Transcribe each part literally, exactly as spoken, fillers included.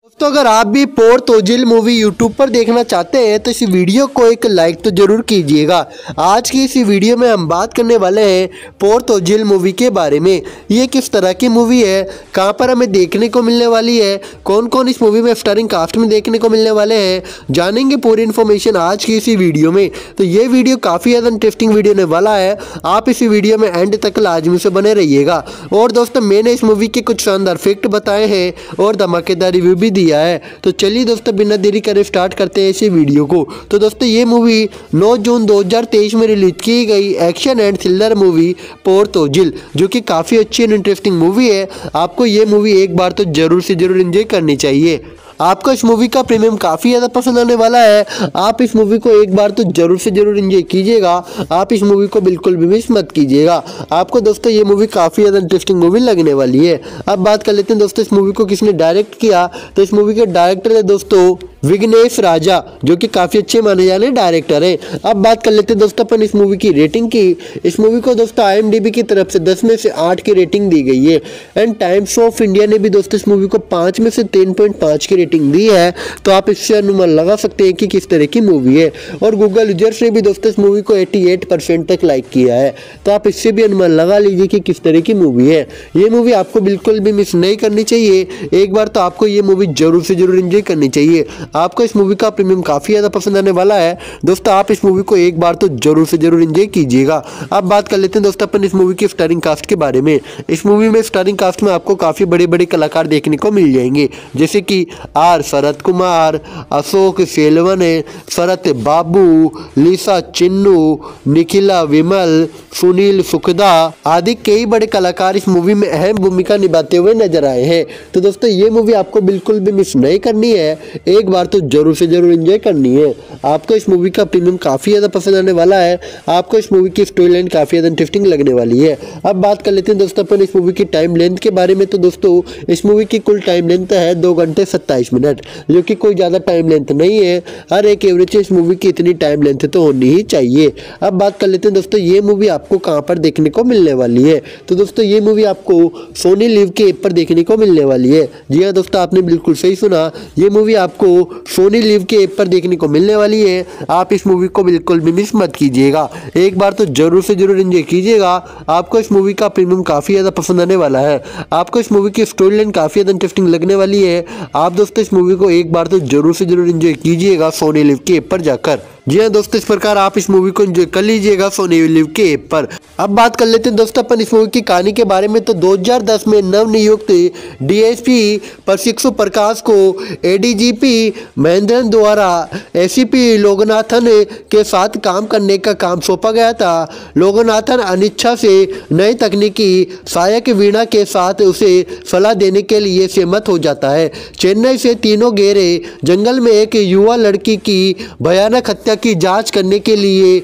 दोस्तों अगर आप भी पोर तोजिल मूवी यूट्यूब पर देखना चाहते हैं तो इस वीडियो को एक लाइक तो जरूर कीजिएगा। आज की इस वीडियो में हम बात करने वाले हैं पोर तोजिल मूवी के बारे में। ये किस तरह की मूवी है, कहां पर हमें देखने को मिलने वाली है, कौन कौन इस मूवी में स्टारिंग कास्ट में देखने को मिलने वाले हैं, जानेंगे पूरी इन्फॉर्मेशन आज की इसी वीडियो में। तो ये वीडियो काफ़ी ज़्यादा इंटरेस्टिंग वीडियो होने वाला है, आप इस वीडियो में एंड तक लाजमी से बने रहिएगा। और दोस्तों मैंने इस मूवी के कुछ शानदार फैक्ट बताए हैं और धमाकेदार रिव्यू भी दिया है। तो चलिए दोस्तों बिना देरी करे स्टार्ट करते हैं इसी वीडियो को। तो दोस्तों ये मूवी नौ जून दो हज़ार तेईस में रिलीज की गई action and thriller movie Por Thozhil, जो कि काफ़ी अच्छी एंड इंटरेस्टिंग मूवी है। आपको ये मूवी एक बार तो जरूर से जरूर एंजॉय करनी चाहिए। आपको इस मूवी का प्रीमियम काफ़ी ज़्यादा पसंद आने वाला है। आप इस मूवी को एक बार तो जरूर से जरूर एंजॉय कीजिएगा। आप इस मूवी को बिल्कुल भी मिस मत कीजिएगा। आपको दोस्तों ये मूवी काफ़ी ज़्यादा इंटरेस्टिंग मूवी लगने वाली है। अब बात कर लेते हैं दोस्तों इस मूवी को किसने डायरेक्ट किया। तो इस मूवी के डायरेक्टर है दोस्तों विघ्नेश राजा, जो कि काफ़ी अच्छे माने जाने डायरेक्टर हैं। अब बात कर लेते हैं दोस्तों अपन इस मूवी की रेटिंग की। इस मूवी को दोस्तों आई एम डी बी की तरफ से दस में से आठ की रेटिंग दी गई है। एंड टाइम्स ऑफ इंडिया ने भी दोस्तों इस मूवी को पाँच में से तीन पॉइंट पाँच की रेटिंग दी है। तो आप इससे अनुमान लगा सकते हैं कि किस तरह की मूवी है। और गूगल यूजर्स ने भी दोस्तों इस मूवी को अठासी परसेंट तक लाइक किया है। तो आप इससे भी अनुमान लगा लीजिए कि किस तरह की मूवी है। ये मूवी आपको बिल्कुल भी मिस नहीं करनी चाहिए। एक बार तो आपको ये मूवी जरूर से जरूर एंजॉय करनी चाहिए। आपको इस मूवी का प्रीमियम काफ़ी ज़्यादा पसंद आने वाला है। दोस्तों आप इस मूवी को एक बार तो जरूर से जरूर एंजॉय कीजिएगा। अब बात कर लेते हैं दोस्तों अपन इस मूवी की स्टारिंग कास्ट के बारे में। इस मूवी में स्टारिंग कास्ट में आपको काफ़ी बड़े बड़े कलाकार देखने को मिल जाएंगे, जैसे कि आर शरद कुमार, अशोक सेलवन, शरत बाबू, लिसा चिन्नू, निखिला विमल, सुनील सुखदा आदि कई बड़े कलाकार इस मूवी में अहम भूमिका निभाते हुए नजर आए हैं। तो दोस्तों ये मूवी आपको बिल्कुल भी मिस नहीं करनी है। एक बार तो जरूर से जरूर एंजॉय करनी है। आपको इस मूवी का प्रीमियम काफ़ी ज़्यादा पसंद आने वाला है। आपको इस मूवी की स्टोरी लाइन काफ़ी ज़्यादा इंटरेस्टिंग लगने वाली है। अब बात कर लेते हैं दोस्तों अपन इस मूवी की टाइम लेंथ के बारे में। तो दोस्तों इस मूवी की कुल टाइम लेंथ है दो घंटे सत्ताईस मिनट, जो कि कोई ज़्यादा टाइम लेंथ नहीं है। हर एक एवरेज इस मूवी की इतनी टाइम लेंथ तो होनी ही चाहिए। अब बात कर लेते हैं दोस्तों ये मूवी आपको कहाँ पर देखने को मिलने वाली है। तो दोस्तों ये मूवी आपको सोनी लिव के ऐप पर देखने को मिलने वाली है। जी हाँ दोस्तों, आपने बिल्कुल सही सुना, ये मूवी आपको सोनी लिव के ऐप पर देखने को मिलने वाली है। आप इस मूवी को बिल्कुल भी मिस मत कीजिएगा। एक बार तो जरूर से जरूर एंजॉय कीजिएगा। आपको इस मूवी का प्रीमियम काफ़ी ज़्यादा पसंद आने वाला है। आपको इस मूवी की स्टोरी लाइन काफ़ी ज़्यादा इंटरेस्टिंग लगने वाली है। आप दोस्तों इस मूवी को एक बार तो जरूर से जरूर एंजॉय कीजिएगा सोनी लिव के ऐप पर जाकर। जी हाँ दोस्तों, इस प्रकार आप इस मूवी को एंजॉय कर लीजिएगा सोनी लिव के ऐप पर। अब बात कर लेते हैं दोस्तों अपन इस मूवी की कहानी के बारे में। तो दो हज़ार दस में नवनियुक्त डी एस पी प्रशिक्षु प्रकाश को A D G P Mahendran द्वारा ए सी पी लोगनाथन के साथ काम करने का काम सौंपा गया था। लोगनाथन अनिच्छा से नई तकनीकी सहायक वीणा के साथ उसे सलाह देने के लिए सहमत हो जाता है। चेन्नई से तीनों गहरे जंगल में एक युवा लड़की की भयानक हत्या की जांच करने के लिए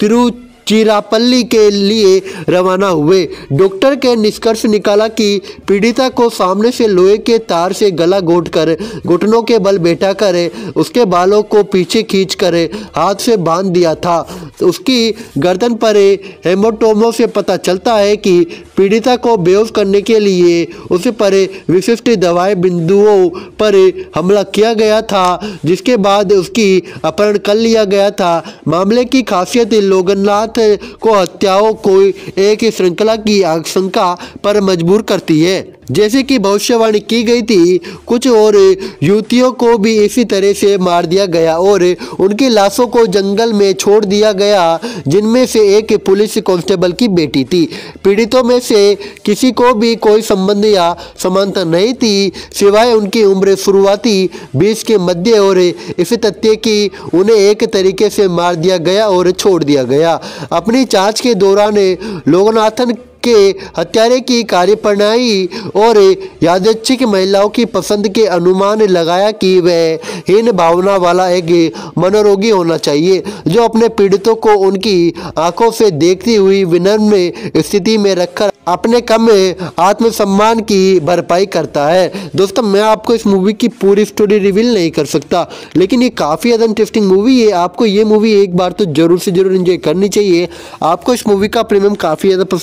तिरुचिरापल्ली के लिए रवाना हुए। डॉक्टर के निष्कर्ष निकाला कि पीड़िता को सामने से लोहे के तार से गला घोंटकर घुटनों के बल बैठा कर उसके बालों को पीछे खींचकर हाथ से बांध दिया था। उसकी गर्दन पर हेमाटोमों से पता चलता है कि पीड़िता को बेहोश करने के लिए उस पर विशिष्ट दवाई बिंदुओं पर हमला किया गया था, जिसके बाद उसकी अपहरण कर लिया गया था। मामले की खासियत लोगनाथ को हत्याओं को एक श्रृंखला की आशंका पर मजबूर करती है। जैसे कि भविष्यवाणी की गई थी, कुछ और युवतियों को भी इसी तरह से मार दिया गया और उनकी लाशों को जंगल में छोड़ दिया गया, जिनमें से एक पुलिस कांस्टेबल की बेटी थी। पीड़ितों में से किसी को भी कोई संबंध या समानता नहीं थी, सिवाय उनकी उम्र शुरुआती बीस के मध्य और इस तथ्य कि उन्हें एक तरीके से मार दिया गया और छोड़ दिया गया। अपनी जांच के दौरान लोगनाथन के हत्यारे की कार्यप्रणाली और यादृच्छिक महिलाओं की पसंद के अनुमान लगाया कि वह हीन भावना वाला एक मनोरोगी होना चाहिए, जो अपने पीड़ितों को उनकी आंखों से देखती हुई विनम्र स्थिति में रखकर अपने कम आत्मसम्मान की भरपाई करता है। दोस्तों मैं आपको इस मूवी की पूरी स्टोरी रिवील नहीं कर सकता, लेकिन ये काफ़ी ज़्यादा इंटरेस्टिंग मूवी है। आपको ये मूवी एक बार तो जरूर से जरूर एंजॉय करनी चाहिए। आपको इस मूवी का प्रीमियम काफ़ी ज़्यादा पसंद आने वाला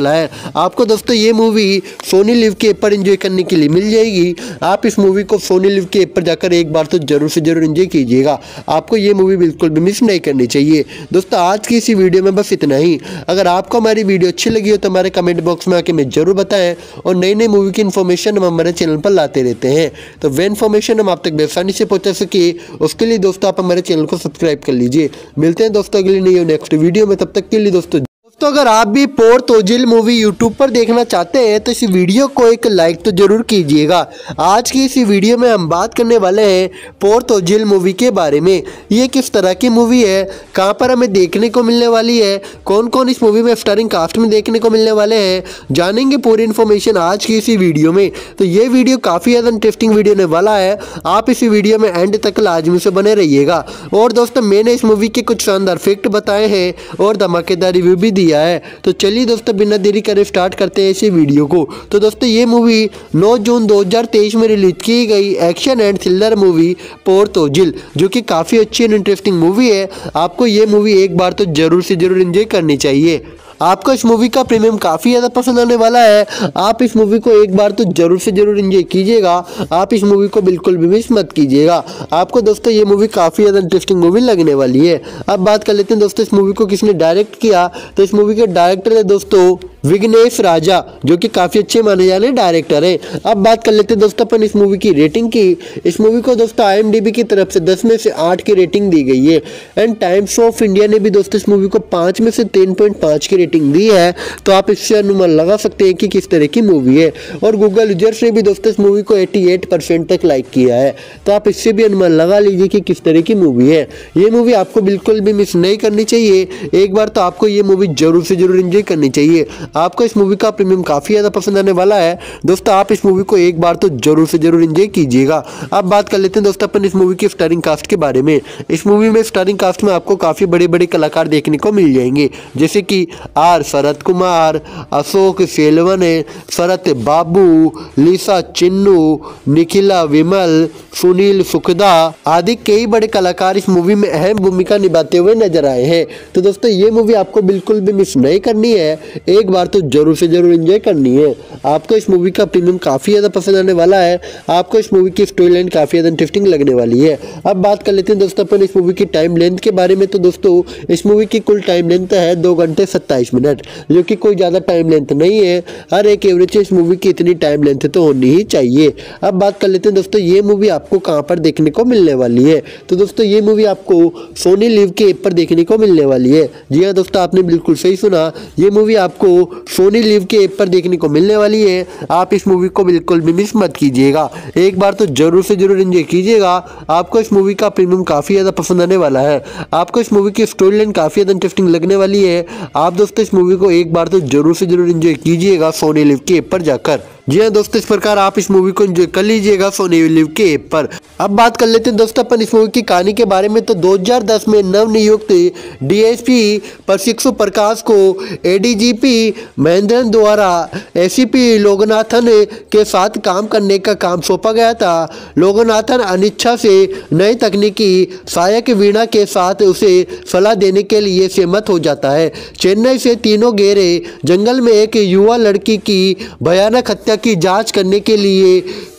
वाला है। आपको दोस्तों ये मूवी सोनी लिव के ऐप पर एंजॉय करने के लिए मिल जाएगी। आप इस मूवी को सोनी लिव के ऐप पर जाकर एक बार तो जरूर से जरूर एंजॉय कीजिएगा। आपको ये मूवी बिल्कुल भी मिस नहीं करनी चाहिए। दोस्तों आज की इसी वीडियो में बस इतना ही। अगर आपको हमारी वीडियो अच्छी लगी हो तो हमारे कमेंट बॉक्स में आके हमें जरूर बताएं और नई नई मूवी की इन्फॉर्मेशन हम हमारे चैनल पर लाते रहते हैं। तो वे इन्फॉर्मेशन हम आप तक आसानी से पहुंचा सके उसके लिए दोस्तों आप हमारे चैनल को सब्सक्राइब कर लीजिए। मिलते हैं दोस्तों अगली नई नेक्स्ट वीडियो में, तब तक के लिए दोस्तों दोस्तों अगर आप भी पोर्थोजिल मूवी यूट्यूब पर देखना चाहते हैं तो इस वीडियो को एक लाइक तो जरूर कीजिएगा। आज की इसी वीडियो में हम बात करने वाले हैं पोर्थोजिल मूवी के बारे में। ये किस तरह की मूवी है, कहां पर हमें देखने को मिलने वाली है, कौन कौन इस मूवी में स्टारिंग कास्ट में देखने को मिलने वाले हैं, जानेंगे पूरी इन्फॉर्मेशन आज की इसी वीडियो में। तो ये वीडियो काफ़ी ज़्यादा इंटरेस्टिंग वीडियो होने वाला है। आप इसी वीडियो में एंड तक लाजमी से बने रहिएगा। और दोस्तों मैंने इस मूवी के कुछ शानदार फैक्ट बताए हैं और धमाकेदार रिव्यू भी दिया है। तो चलिए दोस्तों बिना देरी करे स्टार्ट करते हैं इसी वीडियो को। तो दोस्तों ये मूवी नौ जून दो हज़ार तेईस में रिलीज की गई एक्शन एंड थ्रिलर मूवी पोर्थोजिल, जो कि काफ़ी अच्छी एंड इंटरेस्टिंग मूवी है। आपको ये मूवी एक बार तो जरूर से जरूर एंजॉय करनी चाहिए। आपको इस मूवी का प्रीमियम काफ़ी ज़्यादा पसंद आने वाला है। आप इस मूवी को एक बार तो जरूर से जरूर एंजॉय कीजिएगा। आप इस मूवी को बिल्कुल भी मिस मत कीजिएगा। आपको दोस्तों ये मूवी काफ़ी ज़्यादा इंटरेस्टिंग मूवी लगने वाली है। अब बात कर लेते हैं दोस्तों इस मूवी को किसने डायरेक्ट किया। तो इस मूवी के डायरेक्टर है दोस्तों विघ्नेश राजा, जो कि काफ़ी अच्छे माने जाने डायरेक्टर हैं। अब बात कर लेते हैं दोस्तों अपन इस मूवी की रेटिंग की। इस मूवी को दोस्तों आई एम डी बी की तरफ से दस में से आठ की रेटिंग दी गई है। एंड टाइम्स ऑफ इंडिया ने भी दोस्तों इस मूवी को पाँच में से तीन पॉइंट पाँच की रेटिंग दी है। तो आप इससे अनुमान लगा सकते हैं कि किस तरह की मूवी है। और गूगल यूजर्स ने भी दोस्तों इस मूवी को अठासी परसेंट तक लाइक किया है। तो आप इससे भी अनुमान लगा लीजिए कि किस तरह की मूवी है। ये मूवी आपको बिल्कुल भी मिस नहीं करनी चाहिए। एक बार तो आपको ये मूवी जरूर से जरूर एंजॉय करनी चाहिए। आपको इस मूवी का प्रीमियम काफ़ी ज़्यादा पसंद आने वाला है। दोस्तों आप इस मूवी को एक बार तो जरूर से जरूर एंजॉय कीजिएगा। अब बात कर लेते हैं दोस्तों अपन इस मूवी की स्टारिंग कास्ट के बारे में। इस मूवी में स्टारिंग कास्ट में आपको काफ़ी बड़े बड़े कलाकार देखने को मिल जाएंगे, जैसे कि आर शरद कुमार, अशोक सेलवन, शरत बाबू, लिसा चिन्नू, निखिला विमल, सुनील सुखदा आदि कई बड़े कलाकार इस मूवी में अहम भूमिका निभाते हुए नजर आए हैं। तो दोस्तों ये मूवी आपको बिल्कुल भी मिस नहीं करनी है। एक बार तो जरूर से जरूर एंजॉय करनी है। आपको इस मूवी का प्रीमियम काफ़ी ज़्यादा पसंद आने वाला है। आपको इस मूवी की स्टोरी लाइन काफ़ी ज़्यादा इंटरेस्टिंग लगने वाली है। अब बात कर लेते हैं दोस्तों अपन इस मूवी की टाइम लेंथ के बारे में। तो दोस्तों इस मूवी की कुल टाइम लेंथ है दो घंटे सत्ताईस मिनट, जो कि कोई ज़्यादा टाइम लेंथ नहीं है। हर एक एवरेज इस मूवी की इतनी टाइम लेंथ तो होनी ही चाहिए। अब बात कर लेते हैं दोस्तों ये मूवी आपको कहाँ पर देखने को मिलने वाली है। तो दोस्तों ये मूवी आपको सोनी लिव के ऐप पर देखने को मिलने वाली है। जी हाँ दोस्तों आपने बिल्कुल सही सुना, ये मूवी आपको सोनी लिव के ऐप पर देखने को मिलने वाली है। आप इस मूवी को बिल्कुल भी मिस मत कीजिएगा। एक बार तो जरूर से जरूर एंजॉय कीजिएगा। आपको इस मूवी का प्रीमियम काफ़ी ज़्यादा पसंद आने वाला है। आपको इस मूवी की स्टोरी लाइन काफ़ी ज़्यादा इंटरेस्टिंग लगने वाली है। आप दोस्तों इस मूवी को एक बार तो जरूर से जरूर एंजॉय कीजिएगा सोनी लिव के ऐप पर जाकर। जी हाँ दोस्तों इस प्रकार आप इस मूवी को एंजॉय कर लीजिएगा सोनी लिव के ऐप पर। अब बात कर लेते हैं दोस्तों अपन इस मूवी की कहानी के बारे में। तो दो हज़ार दस में नवनियुक्त डी एस पी प्रशिक्षु प्रकाश को A D G P Mahendran द्वारा ए सी पी लोगनाथन के साथ काम करने का काम सौंपा गया था। लोगनाथन अनिच्छा से नई तकनीकी सहायक वीणा के साथ उसे सलाह देने के लिए सहमत हो जाता है। चेन्नई से तीनों गहरे जंगल में एक युवा लड़की की भयानक हत्या की जांच करने के लिए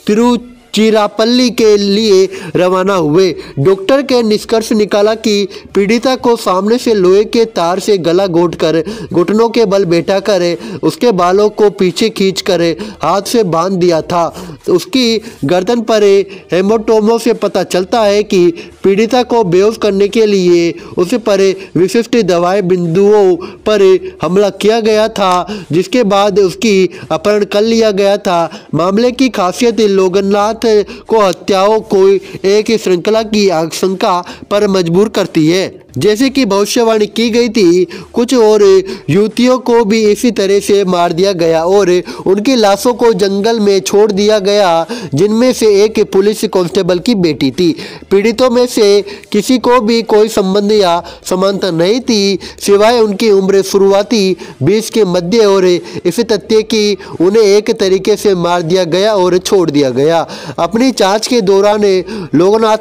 तिरुचिरापल्ली के लिए रवाना हुए। डॉक्टर के निष्कर्ष निकाला कि पीड़िता को सामने से लोहे के तार से गला घोंटकर घुटनों के बल बैठा कर उसके बालों को पीछे खींचकर हाथ से बांध दिया था। उसकी गर्दन पर हेमोटोमो से पता चलता है कि पीड़िता को बेहोश करने के लिए उस पर विशिष्ट दवाई बिंदुओं पर हमला किया गया था, जिसके बाद उसकी अपहरण कर लिया गया था। मामले की खासियत लोगनाथ को हत्याओं को एक श्रृंखला की आशंका पर मजबूर करती है। जैसे कि भविष्यवाणी की गई थी, कुछ और युवतियों को भी इसी तरह से मार दिया गया और उनकी लाशों को जंगल में छोड़ दिया गया, जिनमें से एक पुलिस कांस्टेबल की बेटी थी। पीड़ितों में से किसी को भी कोई संबंध या समानता नहीं थी, सिवाय उनकी उम्र शुरुआती बीस के मध्य और इस तथ्य कि उन्हें एक तरीके से मार दिया गया और छोड़ दिया गया। अपनी जांच के दौरान लोगनाथन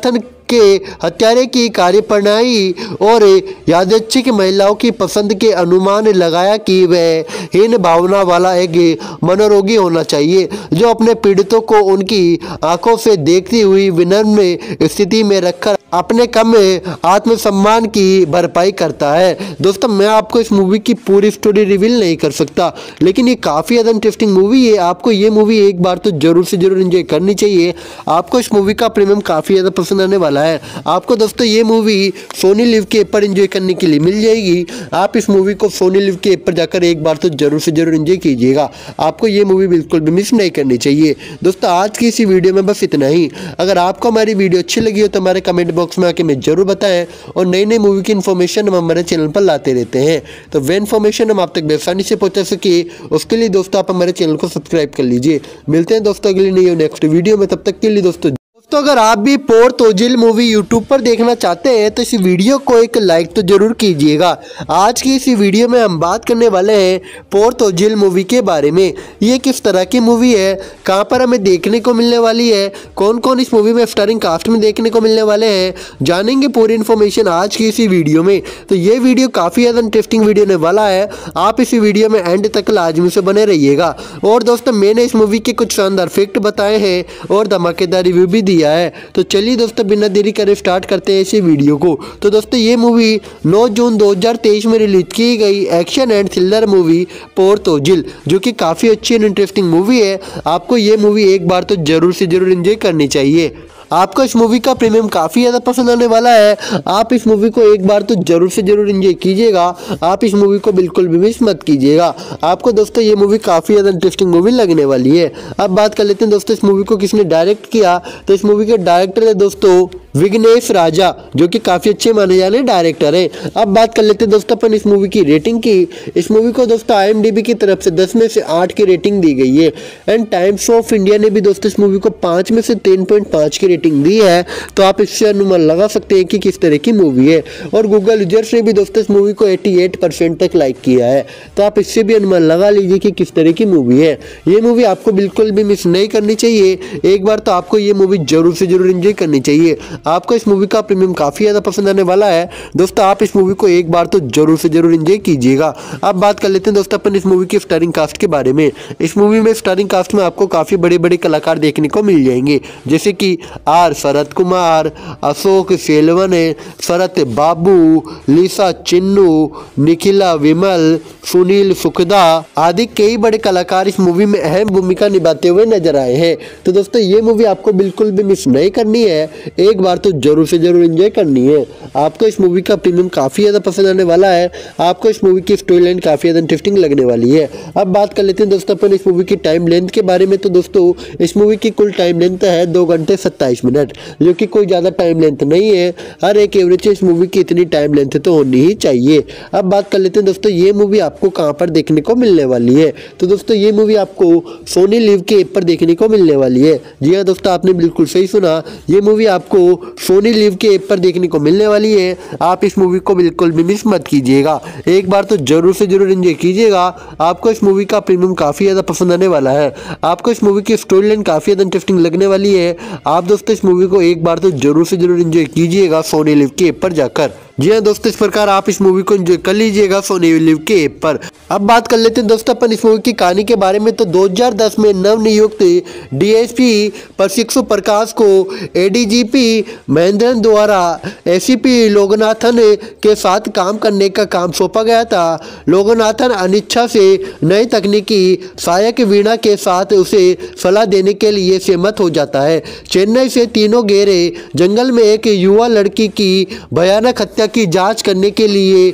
के हत्यारे की कार्यप्रणाली और यादृच्छिक महिलाओं की पसंद के अनुमान लगाया कि वह हीन भावना वाला एक मनोरोगी होना चाहिए जो अपने पीड़ितों को उनकी आंखों से देखती हुई विनम्र स्थिति में रखकर अपने कम आत्मसम्मान की भरपाई करता है। दोस्तों मैं आपको इस मूवी की पूरी स्टोरी रिवील नहीं कर सकता, लेकिन ये काफ़ी ज़्यादा इंटरेस्टिंग मूवी है। आपको ये मूवी एक बार तो जरूर से जरूर एंजॉय करनी चाहिए। आपको इस मूवी का प्रीमियम काफ़ी ज़्यादा पसंद आने वाला है। आपको दोस्तों ये मूवी सोनी लिव के ऐप पर एंजॉय करने के लिए मिल जाएगी। आप इस मूवी को सोनी लिव के ऐप पर जाकर एक बार तो जरूर से जरूर एंजॉय कीजिएगा। आपको ये मूवी बिल्कुल भी मिस नहीं करनी चाहिए। दोस्तों आज की इसी वीडियो में बस इतना ही। अगर आपको हमारी वीडियो अच्छी लगी हो तो हमारे कमेंट बॉक्स में आके हमें जरूर बताएं और नई नई मूवी की इन्फॉर्मेशन हम हमारे चैनल पर लाते रहते हैं। तो वे इन्फॉर्मेशन हम आप तक बेसानी से पहुंचा सके उसके लिए दोस्तों आप हमारे चैनल को सब्सक्राइब कर लीजिए। मिलते हैं दोस्तों अगली नई नेक्स्ट वीडियो में, तब तक के लिए दोस्तों दोस्तों अगर आप भी पोर्थोजिल मूवी यूट्यूब पर देखना चाहते हैं तो इस वीडियो को एक लाइक तो जरूर कीजिएगा। आज की इसी वीडियो में हम बात करने वाले हैं पोर्थोजिल मूवी के बारे में। ये किस तरह की मूवी है, कहां पर हमें देखने को मिलने वाली है, कौन कौन इस मूवी में स्टारिंग कास्ट में देखने को मिलने वाले हैं, जानेंगे पूरी इन्फॉर्मेशन आज की इसी वीडियो में। तो ये वीडियो काफ़ी ज़्यादा इंटरेस्टिंग वीडियो होने वाला है। आप इसी वीडियो में एंड तक लाजमी से बने रहिएगा। और दोस्तों मैंने इस मूवी के कुछ शानदार फैक्ट बताए हैं और धमाकेदार रिव्यू भी दिया है। तो चलिए दोस्तों बिना देरी करे स्टार्ट करते हैं इसी वीडियो को। तो दोस्तों ये मूवी नौ जून दो हज़ार तेईस में रिलीज की गई एक्शन एंड थ्रिलर मूवी पोर्थोजिल, जो कि काफ़ी अच्छी एंड इंटरेस्टिंग मूवी है। आपको ये मूवी एक बार तो जरूर से जरूर एंजॉय करनी चाहिए। आपको इस मूवी का प्रीमियम काफ़ी ज़्यादा पसंद आने वाला है। आप इस मूवी को एक बार तो जरूर से जरूर एंजॉय कीजिएगा। आप इस मूवी को बिल्कुल भी मिस मत कीजिएगा। आपको दोस्तों ये मूवी काफ़ी ज़्यादा इंटरेस्टिंग मूवी लगने वाली है। अब बात कर लेते हैं दोस्तों इस मूवी को किसने डायरेक्ट किया। तो इस मूवी के डायरेक्टर है दोस्तों विघ्नेश राजा, जो कि काफ़ी अच्छे माने जाने डायरेक्टर हैं। अब बात कर लेते हैं दोस्तों अपन इस मूवी की रेटिंग की। इस मूवी को दोस्तों आई एम डी बी की तरफ से दस में से आठ की रेटिंग दी गई है एंड टाइम्स ऑफ इंडिया ने भी दोस्तों इस मूवी को पाँच में से तीन पॉइंट पाँच की रेटिंग दी है। तो आप इससे अनुमान लगा सकते हैं कि किस तरह की मूवी है। और गूगल यूजर्स ने भी दोस्तों इस मूवी को अठासी परसेंट तक लाइक किया है। तो आप इससे भी अनुमान लगा लीजिए कि किस तरह की मूवी है। ये मूवी आपको बिल्कुल भी मिस नहीं करनी चाहिए। एक बार तो आपको ये मूवी जरूर से जरूर एंजॉय करनी चाहिए। आपको इस मूवी का प्रीमियम काफ़ी ज़्यादा पसंद आने वाला है। दोस्तों आप इस मूवी को एक बार तो जरूर से जरूर एंजॉय कीजिएगा। अब बात कर लेते हैं दोस्तों अपन इस मूवी की स्टारिंग कास्ट के बारे में। इस मूवी में स्टारिंग कास्ट में आपको काफ़ी बड़े बड़े कलाकार देखने को मिल जाएंगे, जैसे कि आर शरद कुमार, अशोक सेलवन, शरत बाबू, लिसा चिन्नू, निखिला विमल, सुनील सुखदा आदि कई बड़े कलाकार इस मूवी में अहम भूमिका निभाते हुए नजर आए हैं। तो दोस्तों ये मूवी आपको बिल्कुल भी मिस नहीं करनी है। एक बार तो जरूर से जरूर एंजॉय करनी है। आपको इस मूवी का प्रीमियम काफ़ी ज़्यादा पसंद आने वाला है। आपको इस मूवी की स्टोरी लाइन काफ़ी ज़्यादा इंटरेस्टिंग लगने वाली है। अब बात कर लेते हैं दोस्तों अपन इस मूवी की टाइम लेंथ के बारे में। तो दोस्तों इस मूवी की कुल टाइम लेंथ है दो घंटे सत्ताईस मिनट, जो कि कोई ज़्यादा टाइम लेंथ नहीं है। हर एक एवरेज इस मूवी की इतनी टाइम लेंथ तो होनी ही चाहिए। अब बात कर लेते हैं दोस्तों ये मूवी आपको कहाँ पर देखने को मिलने वाली है। तो दोस्तों ये मूवी आपको सोनी लिव के ऐप पर देखने को मिलने वाली है। जी हाँ दोस्तों आपने बिल्कुल सही सुना, ये मूवी आपको सोनी लिव के ऐप पर देखने को मिलने वाली है। आप इस मूवी को बिल्कुल भी मिस मत कीजिएगा। एक बार तो जरूर से जरूर एंजॉय कीजिएगा। आपको इस मूवी का प्रीमियम काफ़ी ज़्यादा पसंद आने वाला है। आपको इस मूवी की स्टोरी लाइन काफ़ी ज़्यादा इंटरेस्टिंग लगने वाली है। आप दोस्तों इस मूवी को एक बार तो जरूर से जरूर एंजॉय कीजिएगा सोनी लिव के ऐप पर जाकर। जी हाँ दोस्तों इस प्रकार आप इस मूवी को एंजॉय कर लीजिएगा सोनी लिव के ऐप पर। अब बात कर लेते हैं दोस्तों अपन इस मूवी की कहानी के बारे में। तो दो हज़ार दस में नवनियुक्त डी एस पी प्रशिक्षु प्रकाश को A D G P Mahendran द्वारा ए सी पी लोगनाथन के साथ काम करने का काम सौंपा गया था। लोगनाथन अनिच्छा से नई तकनीकी सहायक वीणा के साथ उसे सलाह देने के लिए सहमत हो जाता है। चेन्नई से तीनों गहरे जंगल में एक युवा लड़की की भयानक हत्या की जांच करने के लिए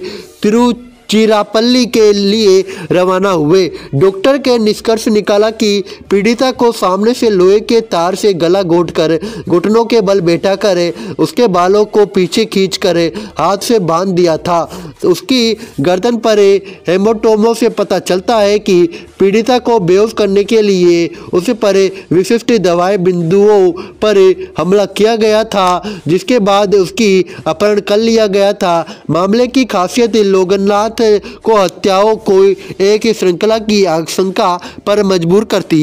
तिरुचिरापल्ली के लिए रवाना हुए। डॉक्टर के निष्कर्ष निकाला कि पीड़िता को सामने से लोहे के तार से गला घोंटकर घुटनों के बल बैठाकर उसके बालों को पीछे खींचकर हाथ से बांध दिया था। उसकी गर्दन पर हेमोटोमो से पता चलता है कि पीड़िता को बेहोश करने के लिए उस पर विशिष्ट दवाई बिंदुओं पर हमला किया गया था, जिसके बाद उसकी अपहरण कर लिया गया था। मामले की खासियत लोगनाथ को हत्याओं को एक श्रृंखला की आशंका पर मजबूर करती है।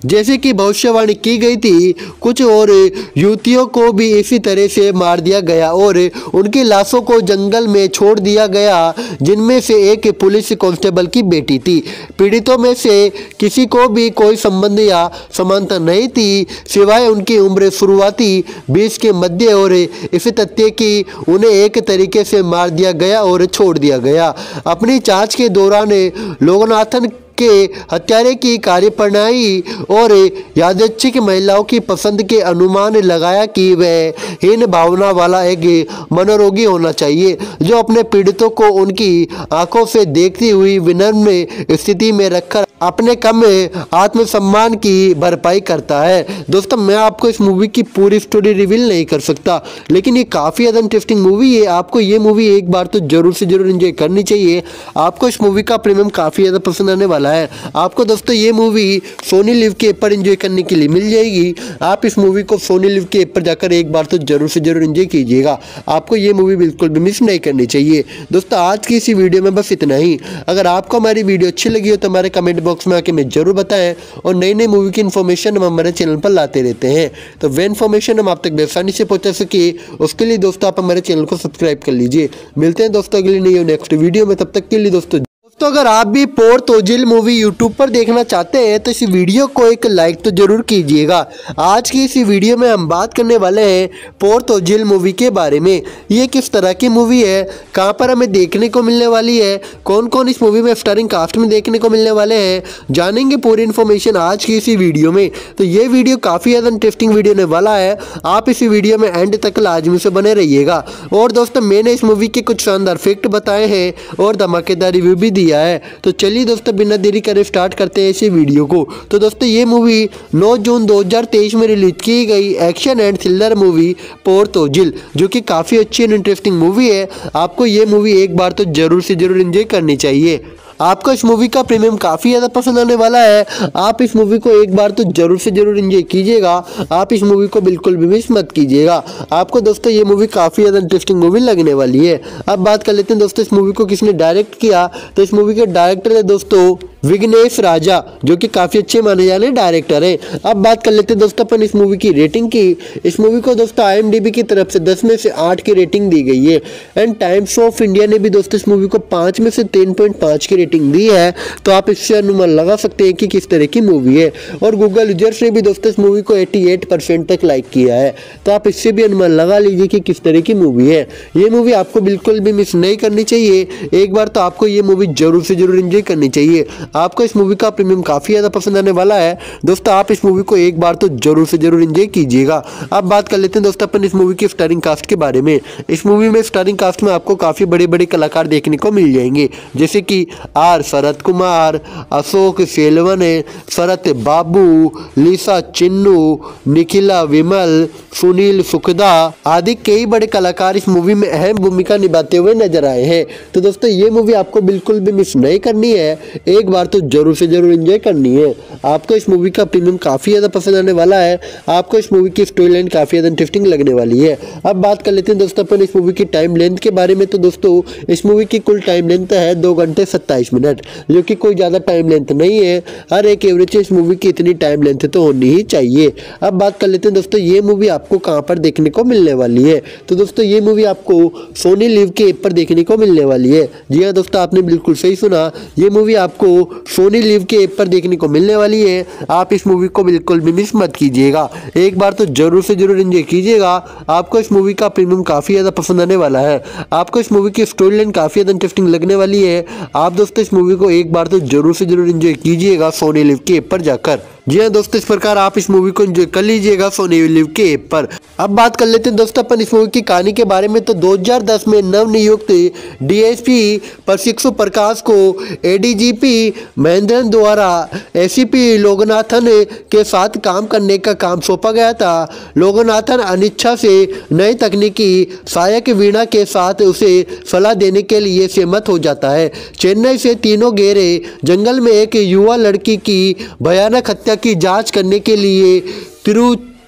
जैसे कि भविष्यवाणी की गई थी, कुछ और युवतियों को भी इसी तरह से मार दिया गया और उनकी लाशों को जंगल में छोड़ दिया गया, जिनमें से एक पुलिस कांस्टेबल की बेटी थी। पीड़ितों में से किसी को भी कोई संबंध या समानता नहीं थी, सिवाय उनकी उम्र शुरुआती बीस के मध्य और इस तथ्य कि उन्हें एक तरीके से मार दिया गया और छोड़ दिया गया। अपनी जांच के दौरान लोगनाथन के हत्यारे की कार्यप्रणाली और यादृच्छिक महिलाओं की पसंद के अनुमान लगाया कि वह हीन भावना वाला एक मनोरोगी होना चाहिए, जो अपने पीड़ितों को उनकी आंखों से देखती हुई विनम्र स्थिति में रखकर अपने कम आत्मसम्मान की भरपाई करता है। दोस्तों, मैं आपको इस मूवी की पूरी स्टोरी रिवील नहीं कर सकता, लेकिन ये काफ़ी ज़्यादा इंटरेस्टिंग मूवी है। आपको ये मूवी एक बार तो जरूर से जरूर एंजॉय करनी चाहिए। आपको इस मूवी का प्रीमियम काफ़ी ज़्यादा पसंद आने वाला है। आपको दोस्तों ये मूवी सोनी लिव के ऐप पर एंजॉय करने के लिए मिल जाएगी। आप इस मूवी को सोनी लिव के ऐप पर जाकर एक बार तो जरूर से जरूर एंजॉय कीजिएगा। आपको ये मूवी बिल्कुल भी मिस नहीं करनी चाहिए। दोस्तों, आज की इसी वीडियो में बस इतना ही। अगर आपको हमारी वीडियो अच्छी लगी हो तो हमारे कमेंट बॉक्स में आके हमें जरूर बताएं, और नई नई मूवी की इन्फॉर्मेशन हम हमारे चैनल पर लाते रहते हैं। तो वह इन्फॉर्मेशन हम आप तक आसानी से पहुंचा सके, उसके लिए दोस्तों आप हमारे चैनल को सब्सक्राइब कर लीजिए। मिलते हैं दोस्तों अगली नई नेक्स्ट वीडियो में, तब तक के लिए दोस्तों तो अगर आप भी पोर तोजिल मूवी यूट्यूब पर देखना चाहते हैं तो इस वीडियो को एक लाइक तो जरूर कीजिएगा। आज की इस वीडियो में हम बात करने वाले हैं पोर तोजिल मूवी के बारे में। ये किस तरह की मूवी है, कहां पर हमें देखने को मिलने वाली है, कौन कौन इस मूवी में स्टारिंग कास्ट में देखने को मिलने वाले हैं, जानेंगे पूरी इन्फॉर्मेशन आज की इसी वीडियो में। तो ये वीडियो काफ़ी ज़्यादा इंटरेस्टिंग वीडियो होने वाला है। आप इसी वीडियो में एंड तक लाजमी से बने रहिएगा। और दोस्तों, मैंने इस मूवी के कुछ शानदार फैक्ट बताए हैं और धमाकेदार रिव्यू भी दिया है। तो चलिए दोस्तों, बिना देरी करे स्टार्ट करते हैं इसी वीडियो को। तो दोस्तों, ये मूवी नौ जून दो हज़ार तेईस में रिलीज की गई action and thriller movie Por Thozhil, जो कि काफ़ी अच्छी एंड इंटरेस्टिंग मूवी है। आपको ये मूवी एक बार तो जरूर से जरूर एंजॉय करनी चाहिए। आपको इस मूवी का प्रीमियम काफ़ी ज़्यादा पसंद आने वाला है। आप इस मूवी को एक बार तो जरूर से जरूर एंजॉय कीजिएगा। आप इस मूवी को बिल्कुल भी मिस मत कीजिएगा। आपको दोस्तों ये मूवी काफ़ी ज़्यादा इंटरेस्टिंग मूवी लगने वाली है। अब बात कर लेते हैं दोस्तों इस मूवी को किसने डायरेक्ट किया। तो इस मूवी के डायरेक्टर है दोस्तों विघ्नेश राजा, जो कि काफ़ी अच्छे माने जाने डायरेक्टर है। अब बात कर लेते हैं दोस्तों अपन इस मूवी की रेटिंग की। इस मूवी को दोस्तों आई एम डी बी की तरफ से दस में से आठ की रेटिंग दी गई है। एंड टाइम्स ऑफ इंडिया ने भी दोस्तों इस मूवी को पाँच में से तीन पॉइंट पाँच की रेटिंग दी है। तो आप इससे अनुमान लगा सकते हैं कि किस तरह की मूवी है। और गूगल यूजर्स ने भी दोस्तों इस मूवी को अठासी परसेंट तक लाइक किया है। तो आप इससे भी अनुमान लगा लीजिए कि किस तरह की मूवी है। ये मूवी आपको बिल्कुल भी मिस नहीं करनी चाहिए। एक बार तो आपको ये मूवी जरूर से जरूर एंजॉय करनी चाहिए। आपको इस मूवी का प्रीमियम काफ़ी ज़्यादा पसंद आने वाला है। दोस्तों, आप इस मूवी को एक बार तो जरूर से जरूर एंजॉय कीजिएगा। अब बात कर लेते हैं दोस्तों अपन इस मूवी की स्टारिंग कास्ट के बारे में। इस मूवी में स्टारिंग कास्ट में आपको काफ़ी बड़े बड़े कलाकार देखने को मिल जाएंगे, जैसे कि आर शरद कुमार, अशोक सेलवन, शरत बाबू, लिसा चिन्नू, निखिला विमल, सुनील सुखदा आदि कई बड़े कलाकार इस मूवी में अहम भूमिका निभाते हुए नजर आए हैं। तो दोस्तों, ये मूवी आपको बिल्कुल भी मिस नहीं करनी है। एक बार तो जरूर से जरूर एंजॉय करनी है। आपको इस मूवी का प्रीमियम काफ़ी ज़्यादा पसंद आने वाला है। आपको इस मूवी की स्टोरी लाइन काफ़ी ज़्यादा इंटरेस्टिंग लगने वाली है। अब बात कर लेते हैं दोस्तों अपन इस मूवी की टाइम लेंथ के बारे में। तो दोस्तों, इस मूवी की कुल टाइम लेंथ है दो घंटे सत्ताईस मिनट, जो कि कोई ज़्यादा टाइम लेंथ नहीं है। हर एक एवरेज इस मूवी की इतनी टाइम लेंथ तो होनी ही चाहिए। अब बात कर लेते हैं दोस्तों ये मूवी आपको कहाँ पर देखने को मिलने वाली है। तो दोस्तों, ये मूवी आपको सोनी लिव के ऐप पर देखने को मिलने वाली है। जी हाँ दोस्तों, आपने बिल्कुल सही सुना। ये मूवी आपको सोनी लिव के ऐप पर देखने को मिलने वाली है। आप इस मूवी को बिल्कुल भी मिस मत कीजिएगा। एक बार तो जरूर से जरूर एंजॉय कीजिएगा। आपको इस मूवी का प्रीमियम काफ़ी ज़्यादा पसंद आने वाला है। आपको इस मूवी की स्टोरी लाइन काफ़ी ज़्यादा इंटरेस्टिंग लगने वाली है। आप दोस्तों इस मूवी को एक बार तो जरूर से जरूर एंजॉय कीजिएगा सोनी लिव के ऐप पर जाकर। जी हाँ दोस्तों, इस प्रकार आप इस मूवी को एंजॉय कर लीजिएगा सोनी लिव के ऐप पर। अब बात कर लेते हैं दोस्तों अपन इस मूवी की कहानी के बारे में। तो दो हज़ार दस में नवनियुक्त डीएसपी प्रशिक्षु प्रकाश को एडीजीपी महेंद्रन द्वारा एसीपी लोगनाथन के साथ काम करने का काम सौंपा गया था। लोगनाथन अनिच्छा से नई तकनीकी सहायक वीणा के साथ उसे सलाह देने के लिए सहमत हो जाता है। चेन्नई से तीनों गहरे जंगल में एक युवा लड़की की भयानक हत्या की जांच करने के लिए तिरु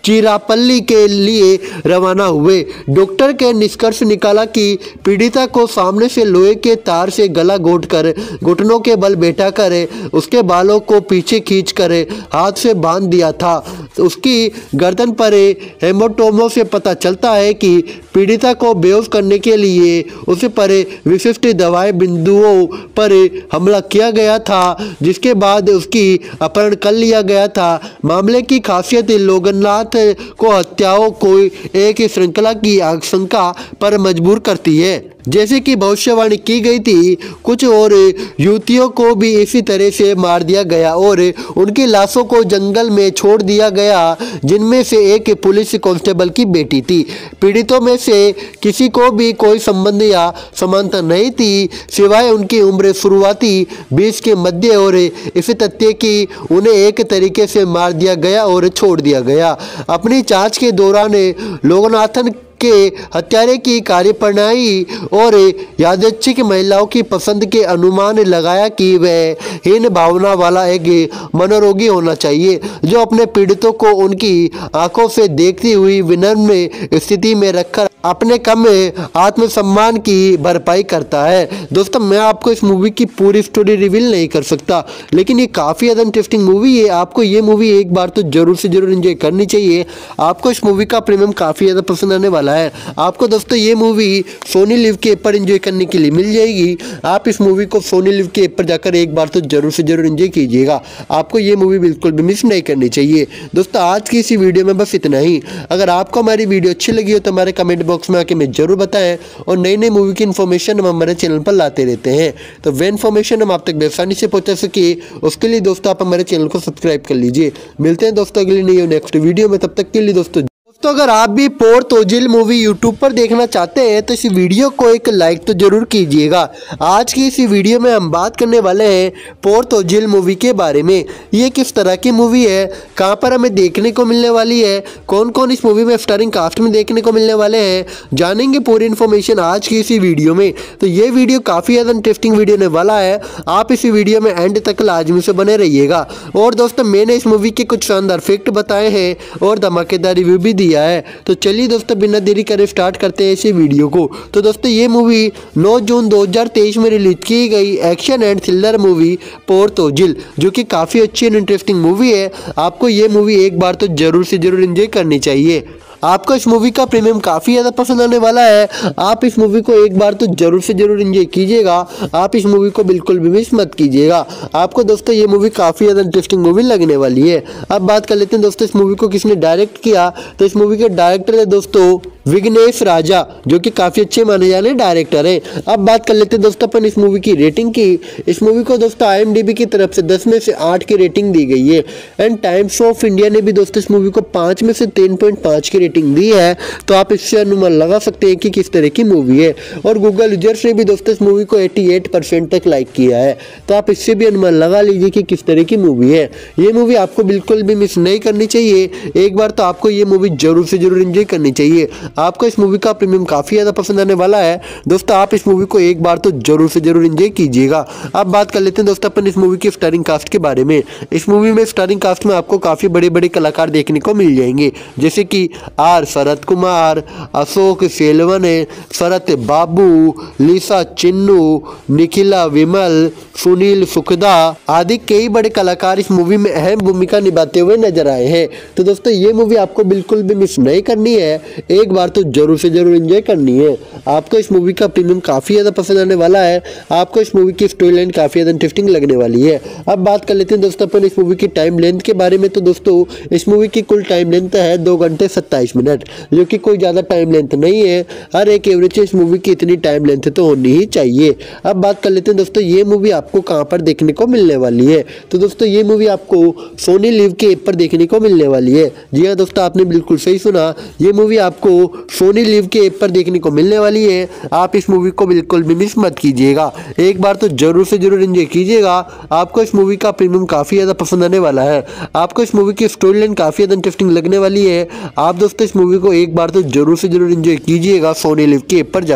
चिरापल्ली के लिए रवाना हुए। डॉक्टर के निष्कर्ष निकाला कि पीड़िता को सामने से लोहे के तार से गला घोंटकर घुटनों के बल बैठा कर उसके बालों को पीछे खींचकर हाथ से बांध दिया था। उसकी गर्दन पर हेमाटोमों से पता चलता है कि पीड़िता को बेहोश करने के लिए उस पर विशिष्ट दवाई बिंदुओं पर हमला किया गया था, जिसके बाद उसकी अपहरण कर लिया गया था। मामले की खासियत लोगनाथ को हत्याओं को एक श्रृंखला की आशंका पर मजबूर करती है। जैसे कि भविष्यवाणी की गई थी, कुछ और युवतियों को भी इसी तरह से मार दिया गया और उनकी लाशों को जंगल में छोड़ दिया गया, जिनमें से एक पुलिस कांस्टेबल की बेटी थी। पीड़ितों में से किसी को भी कोई संबंध या समानता नहीं थी, सिवाय उनकी उम्र शुरुआती बीस के मध्य और इस तथ्य कि उन्हें एक तरीके से मार दिया गया और छोड़ दिया गया। अपनी जांच के दौरान लोगनाथन के हत्यारे की कार्यप्रणाली और यादृच्छिक महिलाओं की पसंद के अनुमान लगाया कि वह हीन भावना वाला एक मनोरोगी होना चाहिए, जो अपने पीड़ितों को उनकी आंखों से देखती हुई विनम्र स्थिति में रखकर अपने कम आत्मसम्मान की भरपाई करता है। दोस्तों, मैं आपको इस मूवी की पूरी स्टोरी रिवील नहीं कर सकता, लेकिन ये काफ़ी ज़्यादा इंटरेस्टिंग मूवी है। आपको ये मूवी एक बार तो जरूर से जरूर एंजॉय करनी चाहिए। आपको इस मूवी का प्रीमियम काफ़ी ज़्यादा पसंद आने वाला है। आपको दोस्तों ये मूवी सोनी लिव के ऐप पर एंजॉय करने के लिए मिल जाएगी। आप इस मूवी को सोनी लिव के ऐप पर जाकर एक बार तो जरूर से जरूर एंजॉय कीजिएगा। आपको ये मूवी बिल्कुल भी मिस नहीं करनी चाहिए। दोस्तों, आज की इसी वीडियो में बस इतना ही। अगर आपको हमारी वीडियो अच्छी लगी हो तो हमारे कमेंट बॉक्स में आके में जरूर बताएं, और नई नई मूवी की इन्फॉर्मेशन हम हमारे चैनल पर लाते रहते हैं। तो वह इन्फॉर्मेशन हम आप तक आसानी से पहुंचा सके, उसके लिए दोस्तों आप हमारे चैनल को सब्सक्राइब कर लीजिए। मिलते हैं दोस्तों अगली नई नेक्स्ट वीडियो में, तब तक के लिए दोस्तों दोस्तों अगर आप भी पोर तोजिल मूवी यूट्यूब पर देखना चाहते हैं तो इस वीडियो को एक लाइक तो जरूर कीजिएगा। आज की इसी वीडियो में हम बात करने वाले हैं पोर तोजिल मूवी के बारे में। ये किस तरह की मूवी है, कहां पर हमें देखने को मिलने वाली है, कौन कौन इस मूवी में स्टारिंग कास्ट में देखने को मिलने वाले हैं, जानेंगे पूरी इन्फॉर्मेशन आज की इसी वीडियो में। तो ये वीडियो काफ़ी ज़्यादा इंटरेस्टिंग वीडियो होने वाला है। आप इसी वीडियो में एंड तक लाजमी से बने रहिएगा। और दोस्तों, मैंने इस मूवी के कुछ शानदार फैक्ट बताए हैं और धमाकेदार रिव्यू भी दिया है। तो चलिए दोस्तों, बिना देरी करे स्टार्ट करते हैं इसी वीडियो को। तो दोस्तों, ये मूवी नौ जून दो हज़ार तेईस में रिलीज की गई action and thriller movie Por Thozhil, जो कि काफ़ी अच्छी एंड इंटरेस्टिंग मूवी है। आपको ये मूवी एक बार तो जरूर से जरूर एंजॉय करनी चाहिए। आपको इस मूवी का प्रीमियम काफ़ी ज़्यादा पसंद आने वाला है। आप इस मूवी को एक बार तो जरूर से जरूर एंजॉय कीजिएगा। आप इस मूवी को बिल्कुल भी मिस मत कीजिएगा। आपको दोस्तों ये मूवी काफ़ी ज़्यादा इंटरेस्टिंग मूवी लगने वाली है। अब बात कर लेते हैं दोस्तों इस मूवी को किसने डायरेक्ट किया। तो इस मूवी के डायरेक्टर है दोस्तों विघ्नेश राजा, जो कि काफ़ी अच्छे माने जाने डायरेक्टर है। अब बात कर लेते हैं दोस्तों अपन इस मूवी की रेटिंग की। इस मूवी को दोस्तों आई एम डी बी की तरफ से दस में से आठ की रेटिंग दी गई है। एंड टाइम्स ऑफ इंडिया ने भी दोस्तों इस मूवी को पाँच में से तीन पॉइंट पाँच की रेटिंग दी है। तो आप इससे अनुमान लगा सकते हैं कि किस तरह की मूवी है। और गूगल यूजर्स ने भी दोस्तों इस मूवी को अठासी परसेंट तक लाइक किया है। तो आप इससे भी अनुमान लगा लीजिए कि किस तरह की मूवी है। ये मूवी आपको बिल्कुल भी मिस नहीं करनी चाहिए। एक बार तो आपको ये मूवी जरूर से जरूर एंजॉय करनी चाहिए। आपको इस मूवी का प्रीमियम काफ़ी ज़्यादा पसंद आने वाला है। दोस्तों, आप इस मूवी को एक बार तो जरूर से जरूर एंजॉय कीजिएगा। अब बात कर लेते हैं दोस्तों अपन इस मूवी की स्टारिंग कास्ट के बारे में। इस मूवी में स्टारिंग कास्ट में आपको काफ़ी बड़े बड़े कलाकार देखने को मिल जाएंगे, जैसे कि आर शरद कुमार, अशोक सेलवन, शरत बाबू, लीसा चिन्नू, निखिला विमल, सुनील सुखदा आदि कई बड़े कलाकार इस मूवी में अहम भूमिका निभाते हुए नजर आए हैं। तो दोस्तों, ये मूवी आपको बिल्कुल भी मिस नहीं करनी है। एक बार तो जरूर से जरूर एंजॉय करनी है। आपको इस मूवी का प्रीमियम काफ़ी ज़्यादा पसंद आने वाला है। आपको इस मूवी की स्टोरी लाइन काफ़ी ज़्यादा इंटरेस्टिंग लगने वाली है। अब बात कर लेते हैं दोस्तों अपन इस मूवी की टाइम लेंथ के बारे में। तो दोस्तों, इस मूवी की कुल टाइम लेंथ है दो घंटे सत्ताईस मिनट, जो कि कोई ज़्यादा टाइम लेंथ नहीं है। हर एक एवरेज इस मूवी की इतनी टाइम लेंथ तो होनी ही चाहिए। अब बात कर लेते हैं दोस्तों ये मूवी आपको कहाँ पर देखने को मिलने वाली है। तो दोस्तों, ये मूवी आपको सोनी लिव के ऐप पर देखने को मिलने वाली है। जी हाँ दोस्तों, आपने बिल्कुल सही सुना। ये मूवी आपको सोनी लिव के ऐप पर देखने को मिलने वाली है। आप इस मूवी को बिल्कुल भी मिस मत कीजिएगा। एक बार तो जरूर से जरूर एंजॉय कीजिएगा। आपको इस मूवी का प्रीमियम काफ़ी ज़्यादा पसंद आने वाला है। आपको इस मूवी की स्टोरी लाइन काफ़ी ज़्यादा इंटरेस्टिंग लगने वाली है। आप दोस्तों इस मूवी को एक बार तो जरूर से जरूर एंजॉय कीजिएगा सोनी लिव के ऐप पर जाकर।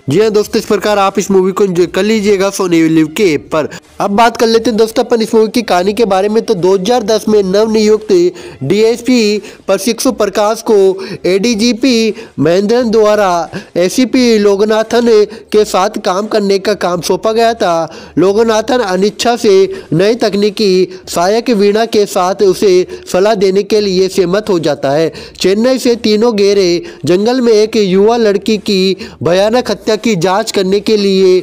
जी हाँ दोस्तों, इस प्रकार आप इस मूवी को एंजॉय कर लीजिएगा सोनी लिव के ऐप पर। अब बात कर लेते हैं दोस्तों अपन इस मूवी की कहानी के बारे में। तो दो हज़ार दस में नवनियुक्त डीएसपी प्रशिक्षु प्रकाश को एडीजीपी महेंद्रन द्वारा एसीपी लोगनाथन के साथ काम करने का काम सौंपा गया था। लोगनाथन अनिच्छा से नई तकनीकी सहायक वीणा के साथ उसे सलाह देने के लिए सहमत हो जाता है। चेन्नई से तीनों गहरे जंगल में एक युवा लड़की की भयानक हत्या की जांच करने के लिए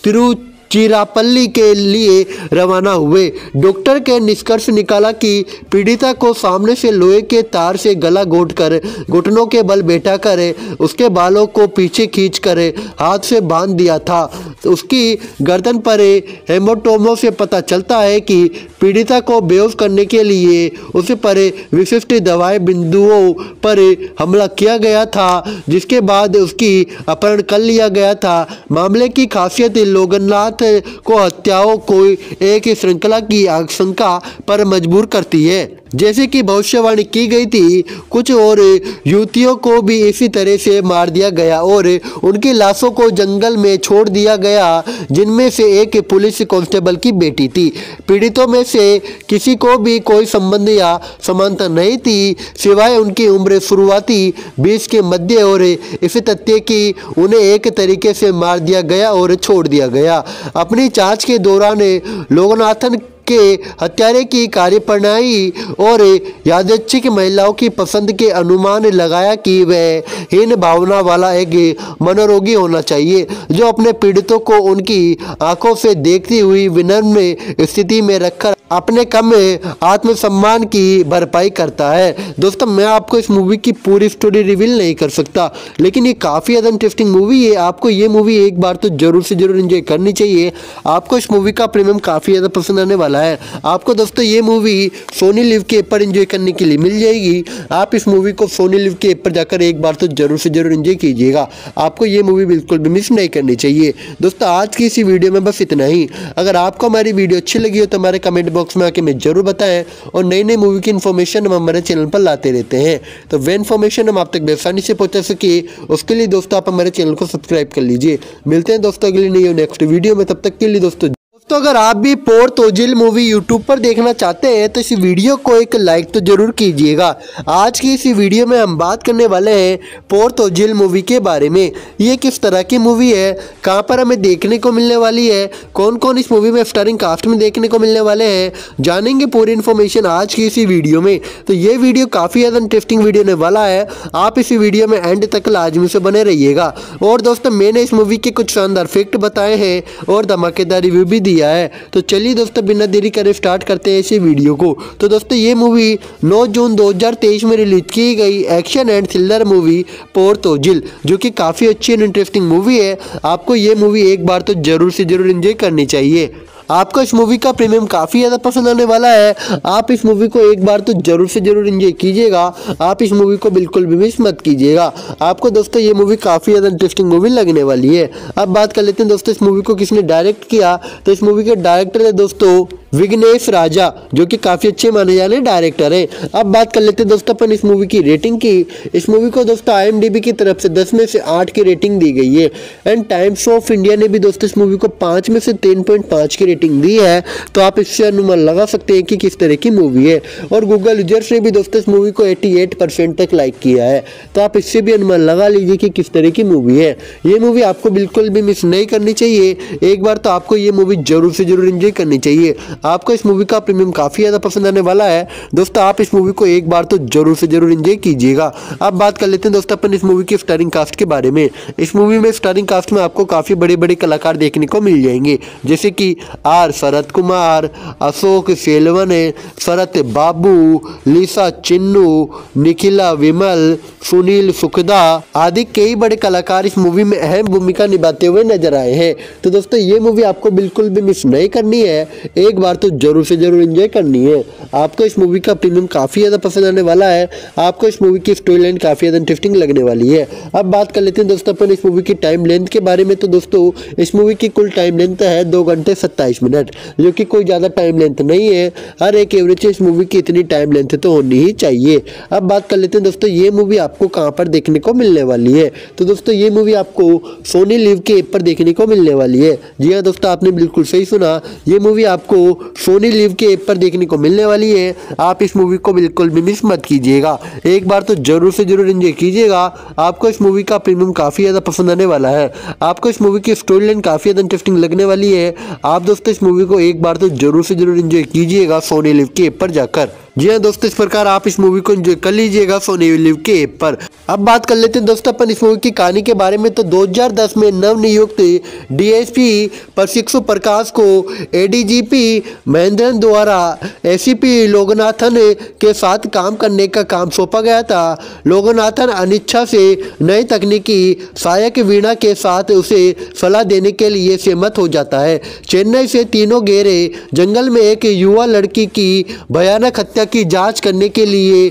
तिरुचिरापल्ली के लिए रवाना हुए। डॉक्टर के निष्कर्ष निकाला कि पीड़िता को सामने से लोहे के तार से गला घोंटकर घुटनों के बल बैठा कर उसके बालों को पीछे खींचकर हाथ से बांध दिया था। उसकी गर्दन पर हेमोटोमो से पता चलता है कि पीड़िता को बेहोश करने के लिए उस पर विशिष्ट दवाई बिंदुओं पर हमला किया गया था, जिसके बाद उसकी अपहरण कर लिया गया था। मामले की खासियत लोगनाथ को हत्याओं को एक श्रृंखला की आशंका पर मजबूर करती है। जैसे कि भविष्यवाणी की गई थी, कुछ और युवतियों को भी इसी तरह से मार दिया गया और उनकी लाशों को जंगल में छोड़ दिया गया, जिनमें से एक पुलिस कांस्टेबल की बेटी थी। पीड़ितों में से किसी को भी कोई संबंध या समानता नहीं थी, सिवाय उनकी उम्र शुरुआती बीस के मध्य और इस तथ्य कि उन्हें एक तरीके से मार दिया गया और छोड़ दिया गया। अपनी जांच के दौरान लोगनाथन के हत्यारे की कार्यप्रणाली और यादृच्छिक महिलाओं की पसंद के अनुमान लगाया कि वह हीन भावना वाला एक मनोरोगी होना चाहिए, जो अपने पीड़ितों को उनकी आंखों से देखती हुई विनम्र स्थिति में रखकर अपने कम आत्मसम्मान की भरपाई करता है। दोस्तों, मैं आपको इस मूवी की पूरी स्टोरी रिवील नहीं कर सकता, लेकिन ये काफ़ी ज़्यादा इंटरेस्टिंग मूवी है। आपको ये मूवी एक बार तो जरूर से जरूर एंजॉय करनी चाहिए। आपको इस मूवी का प्रीमियम काफ़ी ज़्यादा पसंद आने वाला है। आपको दोस्तों ये मूवी सोनी लिव के ऐप पर एंजॉय करने के लिए मिल जाएगी। आप इस मूवी को सोनी लिव के ऐप पर जाकर एक बार तो जरूर से जरूर एंजॉय कीजिएगा। आपको ये मूवी बिल्कुल भी मिस नहीं करनी चाहिए। दोस्तों, आज की इसी वीडियो में बस इतना ही। अगर आपको हमारी वीडियो अच्छी लगी हो तो हमारे कमेंट बॉक्स में आके हमें जरूर बताएं, और नई नई मूवी की इन्फॉर्मेशन हम हमारे चैनल पर लाते रहते हैं। तो वह इन्फॉर्मेशन हम आप तक आसानी से पहुंचा सके, उसके लिए दोस्तों आप हमारे चैनल को सब्सक्राइब कर लीजिए। मिलते हैं दोस्तों अगली नई नेक्स्ट वीडियो में, तब तक के लिए दोस्तों तो अगर आप भी पोर तोजिल मूवी यूट्यूब पर देखना चाहते हैं तो इस वीडियो को एक लाइक तो जरूर कीजिएगा। आज की इस वीडियो में हम बात करने वाले हैं पोर तोजिल मूवी के बारे में। ये किस तरह की मूवी है, कहां पर हमें देखने को मिलने वाली है, कौन कौन इस मूवी में स्टारिंग कास्ट में देखने को मिलने वाले हैं, जानेंगे पूरी इन्फॉर्मेशन आज की इसी वीडियो में। तो ये वीडियो काफ़ी ज़्यादा इंटरेस्टिंग वीडियो होने वाला है। आप इसी वीडियो में एंड तक लाजमी से बने रहिएगा। और दोस्तों, मैंने इस मूवी के कुछ शानदार फैक्ट बताए हैं और धमाकेदार रिव्यू भी दिया है। तो चलिए दोस्तों, बिना देरी करे स्टार्ट करते हैं इसी वीडियो को। तो दोस्तों, ये मूवी नौ जून दो हज़ार तेईस में रिलीज की गई action and thriller movie Por Thozhil, जो कि काफ़ी अच्छी एंड इंटरेस्टिंग मूवी है। आपको ये मूवी एक बार तो जरूर से जरूर एंजॉय करनी चाहिए। आपको इस मूवी का प्रीमियम काफ़ी ज़्यादा पसंद आने वाला है। आप इस मूवी को एक बार तो जरूर से जरूर एंजॉय कीजिएगा। आप इस मूवी को बिल्कुल भी मिस मत कीजिएगा। आपको दोस्तों ये मूवी काफ़ी ज़्यादा इंटरेस्टिंग मूवी लगने वाली है। अब बात कर लेते हैं दोस्तों इस मूवी को किसने डायरेक्ट किया। तो इस मूवी के डायरेक्टर है दोस्तों विघ्नेश राजा, जो कि काफ़ी अच्छे माने जाने डायरेक्टर है। अब बात कर लेते हैं दोस्तों अपन इस मूवी की रेटिंग की। इस मूवी को दोस्तों आई एम डी बी की तरफ से दस में से आठ की रेटिंग दी गई है। एंड टाइम्स ऑफ इंडिया ने भी दोस्तों इस मूवी को पाँच में से तीन पॉइंट पाँच की रेटिंग दी है। तो आप इससे अनुमान लगा सकते हैं कि किस तरह की मूवी है। और गूगल यूजर्स ने भी दोस्तों इस मूवी को अठासी परसेंट तक लाइक किया है। तो आप इससे भी अनुमान लगा लीजिए कि किस तरह की मूवी है। ये मूवी आपको बिल्कुल भी मिस नहीं करनी चाहिए। एक बार तो आपको ये मूवी जरूर से जरूर एंजॉय करनी चाहिए। आपको इस मूवी का प्रीमियम काफ़ी ज़्यादा पसंद आने वाला है। दोस्तों, आप इस मूवी को एक बार तो जरूर से जरूर एंजॉय कीजिएगा। अब बात कर लेते हैं दोस्तों अपन इस मूवी की स्टारिंग कास्ट के बारे में। इस मूवी में स्टारिंग कास्ट में आपको काफ़ी बड़े बड़े कलाकार देखने को मिल जाएंगे, जैसे कि आर शरद कुमार, अशोक सेलवन, शरत बाबू, लिसा चिन्नू, निखिला विमल, सुनील सुखदा आदि कई बड़े कलाकार इस मूवी में अहम भूमिका निभाते हुए नजर आए हैं। तो दोस्तों, ये मूवी आपको बिल्कुल भी मिस नहीं करनी है। एक बार तो जरूर से जरूर एंजॉय करनी है। आपको इस मूवी का प्रीमियम काफ़ी ज़्यादा पसंद आने वाला है। आपको इस मूवी की स्टोरी लाइन काफ़ी ज़्यादा इंटरेस्टिंग लगने वाली है। अब बात कर लेते हैं दोस्तों अपन इस मूवी की टाइम लेंथ के बारे में। तो दोस्तों, इस मूवी की कुल टाइम लेंथ है दो घंटे सत्ताईस बाईस मिनट, जो कि कोई ज़्यादा टाइम लेंथ नहीं है। हर एक एवरेज इस मूवी की इतनी टाइम लेंथ तो होनी ही चाहिए। अब बात कर लेते हैं दोस्तों ये मूवी आपको कहाँ पर देखने को मिलने वाली है। तो दोस्तों ये मूवी आपको सोनी लिव के ऐप पर देखने को मिलने वाली है। जी हाँ दोस्तों, आपने बिल्कुल सही सुना, ये मूवी आपको सोनी लिव के ऐप पर देखने को मिलने वाली है। आप इस मूवी को बिल्कुल भी मिस मत कीजिएगा, एक बार तो जरूर से जरूर एंजॉय कीजिएगा। आपको इस मूवी का प्रीमियम काफ़ी ज़्यादा पसंद आने वाला है। आपको इस मूवी की स्टोरी लाइन काफ़ी ज़्यादा इंटरेस्टिंग लगने वाली है। आप दोस्तों इस मूवी को एक बार तो जरूर से जरूर एंजॉय कीजिएगा सोनी लिव के ऐप पर जाकर। जी हाँ दोस्तों, इस प्रकार आप इस मूवी को एंजॉय कर लीजिएगा सोनी लिव के ऐप पर। अब बात कर लेते हैं दोस्तों अपन इस मूवी की कहानी के बारे में। तो दो हज़ार दस में नवनियुक्त डीएसपी प्रशिक्षु प्रकाश को एडीजीपी महेंद्रन द्वारा एसीपी लोगनाथन के साथ काम करने का काम सौंपा गया था। लोगनाथन अनिच्छा से नई तकनीकी सहायक वीणा के साथ उसे सलाह देने के लिए सहमत हो जाता है। चेन्नई से तीनों गहरे जंगल में एक युवा लड़की की भयानक हत्या की जांच करने के लिए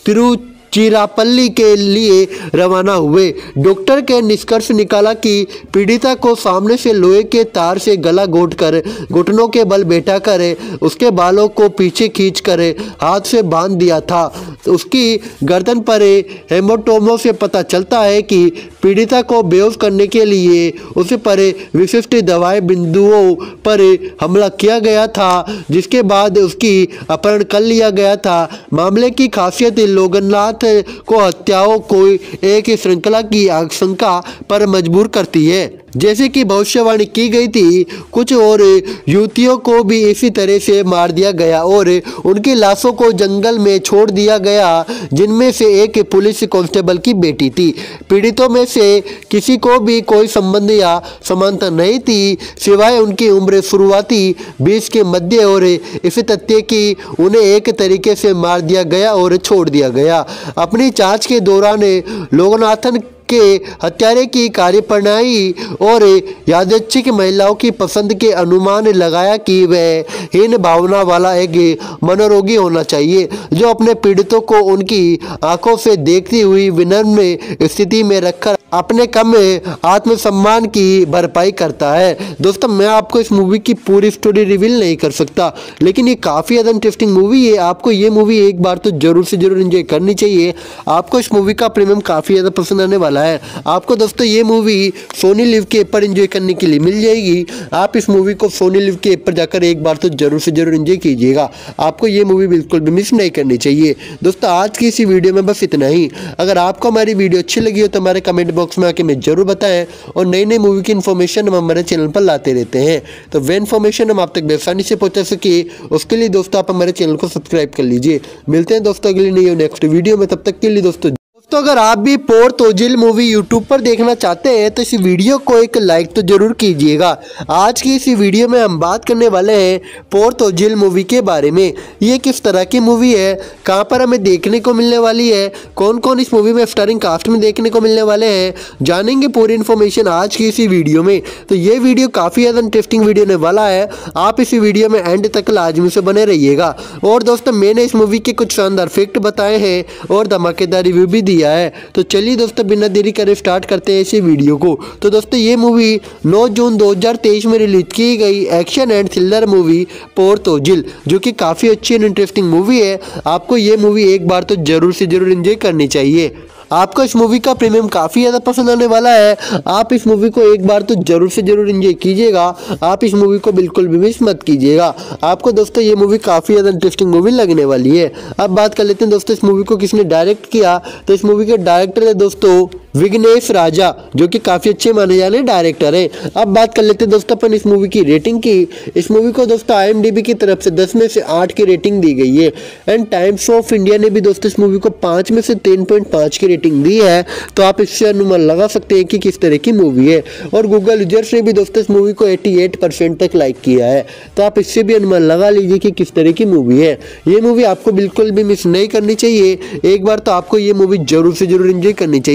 तिरुचिरापल्ली के लिए रवाना हुए। डॉक्टर के निष्कर्ष निकाला कि पीड़िता को सामने से लोहे के तार से गला घोंटकर घुटनों के बल बैठा कर उसके बालों को पीछे खींचकर हाथ से बांध दिया था। उसकी गर्दन पर हेमोटोमो से पता चलता है कि पीड़िता को बेहोश करने के लिए उस पर विशिष्ट दवाई बिंदुओं पर हमला किया गया था, जिसके बाद उसकी अपहरण कर लिया गया था। मामले की खासियत लोगनाथ को हत्याओं को एक श्रृंखला की आशंका पर मजबूर करती है। जैसे कि भविष्यवाणी की गई थी, कुछ और युवतियों को भी इसी तरह से मार दिया गया और उनकी लाशों को जंगल में छोड़ दिया गया, जिनमें से एक पुलिस कांस्टेबल की बेटी थी। पीड़ितों में से किसी को भी कोई संबंध या समानता नहीं थी, सिवाय उनकी उम्र शुरुआती बीस के मध्य और इस तथ्य कि उन्हें एक तरीके से मार दिया गया और छोड़ दिया गया। अपनी जांच के दौरान लोगनाथन के हत्यारे की कार्यप्रणाली और यादृच्छिक महिलाओं की पसंद के अनुमान लगाया कि वह हीन भावना वाला एक मनोरोगी होना चाहिए, जो अपने पीड़ितों को उनकी आंखों से देखती हुई विनम्र स्थिति में रखकर अपने कम आत्मसम्मान की भरपाई करता है। दोस्तों मैं आपको इस मूवी की पूरी स्टोरी रिवील नहीं कर सकता, लेकिन ये काफ़ी ज़्यादा इंटरेस्टिंग मूवी है। आपको ये मूवी एक बार तो जरूर से जरूर एंजॉय करनी चाहिए। आपको इस मूवी का प्रीमियम काफ़ी ज़्यादा पसंद आने वाला है। आपको दोस्तों ये मूवी सोनी लिव के ऐप पर एंजॉय करने के लिए मिल जाएगी। आप इस मूवी को सोनी लिव के ऐप पर जाकर एक बार तो जरूर से जरूर एंजॉय कीजिएगा। आपको ये मूवी बिल्कुल भी मिस नहीं करनी चाहिए। दोस्तों आज की इसी वीडियो में बस इतना ही। अगर आपको हमारी वीडियो अच्छी लगी हो तो हमारे कमेंट बॉक्स में आके मैं जरूर बताएं, और नई नई मूवी की इन्फॉर्मेशन हम हमारे चैनल पर लाते रहते हैं। तो वह इन्फॉर्मेशन हम आप तक आसानी से पहुंचा सके, उसके लिए दोस्तों आप हमारे चैनल को सब्सक्राइब कर लीजिए। मिलते हैं दोस्तों अगली नई नेक्स्ट वीडियो में, तब तक के लिए दोस्तों तो अगर आप भी पोर तोजिल मूवी यूट्यूब पर देखना चाहते हैं तो इस वीडियो को एक लाइक तो जरूर कीजिएगा। आज की इस वीडियो में हम बात करने वाले हैं पोर तोजिल मूवी के बारे में। ये किस तरह की मूवी है, कहां पर हमें देखने को मिलने वाली है, कौन कौन इस मूवी में स्टारिंग कास्ट में देखने को मिलने वाले हैं, जानेंगे पूरी इन्फॉर्मेशन आज की इसी वीडियो में। तो ये वीडियो काफ़ी ज़्यादा इंटरेस्टिंग वीडियो होने वाला है। आप इसी वीडियो में एंड तक लाजमी से बने रहिएगा। और दोस्तों मैंने इस मूवी के कुछ शानदार फैक्ट बताए हैं और धमाकेदार रिव्यू भी दिया है। तो चलिए दोस्तों बिना देरी करे स्टार्ट करते हैं इसी वीडियो को। तो दोस्तों ये मूवी नौ जून दो हज़ार तेईस में रिलीज की गई action and thriller movie Por Thozhil, जो कि काफ़ी अच्छी एंड इंटरेस्टिंग मूवी है। आपको ये मूवी एक बार तो जरूर से जरूर एंजॉय करनी चाहिए। आपको इस मूवी का प्रीमियम काफ़ी ज़्यादा पसंद आने वाला है। आप इस मूवी को एक बार तो जरूर से जरूर एंजॉय कीजिएगा। आप इस मूवी को बिल्कुल भी मिस मत कीजिएगा। आपको दोस्तों ये मूवी काफ़ी ज़्यादा इंटरेस्टिंग मूवी लगने वाली है। अब बात कर लेते हैं दोस्तों इस मूवी को किसने डायरेक्ट किया। तो इस मूवी के डायरेक्टर है दोस्तों विघ्नेश राजा, जो कि काफ़ी अच्छे माने जाने डायरेक्टर हैं। अब बात कर लेते हैं दोस्तों अपन इस मूवी की रेटिंग की। इस मूवी को दोस्तों आई एम डी बी की तरफ से दस में से आठ की रेटिंग दी गई है। एंड टाइम्स ऑफ इंडिया ने भी दोस्तों इस मूवी को पाँच में से तीन पॉइंट पाँच की रेटिंग दी है। तो आप इससे अनुमान लगा सकते हैं कि किस तरह की मूवी है। और गूगल यूजर्स ने भी दोस्तों इस मूवी को अठासी परसेंट तक लाइक किया है। तो आप इससे भी अनुमान लगा लीजिए कि किस तरह की मूवी है। ये मूवी आपको बिल्कुल भी मिस नहीं करनी चाहिए। एक बार तो आपको ये मूवी जरूर से जरूर एंजॉय करनी चाहिए।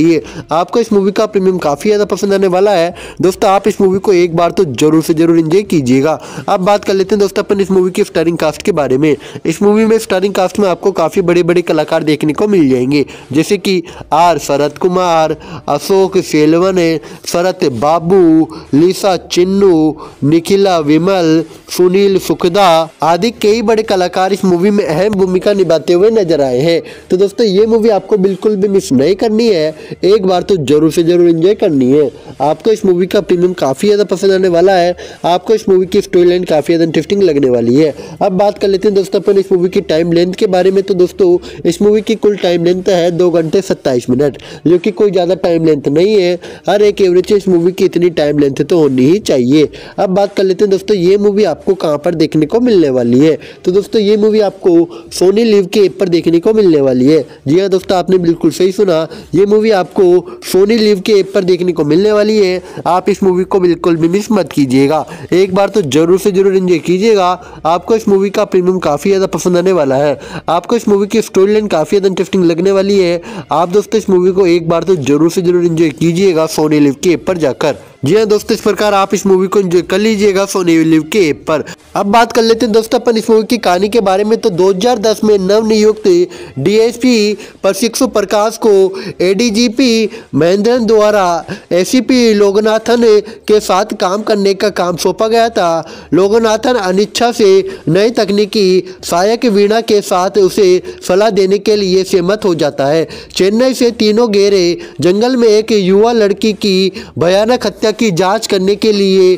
आपको इस मूवी का प्रीमियम काफ़ी ज़्यादा पसंद आने वाला है। दोस्तों आप इस मूवी को एक बार तो जरूर से जरूर एंजॉय कीजिएगा। अब बात कर लेते हैं दोस्तों अपन इस मूवी की स्टारिंग कास्ट के बारे में। इस मूवी में स्टारिंग कास्ट में आपको काफ़ी बड़े बड़े कलाकार देखने को मिल जाएंगे, जैसे कि आर शरद कुमार, अशोक सेलवन, शरत बाबू, लीसा चिन्नू, निखिला विमल, सुनील सुखदा आदि कई बड़े कलाकार इस मूवी में अहम भूमिका निभाते हुए नजर आए हैं। तो दोस्तों ये मूवी आपको बिल्कुल भी मिस नहीं करनी है, एक बार तो जरूर से जरूर एंजॉय करनी है। आपको इस मूवी का प्रीमियम काफ़ी ज़्यादा पसंद आने वाला है। आपको इस मूवी की स्टोरी लाइन काफ़ी ज़्यादा इंटरेस्टिंग लगने वाली है। अब बात कर लेते हैं दोस्तों अपन इस मूवी की टाइम लेंथ के बारे में। तो दोस्तों इस मूवी की कुल टाइम लेंथ है दो घंटे सत्ताईस मिनट, जो कि कोई ज़्यादा टाइम लेंथ नहीं है। हर एक एवरेज इस मूवी की इतनी टाइम लेंथ तो होनी ही चाहिए। अब बात कर लेते हैं दोस्तों ये मूवी आपको कहाँ पर देखने को मिलने वाली है। तो दोस्तों ये मूवी आपको सोनी लिव के ऐप पर देखने को मिलने वाली है। जी हाँ दोस्तों, आपने बिल्कुल सही सुना, ये मूवी आपको सोनी लिव के ऐप पर देखने को मिलने वाली है। आप इस मूवी को बिल्कुल भी मिस मत कीजिएगा, एक बार तो जरूर से जरूर एंजॉय कीजिएगा। आपको इस मूवी का प्रीमियम काफ़ी ज़्यादा पसंद आने वाला है। आपको इस मूवी की स्टोरी लाइन काफ़ी ज़्यादा इंटरेस्टिंग लगने वाली है। आप दोस्तों इस मूवी को एक बार तो जरूर से जरूर एंजॉय कीजिएगा सोनी लिव के ऐप पर जाकर। जी हाँ दोस्तों, इस प्रकार आप इस मूवी को एंजॉय कर लीजिएगा सोनी लिव के ऐप पर। अब बात कर लेते हैं दोस्तों अपन इस मूवी की कहानी के बारे में। तो दो हज़ार दस में नवनियुक्त डीएसपी प्रशिक्षु प्रकाश को एडीजीपी महेंद्रन द्वारा एसीपी लोगनाथन के साथ काम करने का काम सौंपा गया था। लोगनाथन अनिच्छा से नई तकनीकी सहायक वीणा के साथ उसे सलाह देने के लिए सहमत हो जाता है। चेन्नई से तीनों गहरे जंगल में एक युवा लड़की की भयानक हत्या की जांच करने के लिए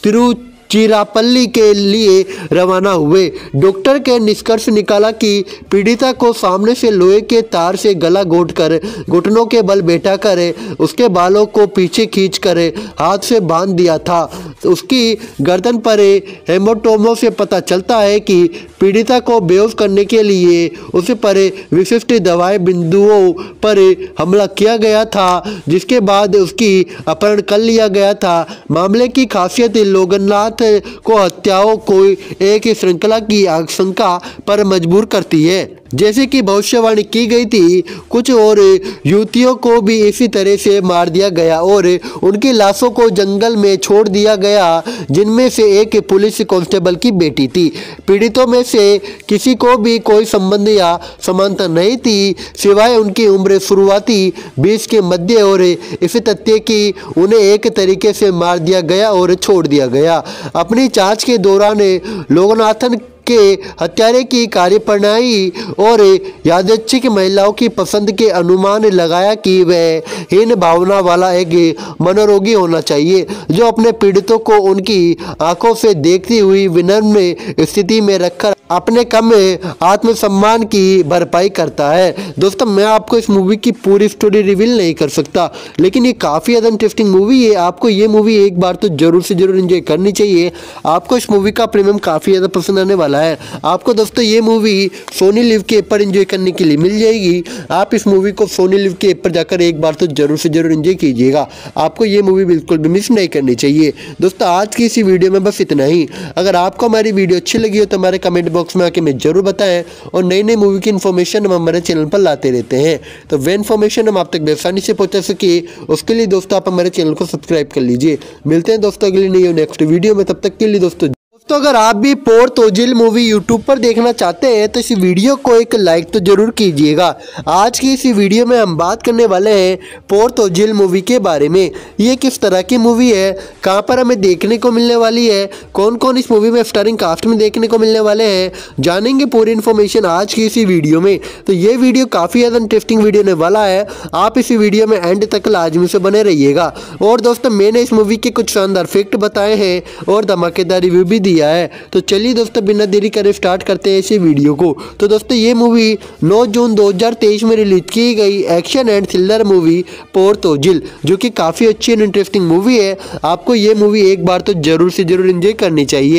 तिरुचिरापल्ली के लिए रवाना हुए। डॉक्टर के निष्कर्ष निकाला कि पीड़िता को सामने से लोहे के तार से गला घोंटकर घुटनों के बल बैठा कर उसके बालों को पीछे खींचकर हाथ से बांध दिया था। उसकी गर्दन पर हेमोटोमो से पता चलता है कि पीड़िता को बेहोश करने के लिए उस पर विशिष्ट दवाई बिंदुओं पर हमला किया गया था, जिसके बाद उसकी अपहरण कर लिया गया था। मामले की खासियत लोगनाथ को हत्याओं को एक श्रृंखला की आशंका पर मजबूर करती है। जैसे कि भविष्यवाणी की गई थी, कुछ और युवतियों को भी इसी तरह से मार दिया गया और उनकी लाशों को जंगल में छोड़ दिया गया, जिनमें से एक पुलिस कांस्टेबल की बेटी थी। पीड़ितों में से किसी को भी कोई संबंध या समानता नहीं थी, सिवाय उनकी उम्र शुरुआती बीस के मध्य और इस तथ्य कि उन्हें एक तरीके से मार दिया गया और छोड़ दिया गया। अपनी जांच के दौरान लोगनाथन के हत्यारे की कार्यप्रणाली और यादृच्छिक महिलाओं की पसंद के अनुमान लगाया कि वह हीन भावना वाला एक मनोरोगी होना चाहिए, जो अपने पीड़ितों को उनकी आंखों से देखती हुई विनम्र स्थिति में रखकर अपने कम आत्मसम्मान की भरपाई करता है। दोस्तों मैं आपको इस मूवी की पूरी स्टोरी रिवील नहीं कर सकता, लेकिन ये काफ़ी ज़्यादा इंटरेस्टिंग मूवी है। आपको ये मूवी एक बार तो जरूर से जरूर एंजॉय करनी चाहिए। आपको इस मूवी का प्रीमियम काफ़ी ज़्यादा पसंद आने वाला है। आपको दोस्तों ये मूवी सोनी लिव के ऐप पर एंजॉय करने के लिए मिल जाएगी। आप इस मूवी को सोनी लिव के ऐप पर जाकर एक बार तो जरूर से जरूर एंजॉय कीजिएगा। आपको ये मूवी बिल्कुल भी मिस नहीं करनी चाहिए। दोस्तों आज की इसी वीडियो में बस इतना ही। अगर आपको हमारी वीडियो अच्छी लगी हो तो हमारे कमेंट बॉक्स में आके हमें जरूर बताएं, और नई नई मूवी की इन्फॉर्मेशन हम हमारे चैनल पर लाते रहते हैं। तो वह इन्फॉर्मेशन हम आप तक आसानी से पहुंचा सके, उसके लिए दोस्तों आप हमारे चैनल को सब्सक्राइब कर लीजिए। मिलते हैं दोस्तों अगली नई नेक्स्ट वीडियो में, तब तक के लिए दोस्तों तो अगर आप भी पोर तोजिल मूवी यूट्यूब पर देखना चाहते हैं तो इस वीडियो को एक लाइक तो जरूर कीजिएगा। आज की इस वीडियो में हम बात करने वाले हैं पोर तोजिल मूवी के बारे में। ये किस तरह की मूवी है, कहां पर हमें देखने को मिलने वाली है, कौन कौन इस मूवी में स्टारिंग कास्ट में देखने को मिलने वाले हैं, जानेंगे पूरी इन्फॉर्मेशन आज की इसी वीडियो में। तो ये वीडियो काफ़ी ज़्यादा इंटरेस्टिंग वीडियो होने वाला है। आप इसी वीडियो में एंड तक लाजमी से बने रहिएगा। और दोस्तों मैंने इस मूवी के कुछ शानदार फैक्ट बताए हैं और धमाकेदार रिव्यू भी दिया है। तो चलिए दोस्तों बिना देरी करे स्टार्ट करते हैं इसी वीडियो को। तो दोस्तों ये मूवी नौ जून दो हज़ार तेईस में रिलीज की गई action and thriller movie Por Thozhil, जो कि काफ़ी अच्छी एंड इंटरेस्टिंग मूवी है। आपको ये मूवी एक बार तो जरूर से जरूर एंजॉय करनी चाहिए।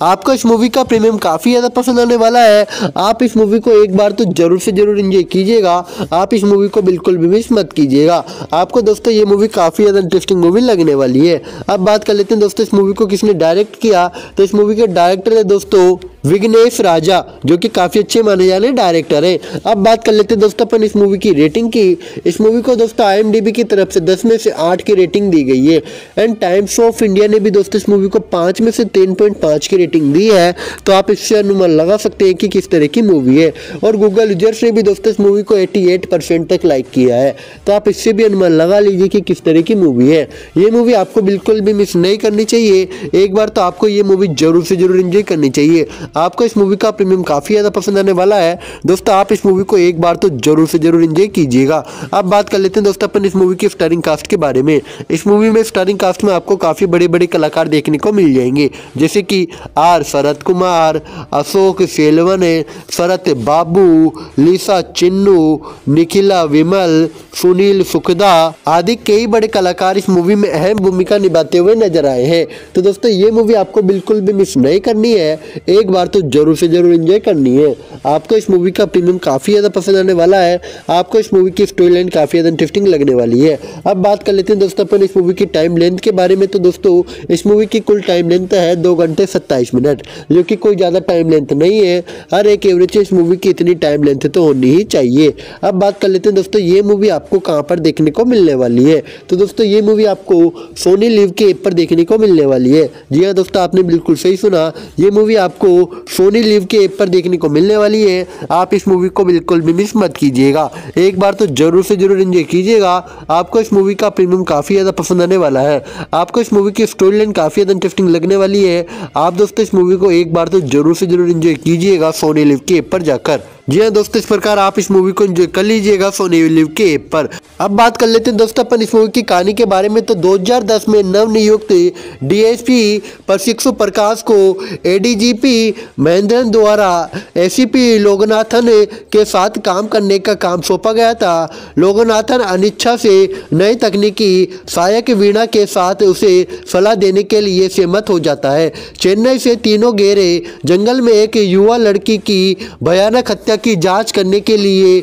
आपको इस मूवी का प्रीमियम काफ़ी ज़्यादा पसंद आने वाला है। आप इस मूवी को एक बार तो जरूर से जरूर एंजॉय कीजिएगा। आप इस मूवी को बिल्कुल भी मिस मत कीजिएगा। आपको दोस्तों ये मूवी काफ़ी ज़्यादा इंटरेस्टिंग मूवी लगने वाली है। अब बात कर लेते हैं दोस्तों इस मूवी को किसने डायरेक्ट किया। तो इस मूवी के डायरेक्टर है दोस्तों विघ्नेश राजा, जो कि काफ़ी अच्छे माने जाने डायरेक्टर हैं। अब बात कर लेते हैं दोस्तों अपन इस मूवी की रेटिंग की। इस मूवी को दोस्तों आई एम डी बी की तरफ से दस में से आठ की रेटिंग दी गई है। एंड टाइम्स ऑफ इंडिया ने भी दोस्तों इस मूवी को पाँच में से तीन पॉइंट पाँच की रेटिंग दी है। तो आप इससे अनुमान लगा सकते हैं कि किस तरह की मूवी है। और गूगल यूजर्स ने भी दोस्तों इस मूवी को अठासी परसेंट तक लाइक किया है। तो आप इससे भी अनुमान लगा लीजिए कि किस तरह की मूवी है। ये मूवी आपको बिल्कुल भी मिस नहीं करनी चाहिए। एक बार तो आपको ये मूवी जरूर से जरूर एंजॉय करनी चाहिए। आपको इस मूवी का प्रीमियम काफ़ी ज़्यादा पसंद आने वाला है। दोस्तों आप इस मूवी को एक बार तो जरूर से जरूर एंजॉय कीजिएगा। अब बात कर लेते हैं दोस्तों अपन इस मूवी की स्टारिंग कास्ट के बारे में। इस मूवी में स्टारिंग कास्ट में आपको काफ़ी बड़े बड़े कलाकार देखने को मिल जाएंगे, जैसे कि आर शरद कुमार, अशोक सेलवन, शरत बाबू, लीसा चिन्नू, निखिला विमल, सुनील सुखदा आदि कई बड़े कलाकार इस मूवी में अहम भूमिका निभाते हुए नजर आए हैं। तो दोस्तों ये मूवी आपको बिल्कुल भी मिस नहीं करनी है। एक बार तो जरूर से जरूर एंजॉय करनी है। आपको इस मूवी का प्रीमियम काफ़ी ज़्यादा पसंद आने वाला है। आपको इस मूवी की स्टोरी लाइन काफ़ी ज़्यादा इंटरेस्टिंग लगने वाली है। अब बात कर लेते हैं दोस्तों अपन इस मूवी की टाइम लेंथ के बारे में। तो दोस्तों इस मूवी की कुल टाइम लेंथ है दो घंटे सत्ताईस मिनट, जो कि कोई ज़्यादा टाइम लेंथ नहीं है। हर एक एवरेज इस मूवी की इतनी टाइम लेंथ तो होनी ही चाहिए। अब बात कर लेते हैं दोस्तों ये मूवी आपको कहाँ पर देखने को मिलने वाली है। तो दोस्तों ये मूवी आपको सोनी लिव के ऐप पर देखने को मिलने वाली है। जी हाँ दोस्तों, आपने बिल्कुल सही सुना। ये मूवी आपको सोनी लिव के ऐप पर देखने को मिलने वाली है। आप इस मूवी को बिल्कुल भी मिस मत कीजिएगा। एक बार तो जरूर से जरूर एंजॉय कीजिएगा। आपको इस मूवी का प्रीमियम काफ़ी ज़्यादा पसंद आने वाला है। आपको इस मूवी की स्टोरी लाइन काफ़ी ज़्यादा इंटरेस्टिंग लगने वाली है। आप दोस्तों इस मूवी को एक बार तो जरूर से जरूर एंजॉय कीजिएगा सोनी लिव के ऐप पर जाकर। जी हाँ दोस्तों, इस प्रकार आप इस मूवी को एंजॉय कर लीजिएगा सोनी लिव के ऐप पर। अब बात कर लेते हैं दोस्तों अपन इस मूवी की कहानी के बारे में। तो दो हज़ार दस में नवनियुक्त डी एस पी प्रशिक्षु प्रकाश को A D G P Mahendran द्वारा ए सी पी लोगनाथन के साथ काम करने का काम सौंपा गया था। लोगनाथन अनिच्छा से नई तकनीकी सहायक वीणा के साथ उसे सलाह देने के लिए सहमत हो जाता है। चेन्नई से तीनों गहरे जंगल में एक युवा लड़की की भयानक हत्या की जांच करने के लिए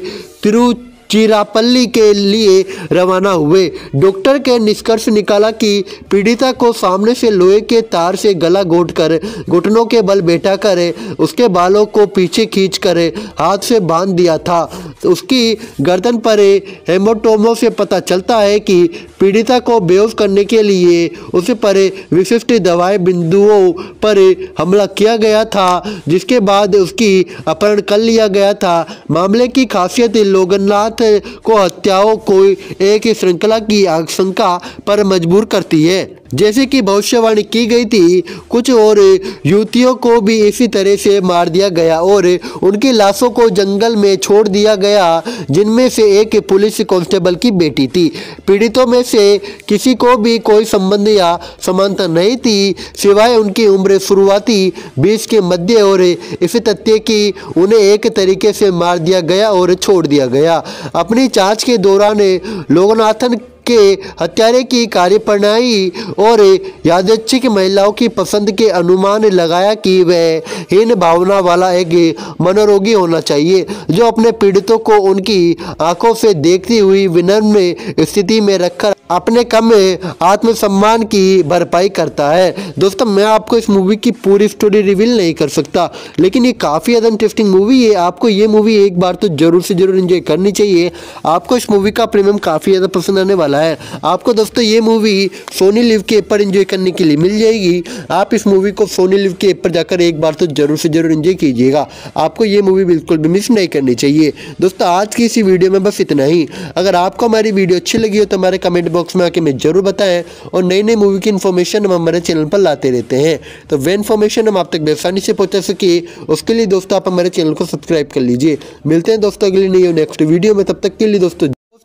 तिरुचिरापल्ली के लिए रवाना हुए। डॉक्टर के निष्कर्ष निकाला कि पीड़िता को सामने से लोहे के तार से गला घोंटकर घुटनों के बल बैठा कर उसके बालों को पीछे खींचकर हाथ से बांध दिया था। उसकी गर्दन पर हेमोटोमो से पता चलता है कि पीड़िता को बेहोश करने के लिए उस पर विशिष्ट दवाई बिंदुओं पर हमला किया गया था, जिसके बाद उसकी अपहरण कर लिया गया था। मामले की खासियत लोगनाथ को हत्याओं को एक श्रृंखला की आशंका पर मजबूर करती है। जैसे कि भविष्यवाणी की गई थी, कुछ और युवतियों को भी इसी तरह से मार दिया गया और उनकी लाशों को जंगल में छोड़ दिया गया, जिनमें से एक पुलिस कांस्टेबल की बेटी थी। पीड़ितों में से किसी को भी कोई संबंध या समानता नहीं थी, सिवाय उनकी उम्र शुरुआती बीस के मध्य और इस तथ्य कि उन्हें एक तरीके से मार दिया गया और छोड़ दिया गया। अपनी जांच के दौरान लोगनाथन के हत्यारे की कार्यप्रणाली और यादृच्छिक महिलाओं की पसंद के अनुमान लगाया कि वह हीन भावना वाला एक मनोरोगी होना चाहिए, जो अपने पीड़ितों को उनकी आंखों से देखती हुई विनम्र स्थिति में रखकर अपने कम आत्मसम्मान की भरपाई करता है। दोस्तों मैं आपको इस मूवी की पूरी स्टोरी रिवील नहीं कर सकता, लेकिन ये काफ़ी ज़्यादा इंटरेस्टिंग मूवी है। आपको ये मूवी एक बार तो जरूर से जरूर एंजॉय करनी चाहिए। आपको इस मूवी का प्रीमियम काफ़ी ज़्यादा पसंद आने वाला है। आपको दोस्तों ये मूवी सोनी लिव के ऐप पर एंजॉय करने के लिए मिल जाएगी। आप इस मूवी को सोनी लिव के ऐप पर जाकर एक बार तो जरूर से जरूर एंजॉय कीजिएगा। आपको ये मूवी बिल्कुल भी मिस नहीं करनी चाहिए। दोस्तों आज की इसी वीडियो में बस इतना ही। अगर आपको हमारी वीडियो अच्छी लगी हो तो हमारे कमेंट बॉक्स में आके हमें जरूर बताएं, और नई नई मूवी की इन्फॉर्मेशन हम हमारे चैनल पर लाते रहते हैं। तो वे इन्फॉर्मेशन हम आप तक आसानी से पहुंचा सके, उसके लिए दोस्तों आप हमारे चैनल को सब्सक्राइब कर लीजिए। मिलते हैं दोस्तों अगली नई नेक्स्ट वीडियो में, तब तक के लिए दोस्तों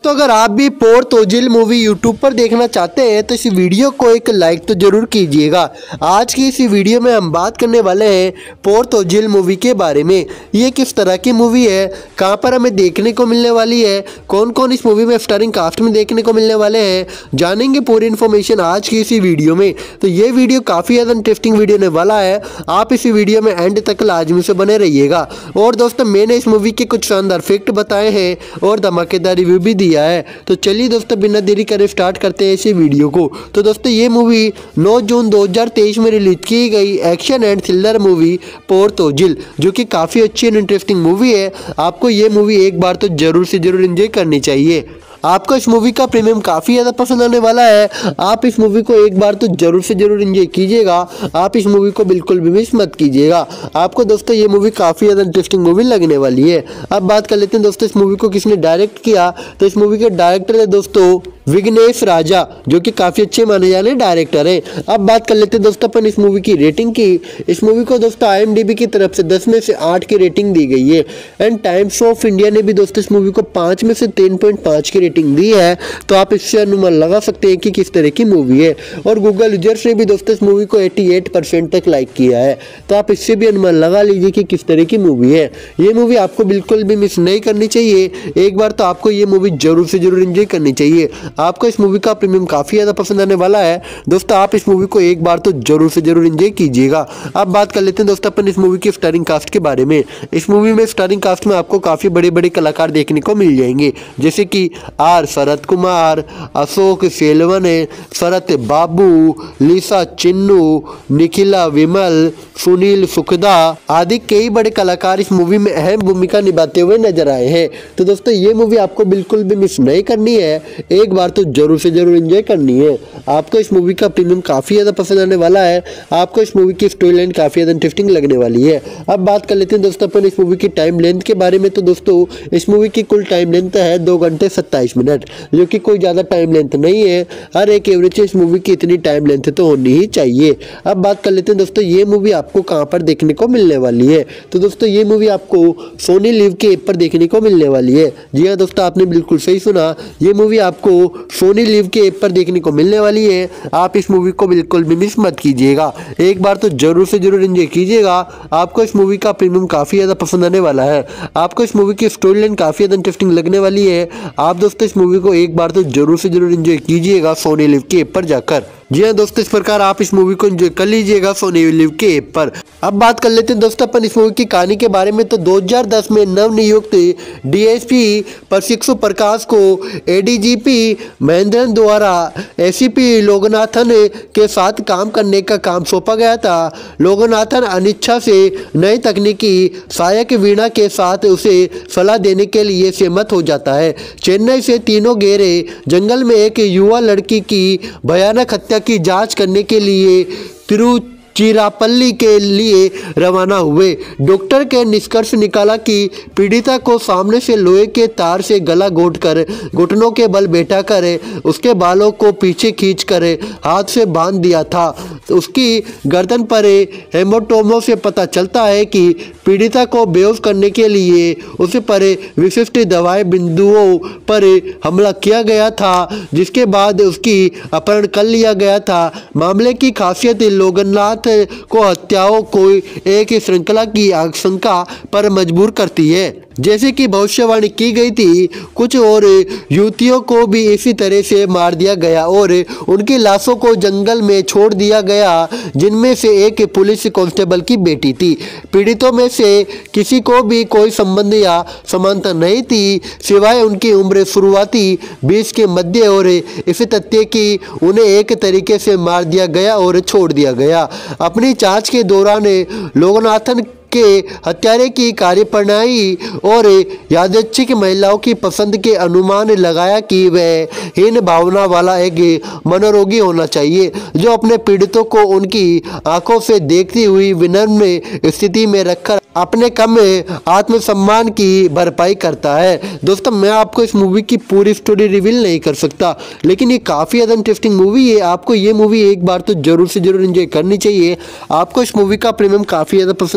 तो अगर आप भी पोर तोजिल मूवी यूट्यूब पर देखना चाहते हैं तो इस वीडियो को एक लाइक तो जरूर कीजिएगा। आज की इस वीडियो में हम बात करने वाले हैं पोर तोजिल मूवी के बारे में। ये किस तरह की मूवी है, कहां पर हमें देखने को मिलने वाली है, कौन कौन इस मूवी में स्टारिंग कास्ट में देखने को मिलने वाले हैं, जानेंगे पूरी इन्फॉर्मेशन आज की इसी वीडियो में। तो ये वीडियो काफ़ी ज़्यादा इंटरेस्टिंग वीडियो होने वाला है, आप इसी वीडियो में एंड तक लाजमी से बने रहिएगा। और दोस्तों मैंने इस मूवी के कुछ शानदार फैक्ट बताए हैं और धमाकेदार रिव्यू भी दिया है। तो चलिए दोस्तों बिना देरी करे स्टार्ट करते हैं इसी वीडियो को। तो दोस्तों ये मूवी नौ जून दो हज़ार तेईस में रिलीज की गई action and thriller movie Por Thozhil, जो कि काफ़ी अच्छी एंड इंटरेस्टिंग मूवी है। आपको ये मूवी एक बार तो जरूर से जरूर एंजॉय करनी चाहिए। आपको इस मूवी का प्रीमियम काफ़ी ज़्यादा पसंद आने वाला है। आप इस मूवी को एक बार तो जरूर से जरूर एंजॉय कीजिएगा। आप इस मूवी को बिल्कुल भी मिस मत कीजिएगा। आपको दोस्तों ये मूवी काफ़ी ज़्यादा इंटरेस्टिंग मूवी लगने वाली है। अब बात कर लेते हैं दोस्तों इस मूवी को किसने डायरेक्ट किया। तो इस मूवी के डायरेक्टर है दोस्तों विघ्नेश राजा, जो कि काफ़ी अच्छे माने जाने डायरेक्टर है। अब बात कर लेते हैं दोस्तों अपन इस मूवी की रेटिंग की। इस मूवी को दोस्तों आई एम डी बी की तरफ से दस में से आठ की रेटिंग दी गई है। एंड टाइम्स ऑफ इंडिया ने भी दोस्तों इस मूवी को पाँच में से तीन पॉइंट पाँच की रेटिंग दी है। तो आप इससे अनुमान लगा सकते हैं कि किस तरह की मूवी है। और गूगल यूजर्स ने भी दोस्तों इस मूवी को अठासी परसेंट तक लाइक किया है। तो आप इससे भी अनुमान लगा लीजिए कि किस तरह की मूवी है। ये मूवी आपको बिल्कुल भी मिस नहीं करनी चाहिए। एक बार तो आपको ये मूवी जरूर से जरूर एंजॉय करनी चाहिए। आपको इस मूवी का प्रीमियम काफ़ी ज़्यादा पसंद आने वाला है। दोस्तों आप इस मूवी को एक बार तो जरूर से जरूर एंजॉय कीजिएगा। अब बात कर लेते हैं दोस्तों अपन इस मूवी की स्टारिंग कास्ट के बारे में। इस मूवी में स्टारिंग कास्ट में आपको काफ़ी बड़े बड़े कलाकार देखने को मिल जाएंगे, जैसे कि आर शरद कुमार, अशोक सेलवन, शरत बाबू, लिसा चिन्नू, निखिला विमल, सुनील सुखदा आदि कई बड़े कलाकार इस मूवी में अहम भूमिका निभाते हुए नजर आए हैं। तो दोस्तों ये मूवी आपको बिल्कुल भी मिस नहीं करनी है। एक बार तो जरूर से जरूर एंजॉय करनी है। आपको इस मूवी का प्रीमियम काफ़ी ज़्यादा पसंद आने वाला है। आपको इस मूवी की स्टोरी लाइन काफ़ी ज़्यादा इंटरेस्टिंग लगने वाली है। अब बात कर लेते हैं दोस्तों अपन इस मूवी की टाइम लेंथ के बारे में। तो दोस्तों इस मूवी की कुल टाइम लेंथ है दो घंटे सत्ताईस मिनट, जो कि कोई ज़्यादा टाइम लेंथ नहीं है। हर एक एवरेज इस मूवी की इतनी टाइम लेंथ तो होनी ही चाहिए। अब बात कर लेते हैं दोस्तों ये मूवी आपको कहाँ पर देखने को मिलने वाली है। तो दोस्तों ये मूवी आपको सोनी लिव के ऐप पर देखने को मिलने वाली है। जी हाँ दोस्तों, आपने बिल्कुल सही सुना, ये मूवी आपको सोनी लिव के ऐप पर देखने को मिलने वाली है। आप इस मूवी को बिल्कुल भी मिस मत कीजिएगा। एक बार तो जरूर से जरूर एंजॉय कीजिएगा। आपको इस मूवी का प्रीमियम काफ़ी ज़्यादा पसंद आने वाला है। आपको इस मूवी की स्टोरी लाइन काफ़ी ज़्यादा इंटरेस्टिंग लगने वाली है। आप दोस्तों इस मूवी को एक बार तो जरूर से जरूर एंजॉय कीजिएगा सोनी लिव के ऐप पर जाकर। जी हाँ दोस्तों, इस प्रकार आप इस मूवी को एंजॉय कर लीजिएगा सोनी लिव के ऐप पर। अब बात कर लेते हैं दोस्तों अपन इस मूवी की कहानी के बारे में। तो दो हज़ार दस में नवनियुक्त डी एस पी प्रशिक्षु प्रकाश को A D G P Mahendran द्वारा ए सी पी लोगनाथन के साथ काम करने का काम सौंपा गया था। लोगनाथन अनिच्छा से नई तकनीकी सहायक वीणा के साथ उसे सलाह देने के लिए सहमत हो जाता है। चेन्नई से तीनों गहरे जंगल में एक युवा लड़की की भयानक हत्या की जांच करने के लिए तिरुचिरापल्ली के लिए रवाना हुए। डॉक्टर के निष्कर्ष निकाला कि पीड़िता को सामने से लोहे के तार से गला घोंटकर घुटनों के बल बैठाकर उसके बालों को पीछे खींचकर हाथ से बांध दिया था। उसकी गर्दन पर हेमोटोमो से पता चलता है कि पीड़िता को बेहोश करने के लिए उस पर विशिष्ट दवाई बिंदुओं पर हमला किया गया था, जिसके बाद उसकी अपहरण कर लिया गया था। मामले की खासियत लोगनाथ को हत्याओं को एक श्रृंखला की आशंका पर मजबूर करती है। जैसे कि भविष्यवाणी की गई थी, कुछ और युवतियों को भी इसी तरह से मार दिया गया और उनकी लाशों को जंगल में छोड़ दिया गया, जिनमें से एक पुलिस कांस्टेबल की बेटी थी। पीड़ितों में से किसी को भी कोई संबंध या समानता नहीं थी, सिवाय उनकी उम्र शुरुआती बीस के मध्य और इस तथ्य कि उन्हें एक तरीके से मार दिया गया और छोड़ दिया गया। अपनी जांच के दौरान लोगनाथन के हत्यारे की कार्यप्रणाली और यादृच्छिक महिलाओं की पसंद के अनुमान लगाया कि वह हीन भावना वाला एक मनोरोगी होना चाहिए, जो अपने पीड़ितों को उनकी आंखों से देखती हुई विनम्र स्थिति में रखकर अपने कम आत्मसम्मान की भरपाई करता है। दोस्तों मैं आपको इस मूवी की पूरी स्टोरी रिवील नहीं कर सकता, लेकिन ये काफ़ी ज़्यादा इंटरेस्टिंग मूवी है। आपको ये मूवी एक बार तो जरूर से जरूर एंजॉय करनी चाहिए। आपको इस मूवी का प्रीमियम काफ़ी ज़्यादा पसंद आने वाला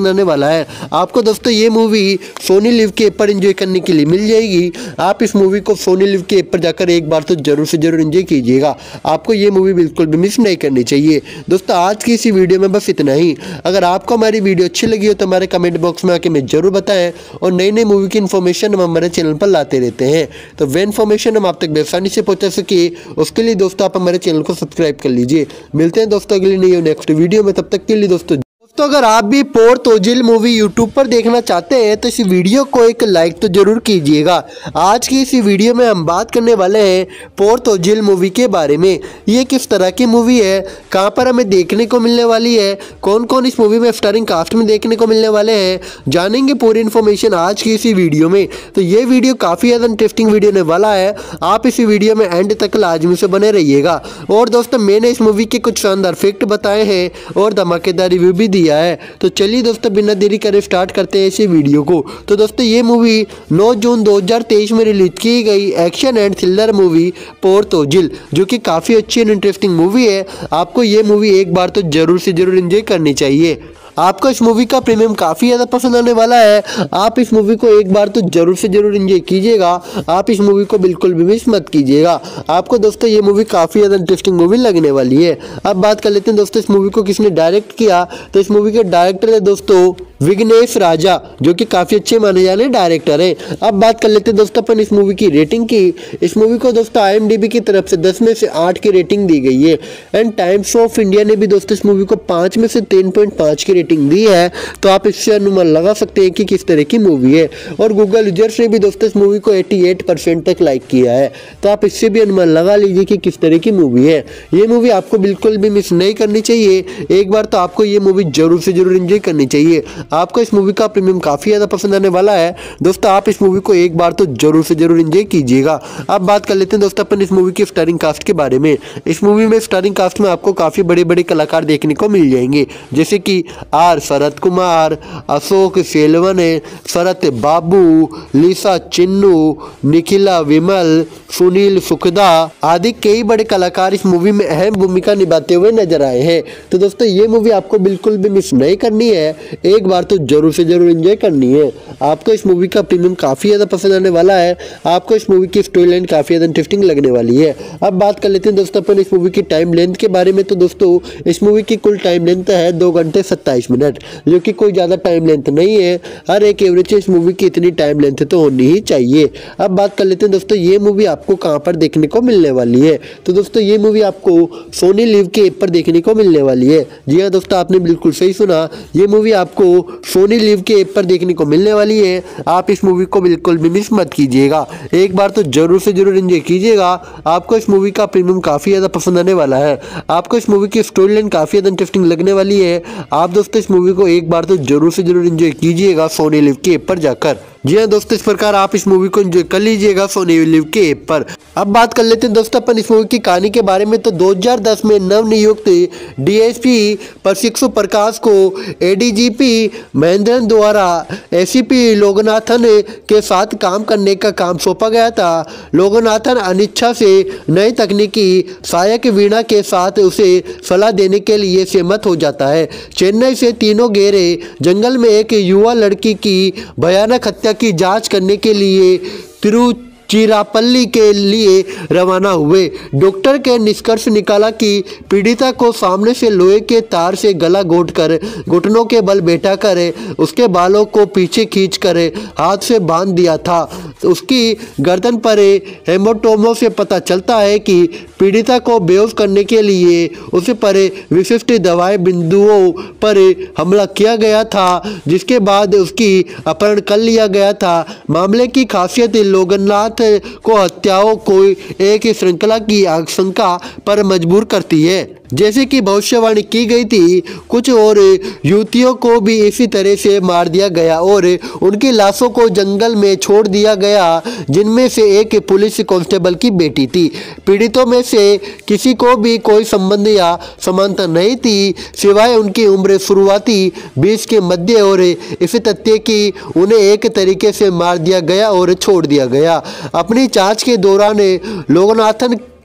वाला है। आपको दोस्तों ये मूवी सोनी लिव के ऐप पर एंजॉय करने के लिए मिल जाएगी। आप इस मूवी को सोनी लिव के ऐप पर जाकर एक बार तो जरूर से जरूर एंजॉय कीजिएगा। आपको ये मूवी बिल्कुल भी मिस नहीं करनी चाहिए। दोस्तों आज की इसी वीडियो में बस इतना ही। अगर आपको हमारी वीडियो अच्छी लगी हो तो हमारे कमेंट बॉक्स में आके हमें जरूर बताएं और नई नई मूवी की इन्फॉर्मेशन हम हमारे चैनल पर लाते रहते हैं, तो वे इन्फॉर्मेशन हम आप तक आसानी से पहुंचा सके उसके लिए दोस्तों आप हमारे चैनल को सब्सक्राइब कर लीजिए। मिलते हैं दोस्तों अगली नई नेक्स्ट वीडियो में, तब तक के लिए दोस्तों तो अगर आप भी पोर्थ ओजिल मूवी यूट्यूब पर देखना चाहते हैं तो इस वीडियो को एक लाइक तो जरूर कीजिएगा। आज की इस वीडियो में हम बात करने वाले हैं पोर्थ ओजिल मूवी के बारे में। ये किस तरह की मूवी है, कहां पर हमें देखने को मिलने वाली है, कौन कौन इस मूवी में स्टारिंग कास्ट में देखने को मिलने वाले हैं, जानेंगे पूरी इन्फॉर्मेशन आज की इसी वीडियो में। तो ये वीडियो काफ़ी ज़्यादा इंटरेस्टिंग वीडियो होने वाला है। आप इसी वीडियो में एंड तक लाजमी से बने रहिएगा। और दोस्तों मैंने इस मूवी के कुछ शानदार फैक्ट बताए हैं और धमाकेदार रिव्यू भी दिया है। तो चलिए दोस्तों बिना देरी करे स्टार्ट करते हैं इसी वीडियो को। तो दोस्तों ये मूवी नौ जून दो हज़ार तेईस में रिलीज की गई action and thriller movie पोर्थ Ozil, जो कि काफ़ी अच्छी एंड इंटरेस्टिंग मूवी है। आपको ये मूवी एक बार तो जरूर से जरूर एंजॉय करनी चाहिए। आपको इस मूवी का प्रीमियम काफ़ी ज़्यादा पसंद आने वाला है। आप इस मूवी को एक बार तो जरूर से जरूर एंजॉय कीजिएगा। आप इस मूवी को बिल्कुल भी मिस मत कीजिएगा। आपको दोस्तों ये मूवी काफ़ी ज़्यादा इंटरेस्टिंग मूवी लगने वाली है। अब बात कर लेते हैं दोस्तों इस मूवी को किसने डायरेक्ट किया। तो इस मूवी के डायरेक्टर है दोस्तों विघ्नेश राजा, जो कि काफ़ी अच्छे माने जाने डायरेक्टर हैं। अब बात कर लेते हैं दोस्तों अपन इस मूवी की रेटिंग की। इस मूवी को दोस्तों आई एम डी बी की तरफ से दस में से आठ की रेटिंग दी गई है। एंड टाइम्स ऑफ इंडिया ने भी दोस्तों इस मूवी को पाँच में से तीन पॉइंट पाँच की रेटिंग दी है। तो आप इससे अनुमान लगा सकते हैं कि किस तरह की मूवी है। और गूगल यूजर्स ने भी दोस्तों इस मूवी को अठासी परसेंट तक लाइक किया है। तो आप इससे भी अनुमान लगा लीजिए कि किस तरह की मूवी है। ये मूवी आपको बिल्कुल भी मिस नहीं करनी चाहिए। एक बार तो आपको ये मूवी जरूर से जरूर एंजॉय करनी चाहिए। आपको इस मूवी का प्रीमियम काफ़ी ज़्यादा पसंद आने वाला है। दोस्तों आप इस मूवी को एक बार तो जरूर से जरूर एंजॉय कीजिएगा। अब बात कर लेते हैं दोस्तों अपन इस मूवी की स्टारिंग कास्ट के बारे में। इस मूवी में स्टारिंग कास्ट में आपको काफ़ी बड़े बड़े कलाकार देखने को मिल जाएंगे, जैसे कि आर शरद कुमार, अशोक सेलवन, शरत बाबू, लिसा चिन्नू, निखिला विमल, सुनील सुखदा आदि कई बड़े कलाकार इस मूवी में अहम भूमिका निभाते हुए नजर आए हैं। तो दोस्तों ये मूवी आपको बिल्कुल भी मिस नहीं करनी है। एक बार तो जरूर से जरूर एंजॉय करनी है। आपको इस मूवी का प्रीमियम काफ़ी ज़्यादा पसंद आने वाला है। आपको इस मूवी की स्टोरी लाइन काफ़ी ज़्यादा इंटरेस्टिंग लगने वाली है। अब बात कर लेते हैं दोस्तों अपन इस मूवी की टाइम लेंथ के बारे में। तो दोस्तों इस मूवी की कुल टाइम लेंथ है दो घंटे सत्ताईस मिनट, जो कि कोई ज़्यादा टाइम लेंथ नहीं है। हर एक एवरेज इस मूवी की इतनी टाइम लेंथ तो होनी ही चाहिए। अब बात कर लेते हैं दोस्तों ये मूवी आपको कहाँ पर देखने को मिलने वाली है। तो दोस्तों ये मूवी आपको सोनी लिव के ऐप पर देखने को मिलने वाली है। जी हाँ दोस्तों, आपने बिल्कुल सही सुना। ये मूवी आपको सोनी लिव के ऐप पर देखने को मिलने वाली है। आप इस मूवी को बिल्कुल भी मिस मत कीजिएगा। एक बार तो जरूर से जरूर एंजॉय कीजिएगा। आपको इस मूवी का प्रीमियम काफ़ी ज़्यादा पसंद आने वाला है। आपको इस मूवी की स्टोरी लाइन काफ़ी ज़्यादा इंटरेस्टिंग लगने वाली है। आप दोस्तों इस मूवी को एक बार तो जरूर से जरूर एंजॉय कीजिएगा सोनी लिव के ऐप पर जाकर। जी हाँ दोस्तों, इस प्रकार आप इस मूवी को एंजॉय कर लीजिएगा सोनी लिव के ऐप पर। अब बात कर लेते हैं दोस्तों अपन इस मूवी की कहानी के बारे में। तो दो हज़ार दस में नवनियुक्त डी एस पी प्रशिक्षु प्रकाश को A D G P Mahendran द्वारा ए सी पी लोगनाथन के साथ काम करने का काम सौंपा गया था। लोगनाथन अनिच्छा से नई तकनीकी सहायक वीणा के साथ उसे सलाह देने के लिए सहमत हो जाता है। चेन्नई से तीनों गहरे जंगल में एक युवा लड़की की भयानक हत्या की जांच करने के लिए तिरुचिरापल्ली के लिए रवाना हुए। डॉक्टर के निष्कर्ष निकाला कि पीड़िता को सामने से लोहे के तार से गला घोंटकर घुटनों के बल बैठाकर उसके बालों को पीछे खींचकर हाथ से बांध दिया था। उसकी गर्दन पर हेमोटोमो से पता चलता है कि पीड़िता को बेहोश करने के लिए उस पर विशिष्ट दवाई बिंदुओं पर हमला किया गया था, जिसके बाद उसकी अपहरण कर लिया गया था। मामले की खासियत लोगनाथ को हत्याओं को एक श्रृंखला की आशंका पर मजबूर करती है। जैसे कि भविष्यवाणी की गई थी, कुछ और युवतियों को भी इसी तरह से मार दिया गया और उनकी लाशों को जंगल में छोड़ दिया गया, जिनमें से एक पुलिस कांस्टेबल की बेटी थी। पीड़ितों में से किसी को भी कोई संबंध या समानता नहीं थी, सिवाय उनकी उम्र शुरुआती बीस के मध्य और इस तथ्य कि उन्हें एक तरीके से मार दिया गया और छोड़ दिया गया। अपनी जांच के दौरान लोगनाथन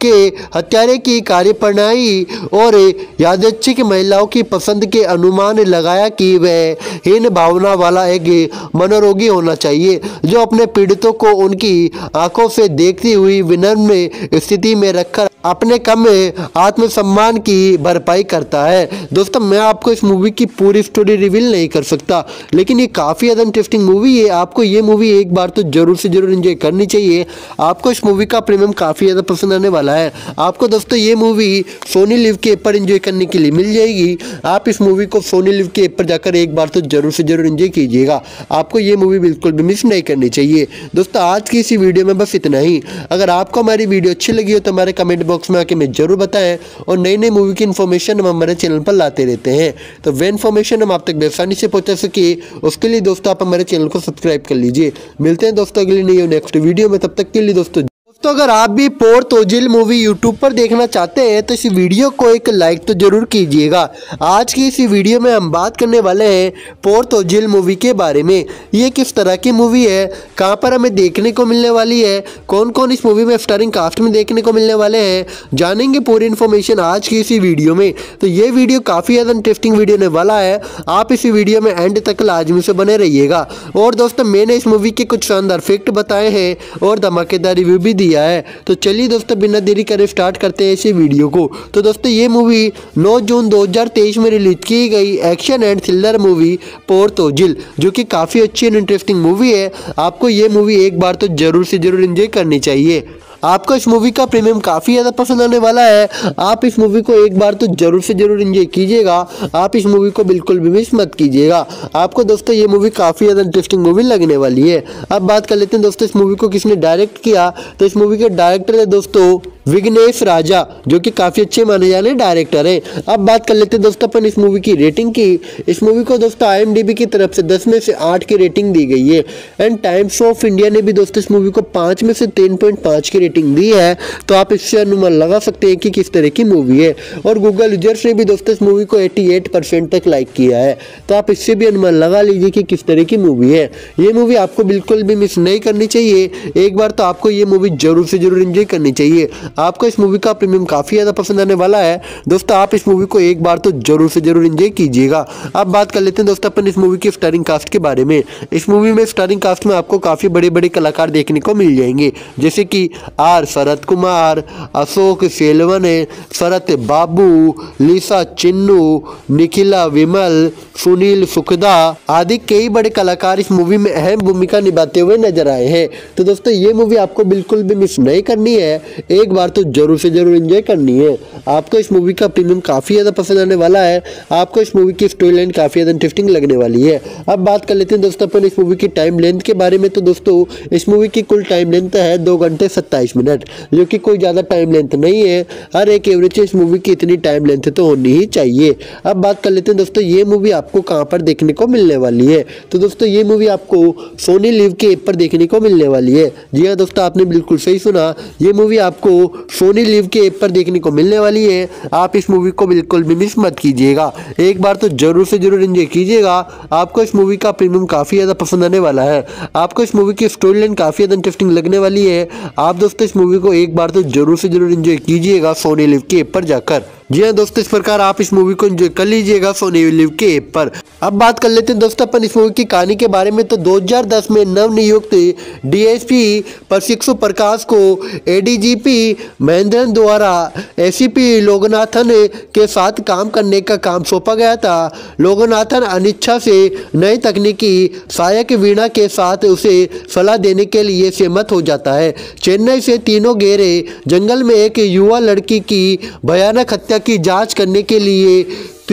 के हत्यारे की कार्यप्रणाली और यादृच्छिक महिलाओं की पसंद के अनुमान लगाया कि वह हीन भावना वाला एक मनोरोगी होना चाहिए जो अपने पीड़ितों को उनकी आंखों से देखती हुई विनम्र स्थिति में रखकर अपने कम आत्मसम्मान की भरपाई करता है। दोस्तों मैं आपको इस मूवी की पूरी स्टोरी रिवील नहीं कर सकता, लेकिन ये काफ़ी ज़्यादा इंटरेस्टिंग मूवी है। आपको ये मूवी एक बार तो जरूर से जरूर एंजॉय करनी चाहिए। आपको इस मूवी का प्रीमियम काफ़ी ज़्यादा पसंद आने वाला है। आपको दोस्तों ये मूवी सोनी लिव के ऐप पर एंजॉय करने के लिए मिल जाएगी। आप इस मूवी को सोनी लिव के ऐप पर जाकर एक बार तो जरूर से जरूर एंजॉय कीजिएगा। आपको ये मूवी बिल्कुल भी मिस नहीं करनी चाहिए। दोस्तों आज की इसी वीडियो में बस इतना ही। अगर आपको हमारी वीडियो अच्छी लगी हो तो हमारे कमेंट बॉक्स में आके हमें जरूर बताएं, और नई नई मूवी की इन्फॉर्मेशन हम हमारे चैनल पर लाते रहते हैं। तो वे इन्फॉर्मेशन हम आप तक आसानी से पहुंचा सके उसके लिए दोस्तों आप हमारे चैनल को सब्सक्राइब कर लीजिए। मिलते हैं दोस्तों अगली नई नेक्स्ट वीडियो में, तब तक के लिए दोस्तों तो अगर आप भी पोर तोजिल मूवी यूट्यूब पर देखना चाहते हैं तो इस वीडियो को एक लाइक तो जरूर कीजिएगा। आज की इस वीडियो में हम बात करने वाले हैं पोर तोजिल मूवी के बारे में। ये किस तरह की मूवी है, कहां पर हमें देखने को मिलने वाली है, कौन कौन इस मूवी में स्टारिंग कास्ट में देखने को मिलने वाले हैं, जानेंगे पूरी इन्फॉर्मेशन आज की इसी वीडियो में। तो ये वीडियो काफ़ी ज़्यादा इंटरेस्टिंग वीडियो होने वाला है। आप इसी वीडियो में एंड तक लाजमी से बने रहिएगा। और दोस्तों मैंने इस मूवी के कुछ शानदार फैक्ट बताए हैं और धमाकेदार रिव्यू भी दिया है। तो चलिए दोस्तों बिना देरी करे स्टार्ट करते हैं इसी वीडियो को। तो दोस्तों ये मूवी नौ जून दो हज़ार तेईस में रिलीज की गई action and thriller movie Por Thozhil, जो कि काफ़ी अच्छी एंड इंटरेस्टिंग मूवी है। आपको ये मूवी एक बार तो जरूर से जरूर एंजॉय करनी चाहिए। आपको इस मूवी का प्रीमियम काफ़ी ज़्यादा पसंद आने वाला है। आप इस मूवी को एक बार तो जरूर से जरूर एंजॉय कीजिएगा। आप इस मूवी को बिल्कुल भी मिस मत कीजिएगा। आपको दोस्तों ये मूवी काफ़ी ज़्यादा इंटरेस्टिंग मूवी लगने वाली है। अब बात कर लेते हैं दोस्तों इस मूवी को किसने डायरेक्ट किया। तो इस मूवी के डायरेक्टर है दोस्तों विघ्नेश राजा, जो कि काफ़ी अच्छे माने जाने डायरेक्टर हैं। अब बात कर लेते हैं दोस्तों अपन इस मूवी की रेटिंग की। इस मूवी को दोस्तों आई एम डी बी की तरफ से दस में से आठ की रेटिंग दी गई है। एंड टाइम्स ऑफ इंडिया ने भी दोस्तों इस मूवी को पाँच में से तीन पॉइंट पाँच की रेटिंग दी है। तो आप इससे अनुमान लगा सकते हैं कि किस तरह की मूवी है। और गूगल यूजर्स ने भी दोस्तों इस मूवी को अठासी परसेंट तक लाइक किया है। तो आप इससे भी अनुमान लगा लीजिए कि किस तरह की मूवी है। ये मूवी आपको बिल्कुल भी मिस नहीं करनी चाहिए। एक बार तो आपको ये मूवी जरूर से जरूर एंजॉय करनी चाहिए। आपको इस मूवी का प्रीमियम काफ़ी ज़्यादा पसंद आने वाला है। दोस्तों आप इस मूवी को एक बार तो जरूर से जरूर एंजॉय कीजिएगा। अब बात कर लेते हैं दोस्तों अपन इस मूवी की स्टारिंग कास्ट के बारे में। इस मूवी में स्टारिंग कास्ट में आपको काफ़ी बड़े बड़े कलाकार देखने को मिल जाएंगे, जैसे कि आर शरद कुमार, अशोक सेलवन, शरत बाबू, लिसा चिन्नू, निखिला विमल, सुनील सुखदा आदि कई बड़े कलाकार इस मूवी में अहम भूमिका निभाते हुए नजर आए हैं। तो दोस्तों ये मूवी आपको बिल्कुल भी मिस नहीं करनी है। एक बार तो जरूर से जरूर एंजॉय करनी है। आपको इस मूवी का प्रीमियम काफ़ी ज़्यादा पसंद आने वाला है। आपको इस मूवी की स्टोरी लाइन काफ़ी ज़्यादा इंटरेस्टिंग लगने वाली है। अब बात कर लेते हैं दोस्तों अपन इस मूवी की टाइम लेंथ के बारे में। तो दोस्तों इस मूवी की कुल टाइम लेंथ है दो घंटे सत्ताईस मिनट, जो कि कोई ज़्यादा टाइम लेंथ नहीं है। हर एक एवरेज इस मूवी की इतनी टाइम लेंथ तो होनी ही चाहिए। अब बात कर लेते हैं दोस्तों ये मूवी आपको कहाँ पर देखने को मिलने वाली है। तो दोस्तों ये मूवी आपको सोनी लिव के ऐप पर देखने को मिलने वाली है। जी हाँ दोस्तों आपने बिल्कुल सही सुना, ये मूवी आपको सोनी लिव के ऐप पर देखने को मिलने वाली है। आप इस मूवी को बिल्कुल भी मिस मत कीजिएगा। एक बार तो जरूर से जरूर एंजॉय कीजिएगा। आपको इस मूवी का प्रीमियम काफ़ी ज़्यादा पसंद आने वाला है। आपको इस मूवी की स्टोरी लाइन काफ़ी ज़्यादा इंटरेस्टिंग लगने वाली है। आप दोस्तों इस मूवी को एक बार तो जरूर से जरूर एंजॉय कीजिएगा सोनी लिव के ऐप पर जाकर। जी हाँ दोस्तों इस प्रकार आप इस मूवी को एंजॉय कर लीजिएगा सोनी लिव के ऐप पर। अब बात कर लेते हैं दोस्तों अपन इस मूवी की कहानी के बारे में। तो दो हज़ार दस में नवनियुक्त डी एस पी प्रशिक्षु प्रकाश को A D G P Mahendran द्वारा ए सी पी लोगनाथन के साथ काम करने का काम सौंपा गया था। लोगनाथन अनिच्छा से नई तकनीकी सहायक वीणा के साथ उसे सलाह देने के लिए सहमत हो जाता है। चेन्नई से तीनों गहरे जंगल में एक युवा लड़की की भयानक हत्या की जांच करने के लिए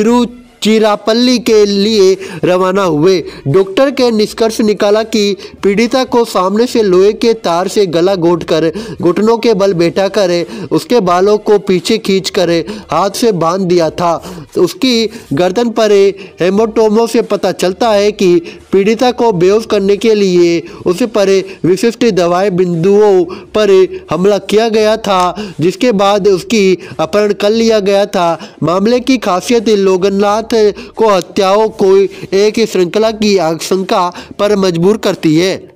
तिरुचिरापल्ली के लिए रवाना हुए। डॉक्टर के निष्कर्ष निकाला कि पीड़िता को सामने से लोहे के तार से गला घोंटकर घुटनों के बल बैठाकर उसके बालों को पीछे खींचकर हाथ से बांध दिया था। उसकी गर्दन पर हेमोटोमो से पता चलता है कि पीड़िता को बेहोश करने के लिए उस पर विशिष्ट दवाई बिंदुओं पर हमला किया गया था, जिसके बाद उसकी अपहरण कर लिया गया था। मामले की खासियत लोगनाथ को हत्याओं को एक श्रृंखला की आशंका पर मजबूर करती है।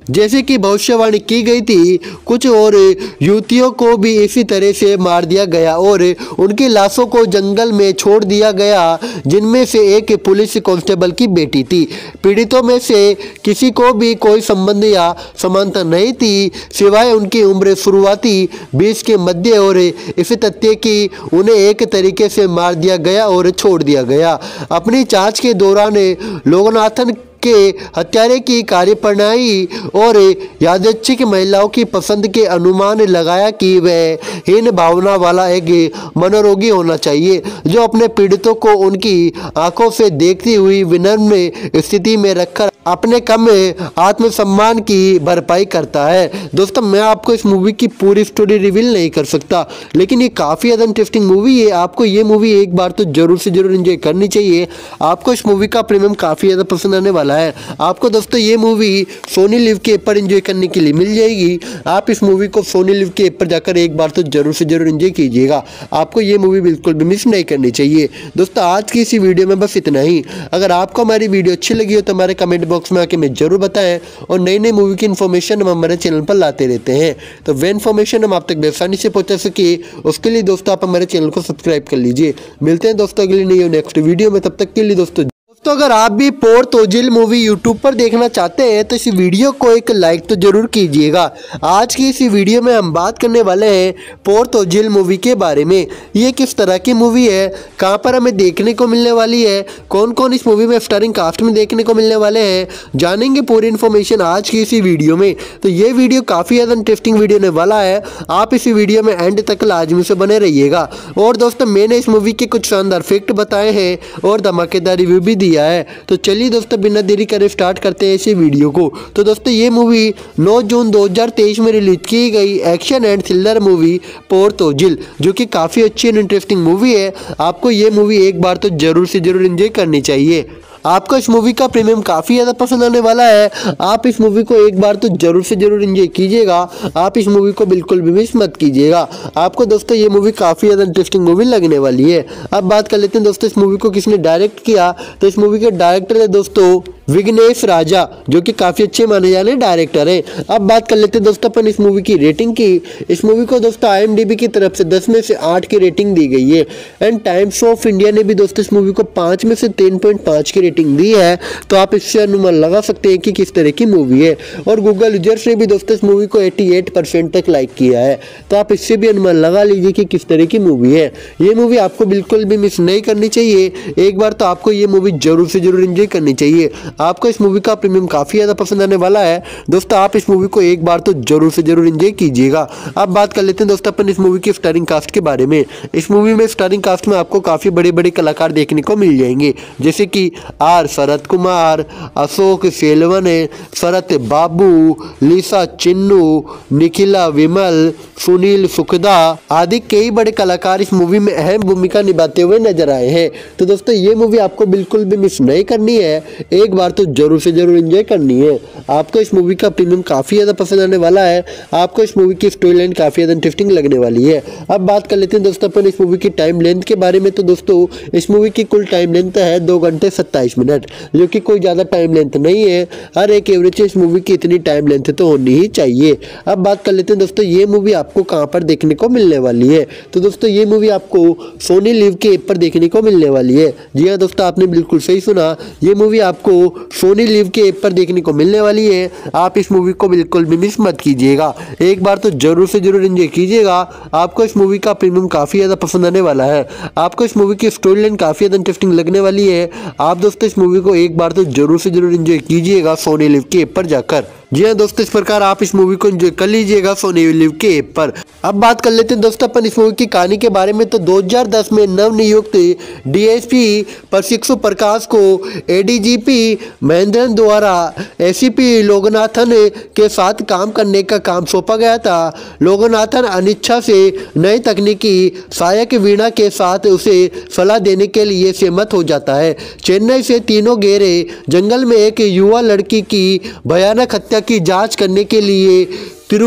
जैसे कि भविष्यवाणी की गई थी, कुछ और युवतियों को भी इसी तरह से मार दिया गया और उनकी लाशों को जंगल में छोड़ दिया गया, जिनमें से एक पुलिस कांस्टेबल की बेटी थी। पीड़ितों में से किसी को भी कोई संबंध या समानता नहीं थी, सिवाय उनकी उम्र शुरुआती बीस के मध्य और इस तथ्य कि उन्हें एक तरीके से मार दिया गया और छोड़ दिया गया। अपनी जांच के दौरान लोगनाथन के हत्यारे की कार्यप्रणाली और यादृच्छिक महिलाओं की पसंद के अनुमान लगाया कि वह हीन भावना वाला एक मनोरोगी होना चाहिए, जो अपने पीड़ितों को उनकी आंखों से देखती हुई विनम्र स्थिति में रखकर अपने कम आत्मसम्मान की भरपाई करता है। दोस्तों, मैं आपको इस मूवी की पूरी स्टोरी रिवील नहीं कर सकता, लेकिन ये काफ़ी ज़्यादा इंटरेस्टिंग मूवी है। आपको ये मूवी एक बार तो जरूर से जरूर एंजॉय करनी चाहिए। आपको इस मूवी का प्रीमियम काफ़ी ज़्यादा पसंद आने वाला है। आपको दोस्तों ये मूवी सोनी लिव के ऐप पर एंजॉय करने के लिए मिल जाएगी। आप इस मूवी को सोनी लिव के ऐप पर जाकर एक बार तो जरूर से जरूर एंजॉय कीजिएगा। आपको ये मूवी बिल्कुल भी मिस नहीं करनी चाहिए। दोस्तों, आज की इसी वीडियो में बस इतना ही। अगर आपको हमारी वीडियो अच्छी लगी हो तो हमारे कमेंट बॉक्स में आके हमें जरूर बताएं, और नई नई मूवी की इन्फॉर्मेशन हम हमारे चैनल पर लाते रहते हैं। तो वे इन्फॉर्मेशन हम आप तक आसानी से पहुंचा सके, उसके लिए दोस्तों आप हमारे चैनल को सब्सक्राइब कर लीजिए। मिलते हैं दोस्तों अगली नई नेक्स्ट वीडियो में, तब तक के लिए दोस्तों तो अगर आप भी पोर्थ ओजिल मूवी यूट्यूब पर देखना चाहते हैं तो इस वीडियो को एक लाइक तो जरूर कीजिएगा। आज की इस वीडियो में हम बात करने वाले हैं पोर्थ ओजिल मूवी के बारे में। ये किस तरह की मूवी है, कहां पर हमें देखने को मिलने वाली है, कौन कौन इस मूवी में स्टारिंग कास्ट में देखने को मिलने वाले हैं, जानेंगे पूरी इन्फॉर्मेशन आज की इसी वीडियो में। तो ये वीडियो काफ़ी ज़्यादा इंटरेस्टिंग वीडियो होने वाला है। आप इसी वीडियो में एंड तक लाजमी से बने रहिएगा। और दोस्तों, मैंने इस मूवी के कुछ शानदार फैक्ट बताए हैं और धमाकेदार रिव्यू भी दिया है। तो चलिए दोस्तों, बिना देरी करे स्टार्ट करते हैं इसी वीडियो को। तो दोस्तों, ये मूवी नौ जून दो हज़ार तेईस में रिलीज की गई action and thriller movie पोर्थ Ozil, जो कि काफ़ी अच्छी एंड इंटरेस्टिंग मूवी है। आपको ये मूवी एक बार तो जरूर से जरूर एंजॉय करनी चाहिए। आपको इस मूवी का प्रीमियम काफ़ी ज़्यादा पसंद आने वाला है। आप इस मूवी को एक बार तो जरूर से जरूर एंजॉय कीजिएगा। आप इस मूवी को बिल्कुल भी मिस मत कीजिएगा। आपको दोस्तों ये मूवी काफ़ी ज़्यादा इंटरेस्टिंग मूवी लगने वाली है। अब बात कर लेते हैं दोस्तों इस मूवी को किसने डायरेक्ट किया। तो इस मूवी के डायरेक्टर है दोस्तों विघ्नेश राजा, जो कि काफ़ी अच्छे माने जाने डायरेक्टर हैं। अब बात कर लेते हैं दोस्तों अपन इस मूवी की रेटिंग की। इस मूवी को दोस्तों आई एम डी बी की तरफ से दस में से आठ की रेटिंग दी गई है। एंड टाइम्स ऑफ इंडिया ने भी दोस्तों इस मूवी को पाँच में से तीन पॉइंट पाँच की रेटिंग दी है। तो आप इससे अनुमान लगा सकते हैं कि किस तरह की मूवी है। और गूगल यूजर्स ने भी दोस्तों इस मूवी को अठासी परसेंट तक लाइक किया है। तो आप इससे भी अनुमान लगा लीजिए कि किस तरह की मूवी है। ये मूवी आपको बिल्कुल भी मिस नहीं करनी चाहिए। एक बार तो आपको ये मूवी जरूर से जरूर एंजॉय करनी चाहिए। आपको इस मूवी का प्रीमियम काफ़ी ज़्यादा पसंद आने वाला है। दोस्तों, आप इस मूवी को एक बार तो जरूर से जरूर एंजॉय कीजिएगा। अब बात कर लेते हैं दोस्तों अपन इस मूवी की स्टारिंग कास्ट के बारे में। इस मूवी में स्टारिंग कास्ट में आपको काफ़ी बड़े बड़े कलाकार देखने को मिल जाएंगे, जैसे कि आर शरद कुमार, अशोक सेलवन, शरत बाबू, लिसा चिन्नू, निखिला विमल, सुनील सुखदा आदि कई बड़े कलाकार इस मूवी में अहम भूमिका निभाते हुए नजर आए हैं। तो दोस्तों, ये मूवी आपको बिल्कुल भी मिस नहीं करनी है। एक बार तो जरूर से जरूर एंजॉय करनी है। आपको इस मूवी का प्रीमियम काफ़ी ज़्यादा पसंद आने वाला है। आपको इस मूवी की स्टोरी लाइन काफ़ी ज़्यादा इंटरेस्टिंग लगने वाली है। अब बात कर लेते हैं दोस्तों अपन इस मूवी की टाइम लेंथ के बारे में। तो दोस्तों, इस मूवी की कुल टाइम लेंथ है दो घंटे सत्ताईस मिनट, जो कि कोई ज़्यादा टाइम लेंथ नहीं है। हर एक एवरेज इस मूवी की इतनी टाइम लेंथ तो होनी ही चाहिए। अब बात कर लेते हैं दोस्तों ये मूवी आपको कहाँ पर देखने को मिलने वाली है। तो दोस्तों, ये मूवी आपको सोनी लिव के ऐप पर देखने को मिलने वाली है। जी हाँ दोस्तों, आपने बिल्कुल सही सुना। ये मूवी आपको सोनी लिव के ऐप पर देखने को मिलने वाली है। आप इस मूवी को बिल्कुल भी मिस मत कीजिएगा। एक बार तो जरूर से जरूर एंजॉय कीजिएगा। आपको इस मूवी का प्रीमियम काफ़ी ज़्यादा पसंद आने वाला है। आपको इस मूवी की स्टोरी लाइन काफ़ी ज़्यादा इंटरेस्टिंग लगने वाली है। आप दोस्तों इस मूवी को एक बार तो जरूर से जरूर एंजॉय कीजिएगा सोनी लिव के ऐप पर जाकर। जी हाँ दोस्तों, इस प्रकार आप इस मूवी को एंजॉय कर लीजिएगा सोनी लिव के ऐप पर। अब बात कर लेते हैं दोस्तों अपन इस मूवी की कहानी के बारे में। तो दो हज़ार दस में नवनियुक्त डी एस पी प्रशिक्षु प्रकाश को A D G P Mahendran द्वारा ए सी पी लोगनाथन के साथ काम करने का काम सौंपा गया था। लोगनाथन अनिच्छा से नई तकनीकी सहायक वीणा के साथ उसे सलाह देने के लिए सहमत हो जाता है। चेन्नई से तीनों गहरे जंगल में एक युवा लड़की की भयानक हत्या की जांच करने के लिए तिरु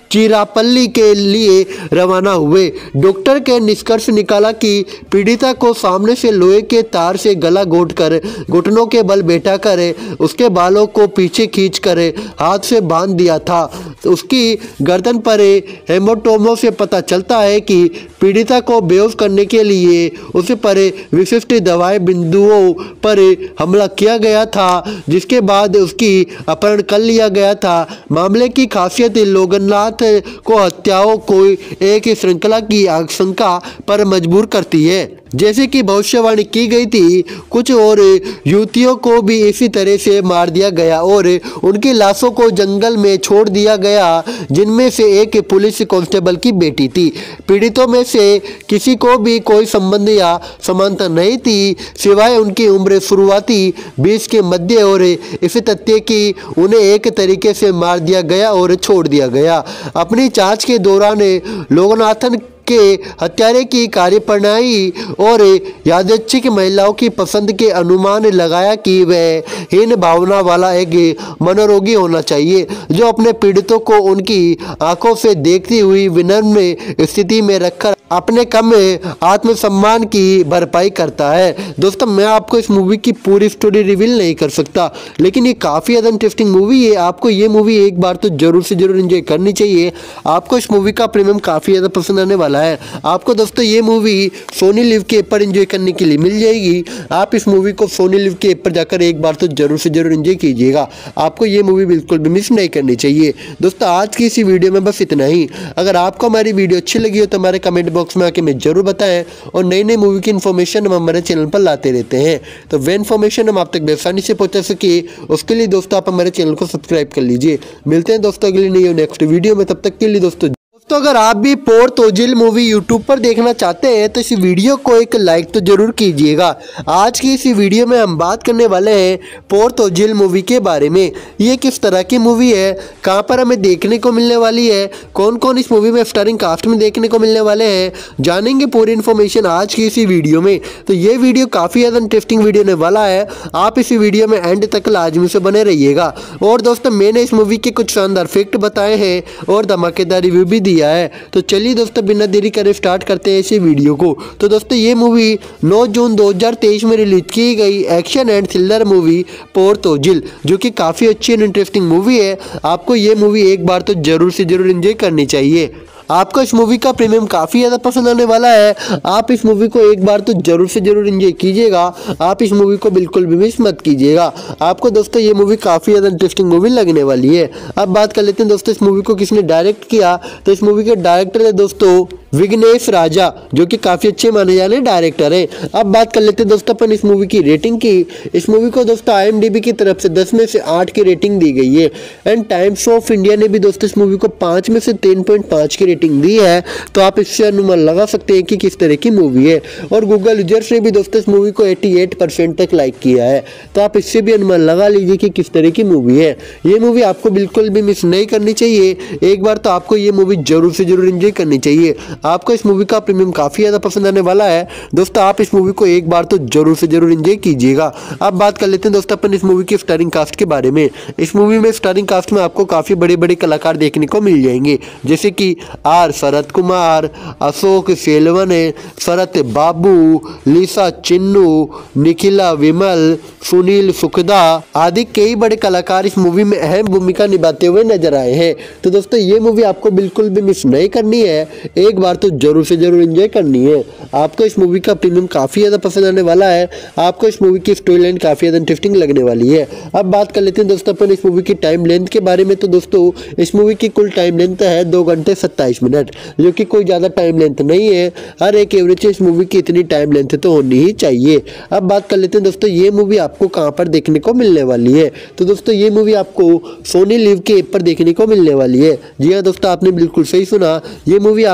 चिरापल्ली के लिए रवाना हुए। डॉक्टर के निष्कर्ष निकाला कि पीड़िता को सामने से लोहे के तार से गला घोंटकर घुटनों के बल बैठा कर उसके बालों को पीछे खींचकर हाथ से बांध दिया था। उसकी गर्दन पर हेमाटोमा से पता चलता है कि पीड़िता को बेहोश करने के लिए उस पर विशिष्ट दवाई बिंदुओं पर हमला किया गया था, जिसके बाद उसकी अपहरण कर लिया गया था। मामले की खासियत लोगनाथ को हत्याओं को एक श्रृंखला की आशंका पर मजबूर करती है। जैसे कि भविष्यवाणी की गई थी, कुछ और युवतियों को भी इसी तरह से मार दिया गया और उनकी लाशों को जंगल में छोड़ दिया गया, जिनमें से एक पुलिस कांस्टेबल की बेटी थी। पीड़ितों में से किसी को भी कोई संबंध या समानता नहीं थी, सिवाय उनकी उम्र शुरुआती बीस के मध्य और इस तथ्य कि उन्हें एक तरीके से मार दिया गया और छोड़ दिया गया। अपनी जांच के दौरान लोगनाथन के हत्यारे की कार्यप्रणाली और यादृच्छिक महिलाओं की पसंद के अनुमान लगाया कि वह हीन भावना वाला एक मनोरोगी होना चाहिए, जो अपने पीड़ितों को उनकी आंखों से देखती हुई विनम्र स्थिति में रखकर अपने कम आत्मसम्मान की भरपाई करता है। दोस्तों, मैं आपको इस मूवी की पूरी स्टोरी रिवील नहीं कर सकता, लेकिन ये काफ़ी ज़्यादा इंटरेस्टिंग मूवी है। आपको ये मूवी एक बार तो जरूर से जरूर एंजॉय करनी चाहिए। आपको इस मूवी का प्रीमियम काफ़ी ज़्यादा पसंद आने वाला है। आपको दोस्तों ये मूवी सोनी लिव के ऐप पर एंजॉय करने के लिए मिल जाएगी। आप इस मूवी को सोनी लिव के ऐप पर जाकर एक बार तो जरूर से जरूर एंजॉय कीजिएगा। आपको ये मूवी बिल्कुल भी मिस नहीं करनी चाहिए। दोस्तों, आज की इसी वीडियो में बस इतना ही। अगर आपको हमारी वीडियो अच्छी लगी हो तो हमारे कमेंट बॉक्स में आके हमें जरूर बताएं, और नई नई मूवी की इन्फॉर्मेशन हम हमारे चैनल पर लाते रहते हैं। तो वह इन्फॉर्मेशन हम आप तक आसानी से पहुंचा सके, उसके लिए दोस्तों आप हमारे चैनल को सब्सक्राइब कर लीजिए। मिलते हैं दोस्तों अगली नई नेक्स्ट वीडियो में, तब तक के लिए दोस्तों तो अगर आप भी पोर तोजिल मूवी यूट्यूब पर देखना चाहते हैं तो इस वीडियो को एक लाइक तो जरूर कीजिएगा। आज की इस वीडियो में हम बात करने वाले हैं पोर तोजिल मूवी के बारे में। ये किस तरह की मूवी है, कहां पर हमें देखने को मिलने वाली है, कौन कौन इस मूवी में स्टारिंग कास्ट में देखने को मिलने वाले हैं, जानेंगे पूरी इन्फॉर्मेशन आज की इसी वीडियो में। तो ये वीडियो काफ़ी ज़्यादा इंटरेस्टिंग वीडियो होने वाला है। आप इस वीडियो में एंड तक लाजमी से बने रहिएगा। और दोस्तों, मैंने इस मूवी के कुछ शानदार फैक्ट बताए हैं और धमाकेदार रिव्यू भी दिया है। तो चलिए दोस्तों, बिना देरी करे स्टार्ट करते हैं इसी वीडियो को। तो दोस्तों, ये मूवी नौ जून दो हज़ार तेईस में रिलीज की गई action and thriller movie Por Thozhil, जो कि काफ़ी अच्छी एंड इंटरेस्टिंग मूवी है। आपको ये मूवी एक बार तो जरूर से जरूर एंजॉय करनी चाहिए। आपको इस मूवी का प्रीमियम काफ़ी ज़्यादा पसंद आने वाला है। आप इस मूवी को एक बार तो जरूर से जरूर एंजॉय कीजिएगा। आप इस मूवी को बिल्कुल भी मिस मत कीजिएगा। आपको दोस्तों ये मूवी काफ़ी ज़्यादा इंटरेस्टिंग मूवी लगने वाली है। अब बात कर लेते हैं दोस्तों इस मूवी को किसने डायरेक्ट किया। तो इस मूवी के डायरेक्टर है दोस्तों विघ्नेश राजा, जो कि काफ़ी अच्छे माने जाने डायरेक्टर हैं। अब बात कर लेते हैं दोस्तों अपन इस मूवी की रेटिंग की। इस मूवी को दोस्तों आई एम डी बी की तरफ से दस में से आठ की रेटिंग दी गई है। एंड टाइम्स ऑफ इंडिया ने भी दोस्तों इस मूवी को पाँच में से तीन पॉइंट पाँच की रेटिंग दी है। तो आप इससे अनुमान लगा सकते हैं कि किस तरह की मूवी है। और गूगल यूजर्स ने भी दोस्तों इस मूवी को अठासी परसेंट तक लाइक किया है। तो आप इससे भी अनुमान लगा लीजिए कि किस तरह की मूवी है। ये मूवी आपको बिल्कुल भी मिस नहीं करनी चाहिए। एक बार तो आपको ये मूवी जरूर से जरूर एंजॉय करनी चाहिए। आपको इस मूवी का प्रीमियम काफ़ी ज़्यादा पसंद आने वाला है। दोस्तों, आप इस मूवी को एक बार तो जरूर से जरूर एंजॉय कीजिएगा। अब बात कर लेते हैं दोस्तों अपन इस मूवी की स्टारिंग कास्ट के बारे में। इस मूवी में स्टारिंग कास्ट में आपको काफ़ी बड़े बड़े कलाकार देखने को मिल जाएंगे, जैसे कि आर शरद कुमार, अशोक सेलवन, शरत बाबू, लिसा चिन्नू, निखिला विमल, सुनील सुखदा आदि कई बड़े कलाकार इस मूवी में अहम भूमिका निभाते हुए नजर आए हैं। तो दोस्तों, ये मूवी आपको बिल्कुल भी मिस नहीं करनी है। एक बार तो जरूर से जरूर एंजॉय करनी है। आपको इस मूवी का प्रीमियम काफ़ी ज़्यादा पसंद आने वाला है। आपको इस मूवी की स्टोरी लाइन काफ़ी ज़्यादा इंटरेस्टिंग लगने वाली है। अब बात कर लेते हैं दोस्तों अपन इस मूवी की टाइम लेंथ के बारे में। तो दोस्तों, इस मूवी की कुल टाइम लेंथ है दो घंटे सत्ताईस मिनट, जो कि कोई ज़्यादा टाइम लेंथ नहीं है। हर एक एवरेज इस मूवी की इतनी टाइम लेंथ तो होनी ही चाहिए। अब बात कर लेते हैं दोस्तों, ये मूवी आपको कहाँ पर देखने को मिलने वाली है। तो दोस्तों, ये मूवी आपको सोनी लिव के ऐप पर देखने को मिलने वाली है। जी हाँ दोस्तों, आपने बिल्कुल सही सुना। ये मूवी आपको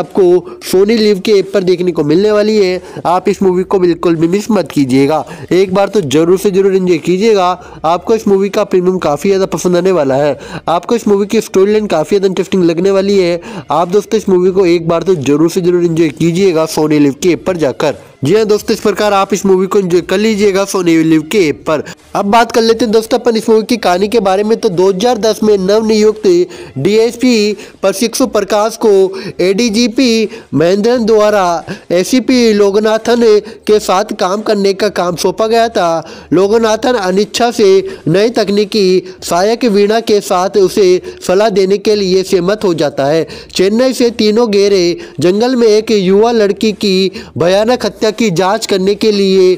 सोनी लिव के ऐप पर देखने को मिलने वाली है। आप इस मूवी को बिल्कुल भी मिस मत कीजिएगा, एक बार तो जरूर से जरूर एंजॉय कीजिएगा। आपको इस मूवी का प्रीमियम काफ़ी ज़्यादा पसंद आने वाला है। आपको इस मूवी की स्टोरी लाइन काफ़ी ज़्यादा इंटरेस्टिंग लगने वाली है। आप दोस्तों इस मूवी को एक बार तो जरूर से जरूर एंजॉय कीजिएगा सोनी लिव के ऐप पर जाकर। जी हाँ दोस्तों, इस प्रकार आप इस मूवी को एंजॉय कर लीजिएगा सोनी लिव के ऐप पर। अब बात कर लेते हैं दोस्तों अपन इस मूवी की कहानी के बारे में। तो दो हज़ार दस में नवनियुक्त डीएसपी प्रशिक्षु प्रकाश को एडीजीपी महेंद्रन द्वारा एसीपी लोगनाथन के साथ काम करने का काम सौंपा गया था। लोगनाथन अनिच्छा से नई तकनीकी सहायक वीणा के साथ उसे सलाह देने के लिए सहमत हो जाता है। चेन्नई से तीनों गहरे जंगल में एक युवा लड़की की भयानक हत्या की जांच करने के लिए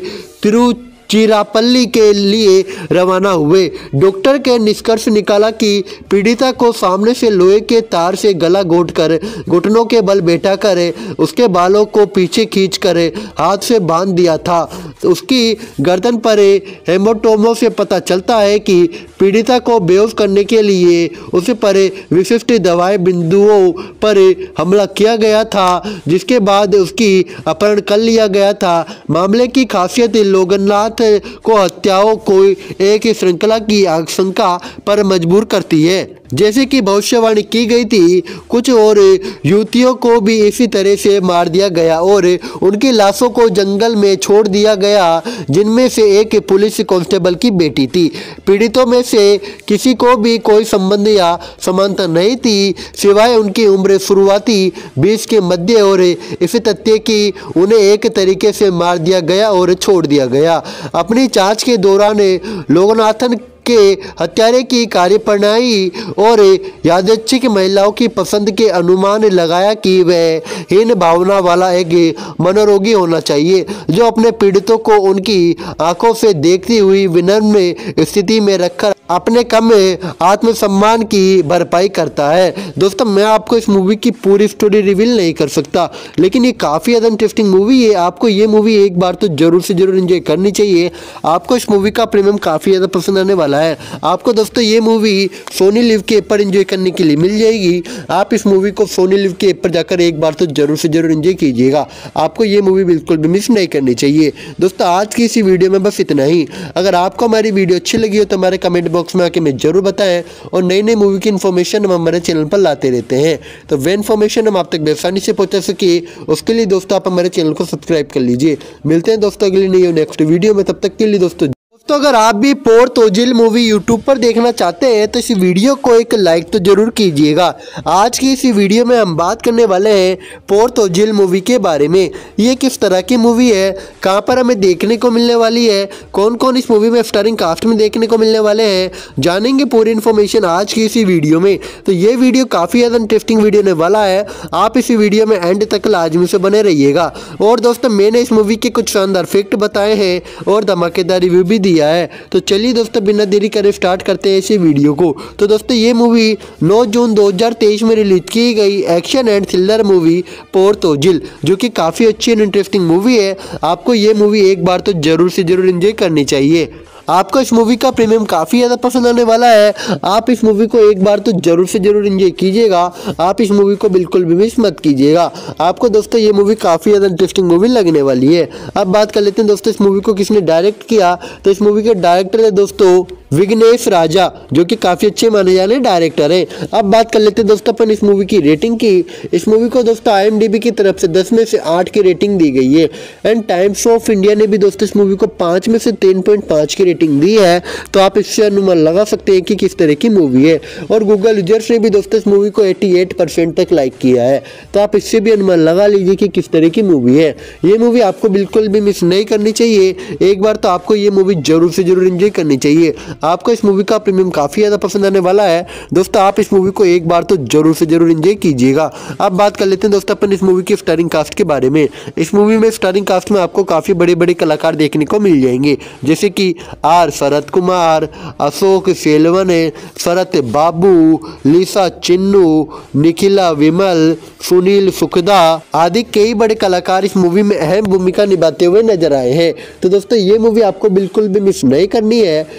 तिरुचिरापल्ली के लिए रवाना हुए। डॉक्टर के निष्कर्ष निकाला कि पीड़िता को सामने से लोहे के तार से गला घोंटकर घुटनों के बल बैठा कर उसके बालों को पीछे खींचकर हाथ से बांध दिया था। उसकी गर्दन पर हेमोटोमो से पता चलता है कि पीड़िता को बेहोश करने के लिए उस पर विशिष्ट दवाई बिंदुओं पर हमला किया गया था, जिसके बाद उसकी अपहरण कर लिया गया था। मामले की खासियत लोगनाथ को हत्याओं को एक श्रृंखला की आशंका पर मजबूर करती है। जैसे कि भविष्यवाणी की गई थी, कुछ और युवतियों को भी इसी तरह से मार दिया गया और उनकी लाशों को जंगल में छोड़ दिया गया, जिनमें से एक पुलिस कांस्टेबल की बेटी थी। पीड़ितों में से किसी को भी कोई संबंध या समानता नहीं थी, सिवाय उनकी उम्र शुरुआती बीस के मध्य और इस तथ्य कि उन्हें एक तरीके से मार दिया गया और छोड़ दिया गया। अपनी जांच के दौरान लोगनाथन के हत्यारे की कार्यप्रणाली और यादृच्छिक महिलाओं की पसंद के अनुमान लगाया कि वह हीन भावना वाला एक मनोरोगी होना चाहिए, जो अपने पीड़ितों को उनकी आंखों से देखती हुई विनम्र स्थिति में रखकर अपने कम आत्मसम्मान की भरपाई करता है। दोस्तों, मैं आपको इस मूवी की पूरी स्टोरी रिवील नहीं कर सकता, लेकिन ये काफ़ी ज़्यादा इंटरेस्टिंग मूवी है। आपको ये मूवी एक बार तो जरूर से जरूर एंजॉय करनी चाहिए। आपको इस मूवी का प्रीमियम काफ़ी ज़्यादा पसंद आने वाला है। आपको दोस्तों ये मूवी सोनी लिव के ऐप पर एंजॉय करने के लिए मिल जाएगी। आप इस मूवी को सोनी लिव के ऐप पर जाकर एक बार तो जरूर से जरूर एंजॉय कीजिएगा। आपको ये मूवी बिल्कुल भी मिस नहीं करनी चाहिए। दोस्तों, आज की इसी वीडियो में बस इतना ही। अगर आपको हमारी वीडियो अच्छी लगी हो तो हमारे कमेंट बॉक्स में आके हमें जरूर बताएं, और नई नई मूवी की इन्फॉर्मेशन हम हमारे चैनल पर लाते रहते हैं। तो वे इन्फॉर्मेशन हम आप तक आसानी से पहुंचा सके, उसके लिए दोस्तों आप हमारे चैनल को सब्सक्राइब कर लीजिए। मिलते हैं दोस्तों अगली नई नेक्स्ट वीडियो में, तब तक के लिए दोस्तों तो अगर आप भी पोर तोजिल मूवी यूट्यूब पर देखना चाहते हैं तो इस वीडियो को एक लाइक तो जरूर कीजिएगा। आज की इस वीडियो में हम बात करने वाले हैं पोर तोजिल मूवी के बारे में। ये किस तरह की मूवी है, कहां पर हमें देखने को मिलने वाली है, कौन कौन इस मूवी में स्टारिंग कास्ट में देखने को मिलने वाले हैं, जानेंगे पूरी इन्फॉर्मेशन आज की इसी वीडियो में। तो ये वीडियो काफ़ी ज़्यादा इंटरेस्टिंग वीडियो होने वाला है। आप इसी वीडियो में एंड तक लाजमी से बने रहिएगा। और दोस्तों, मैंने इस मूवी के कुछ शानदार फैक्ट बताए हैं और धमाकेदार रिव्यू भी दिया है। तो चलिए दोस्तों, बिना देरी करे स्टार्ट करते हैं इसी वीडियो को। तो दोस्तों, ये मूवी नौ जून दो हज़ार तेईस में रिलीज की गई action and thriller movie Por Thozhil, जो कि काफ़ी अच्छी एंड इंटरेस्टिंग मूवी है। आपको ये मूवी एक बार तो जरूर से जरूर एंजॉय करनी चाहिए। आपको इस मूवी का प्रीमियम काफ़ी ज़्यादा पसंद आने वाला है। आप इस मूवी को एक बार तो जरूर से जरूर एंजॉय कीजिएगा। आप इस मूवी को बिल्कुल भी मिस मत कीजिएगा। आपको दोस्तों ये मूवी काफ़ी ज़्यादा इंटरेस्टिंग मूवी लगने वाली है। अब बात कर लेते हैं दोस्तों इस मूवी को किसने डायरेक्ट किया। तो इस मूवी के डायरेक्टर है दोस्तों विघ्नेश राजा, जो कि काफ़ी अच्छे माने जाने डायरेक्टर है। अब बात कर लेते हैं दोस्तों अपन इस मूवी की रेटिंग की। इस मूवी को दोस्तों आई एम डी बी की तरफ से दस में से आठ की रेटिंग दी गई है। एंड टाइम्स ऑफ इंडिया ने भी दोस्तों इस मूवी को पाँच में से तीन पॉइंट पाँच की रेटिंग दी है। तो आप इससे अनुमान लगा सकते हैं कि किस तरह की मूवी है। और गूगल यूजर्स ने भी दोस्तों इस मूवी को अठासी परसेंट तक लाइक किया है। तो आप इससे भी अनुमान लगा लीजिए कि किस तरह की मूवी है। ये मूवी आपको बिल्कुल भी मिस नहीं करनी चाहिए। एक बार तो आपको ये मूवी जरूर से जरूर एंजॉय करनी चाहिए। आपको इस मूवी का प्रीमियम काफ़ी ज़्यादा पसंद आने वाला है। दोस्तों, आप इस मूवी को एक बार तो जरूर से जरूर एंजॉय कीजिएगा। अब बात कर लेते हैं दोस्तों अपन इस मूवी की स्टारिंग कास्ट के बारे में। इस मूवी में स्टारिंग कास्ट में आपको काफ़ी बड़े बड़े कलाकार देखने को मिल जाएंगे, जैसे कि आर शरद कुमार, अशोक सेलवन, शरत बाबू, लिसा चिन्नू, निखिला विमल, सुनील सुखदा आदि कई बड़े कलाकार इस मूवी में अहम भूमिका निभाते हुए नजर आए हैं। तो दोस्तों, ये मूवी आपको बिल्कुल भी मिस नहीं करनी है। एक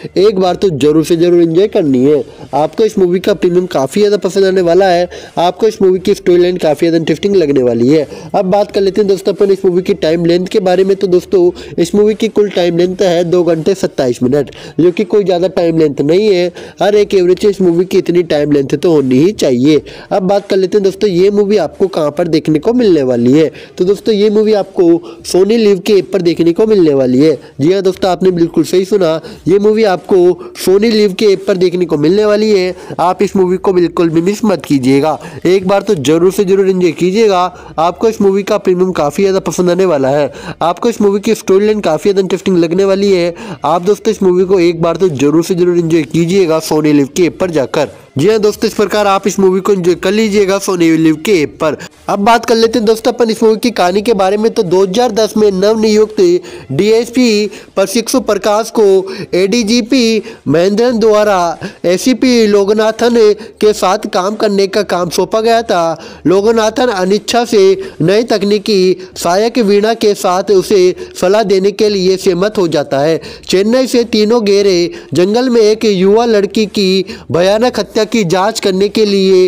बार तो जरूर से जरूर एंजॉय करनी है। आपको इस मूवी का प्रीमियम काफ़ी ज़्यादा पसंद आने वाला है। आपको इस मूवी की स्टोरी लाइन काफ़ी ज़्यादा इंटरेस्टिंग लगने वाली है। अब बात कर लेते हैं दोस्तों अपन इस मूवी की टाइम लेंथ के बारे में। तो दोस्तों इस मूवी की कुल टाइम लेंथ है दो घंटे सत्ताईस मिनट, जो कि कोई ज़्यादा टाइम लेंथ नहीं है। हर एक एवरेज इस मूवी की इतनी टाइम लेंथ तो होनी ही चाहिए। अब बात कर लेते हैं दोस्तों ये मूवी आपको कहाँ पर देखने को मिलने वाली है। तो दोस्तों ये मूवी आपको सोनी लिव के ऐप पर देखने को मिलने वाली है। जी हाँ दोस्तों, आपने बिल्कुल सही सुना, ये मूवी आपको सोनी लिव के ऐप पर देखने को मिलने वाली है। आप इस मूवी को बिल्कुल भी मिस मत कीजिएगा, एक बार तो जरूर से जरूर एंजॉय कीजिएगा। आपको इस मूवी का प्रीमियम काफ़ी ज़्यादा पसंद आने वाला है। आपको इस मूवी की स्टोरी लाइन काफ़ी ज़्यादा इंटरेस्टिंग लगने वाली है। आप दोस्तों इस मूवी को एक बार तो जरूर से जरूर एंजॉय कीजिएगा सोनी लिव के ऐप पर जाकर। जी हाँ दोस्तों, इस प्रकार आप इस मूवी को एंजॉय कर लीजिएगा सोनी लिव के ऐप पर। अब बात कर लेते हैं दोस्तों अपन इस मूवी की कहानी के बारे में। तो दो हज़ार दस में नवनियुक्त डीएसपी प्रशिक्षु प्रकाश को एडीजीपी महेंद्रन द्वारा एसीपी लोगनाथन के साथ काम करने का काम सौंपा गया था। लोगनाथन अनिच्छा से नई तकनीकी सहायक वीणा के साथ उसे सलाह देने के लिए सहमत हो जाता है। चेन्नई से तीनों गहरे जंगल में एक युवा लड़की की भयानक हत्या की जांच करने के लिए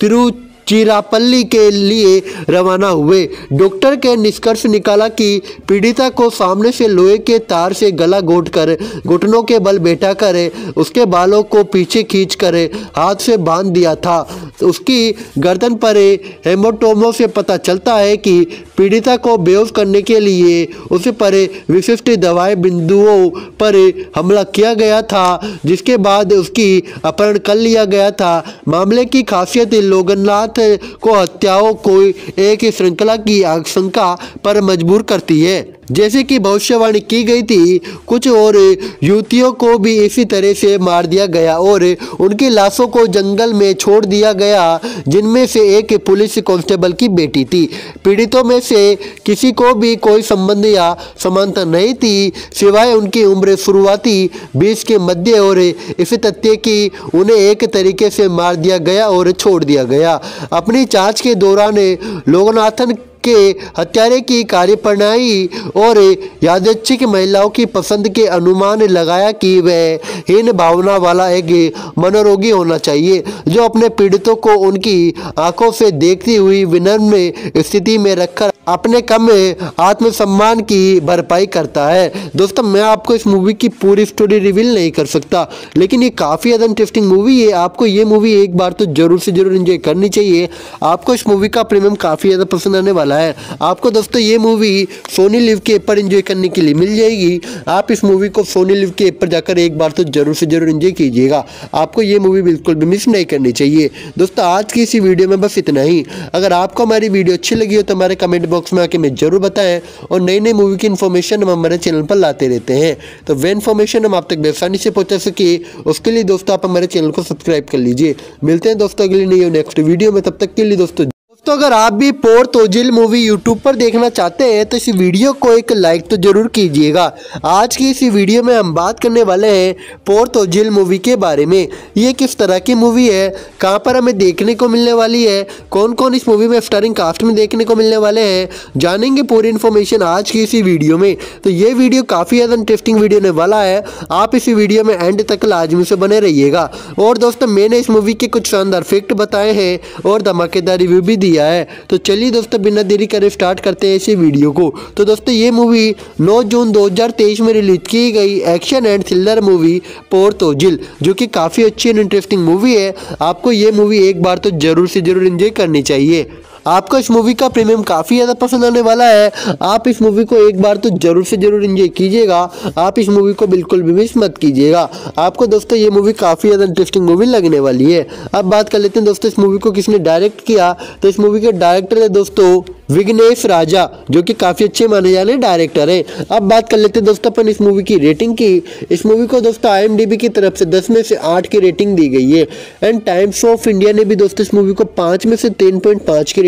तिरुचिरापल्ली के लिए रवाना हुए। डॉक्टर के निष्कर्ष निकाला कि पीड़िता को सामने से लोहे के तार से गला घोंटकर घुटनों के बल बैठा कर उसके बालों को पीछे खींचकर हाथ से बांध दिया था। उसकी गर्दन पर हेमाटोमा से पता चलता है कि पीड़िता को बेहोश करने के लिए उस पर विशिष्ट दवाई बिंदुओं पर हमला किया गया था, जिसके बाद उसकी अपहरण कर लिया गया था। मामले की खासियत लोगनाथ को हत्याओं को एक श्रृंखला की आशंका पर मजबूर करती है। जैसे कि भविष्यवाणी की गई थी, कुछ और युवतियों को भी इसी तरह से मार दिया गया और उनकी लाशों को जंगल में छोड़ दिया गया, जिनमें से एक पुलिस कांस्टेबल की बेटी थी। पीड़ितों में से किसी को भी कोई संबंध या समानता नहीं थी, सिवाय उनकी उम्र शुरुआती बीस के मध्य और इस तथ्य कि उन्हें एक तरीके से मार दिया गया और छोड़ दिया गया। अपनी जांच के दौरान लोगनाथन के हत्यारे की कार्यप्रणाली और यादृच्छिक महिलाओं की पसंद के अनुमान लगाया कि वह हीन भावना वाला एक मनोरोगी होना चाहिए, जो अपने पीड़ितों को उनकी आंखों से देखती हुई विनम्र स्थिति में रखकर अपने कम आत्मसम्मान की भरपाई करता है। दोस्तों मैं आपको इस मूवी की पूरी स्टोरी रिवील नहीं कर सकता, लेकिन ये काफ़ी ज़्यादा इंटरेस्टिंग मूवी है। आपको ये मूवी एक बार तो जरूर से जरूर एंजॉय करनी चाहिए। आपको इस मूवी का प्रीमियम काफ़ी ज़्यादा पसंद आने वाला है। आपको दोस्तों ये मूवी सोनी लिव के ऐप पर एंजॉय करने के लिए मिल जाएगी। आप इस मूवी को सोनी लिव के ऐप पर जाकर एक बार तो जरूर से जरूर एंजॉय कीजिएगा। आपको ये मूवी बिल्कुल भी मिस नहीं करनी चाहिए। दोस्तों आज की इसी वीडियो में बस इतना ही। अगर आपको हमारी वीडियो अच्छी लगी हो तो हमारे कमेंट बॉक्स में आके हमें जरूर बताएं, और नई नई मूवी की इन्फॉर्मेशन हम हमारे चैनल पर लाते रहते हैं। तो वे इन्फॉर्मेशन हम आप तक आसानी से पहुंचा सके, उसके लिए दोस्तों आप हमारे चैनल को सब्सक्राइब कर लीजिए। मिलते हैं दोस्तों अगली नई नेक्स्ट वीडियो में, तब तक के लिए दोस्तों दोस्तों अगर आप भी पोर्थोजिल मूवी यूट्यूब पर देखना चाहते हैं तो इस वीडियो को एक लाइक तो जरूर कीजिएगा। आज की इस वीडियो में हम बात करने वाले हैं पोर्थोजिल मूवी के बारे में। ये किस तरह की मूवी है, कहां पर हमें देखने को मिलने वाली है, कौन कौन इस मूवी में स्टारिंग कास्ट में देखने को मिलने वाले हैं, जानेंगे पूरी इन्फॉर्मेशन आज की इसी वीडियो में। तो ये वीडियो काफ़ी ज़्यादा इंटरेस्टिंग वीडियो होने वाला है। आप इस वीडियो में एंड तक लाजमी से बने रहिएगा। और दोस्तों मैंने इस मूवी के कुछ शानदार फैक्ट बताए हैं और धमाकेदार रिव्यू भी दिया है। तो चलिए दोस्तों बिना देरी करे स्टार्ट करते हैं इसी वीडियो को। तो दोस्तों ये मूवी नौ जून दो हज़ार तेईस में रिलीज की गई एक्शन एंड थ्रिलर मूवी पोर्थोजिल, जो कि काफ़ी अच्छी एंड इंटरेस्टिंग मूवी है। आपको ये मूवी एक बार तो जरूर से जरूर एंजॉय करनी चाहिए। आपको इस मूवी का प्रीमियम काफ़ी ज़्यादा पसंद आने वाला है। आप इस मूवी को एक बार तो जरूर से जरूर एंजॉय कीजिएगा। आप इस मूवी को बिल्कुल भी मिस मत कीजिएगा। आपको दोस्तों ये मूवी काफ़ी ज़्यादा इंटरेस्टिंग मूवी लगने वाली है। अब बात कर लेते हैं दोस्तों इस मूवी को किसने डायरेक्ट किया। तो इस मूवी के डायरेक्टर है दोस्तों विघ्नेश राजा, जो कि काफ़ी अच्छे माने जाने डायरेक्टर हैं। अब बात कर लेते हैं दोस्तों अपन इस मूवी की रेटिंग की। इस मूवी को दोस्तों आई एम डी बी की तरफ से दस में से आठ की रेटिंग दी गई है। एंड टाइम्स ऑफ इंडिया ने भी दोस्तों इस मूवी को पाँच में से तीन पॉइंट पाँच की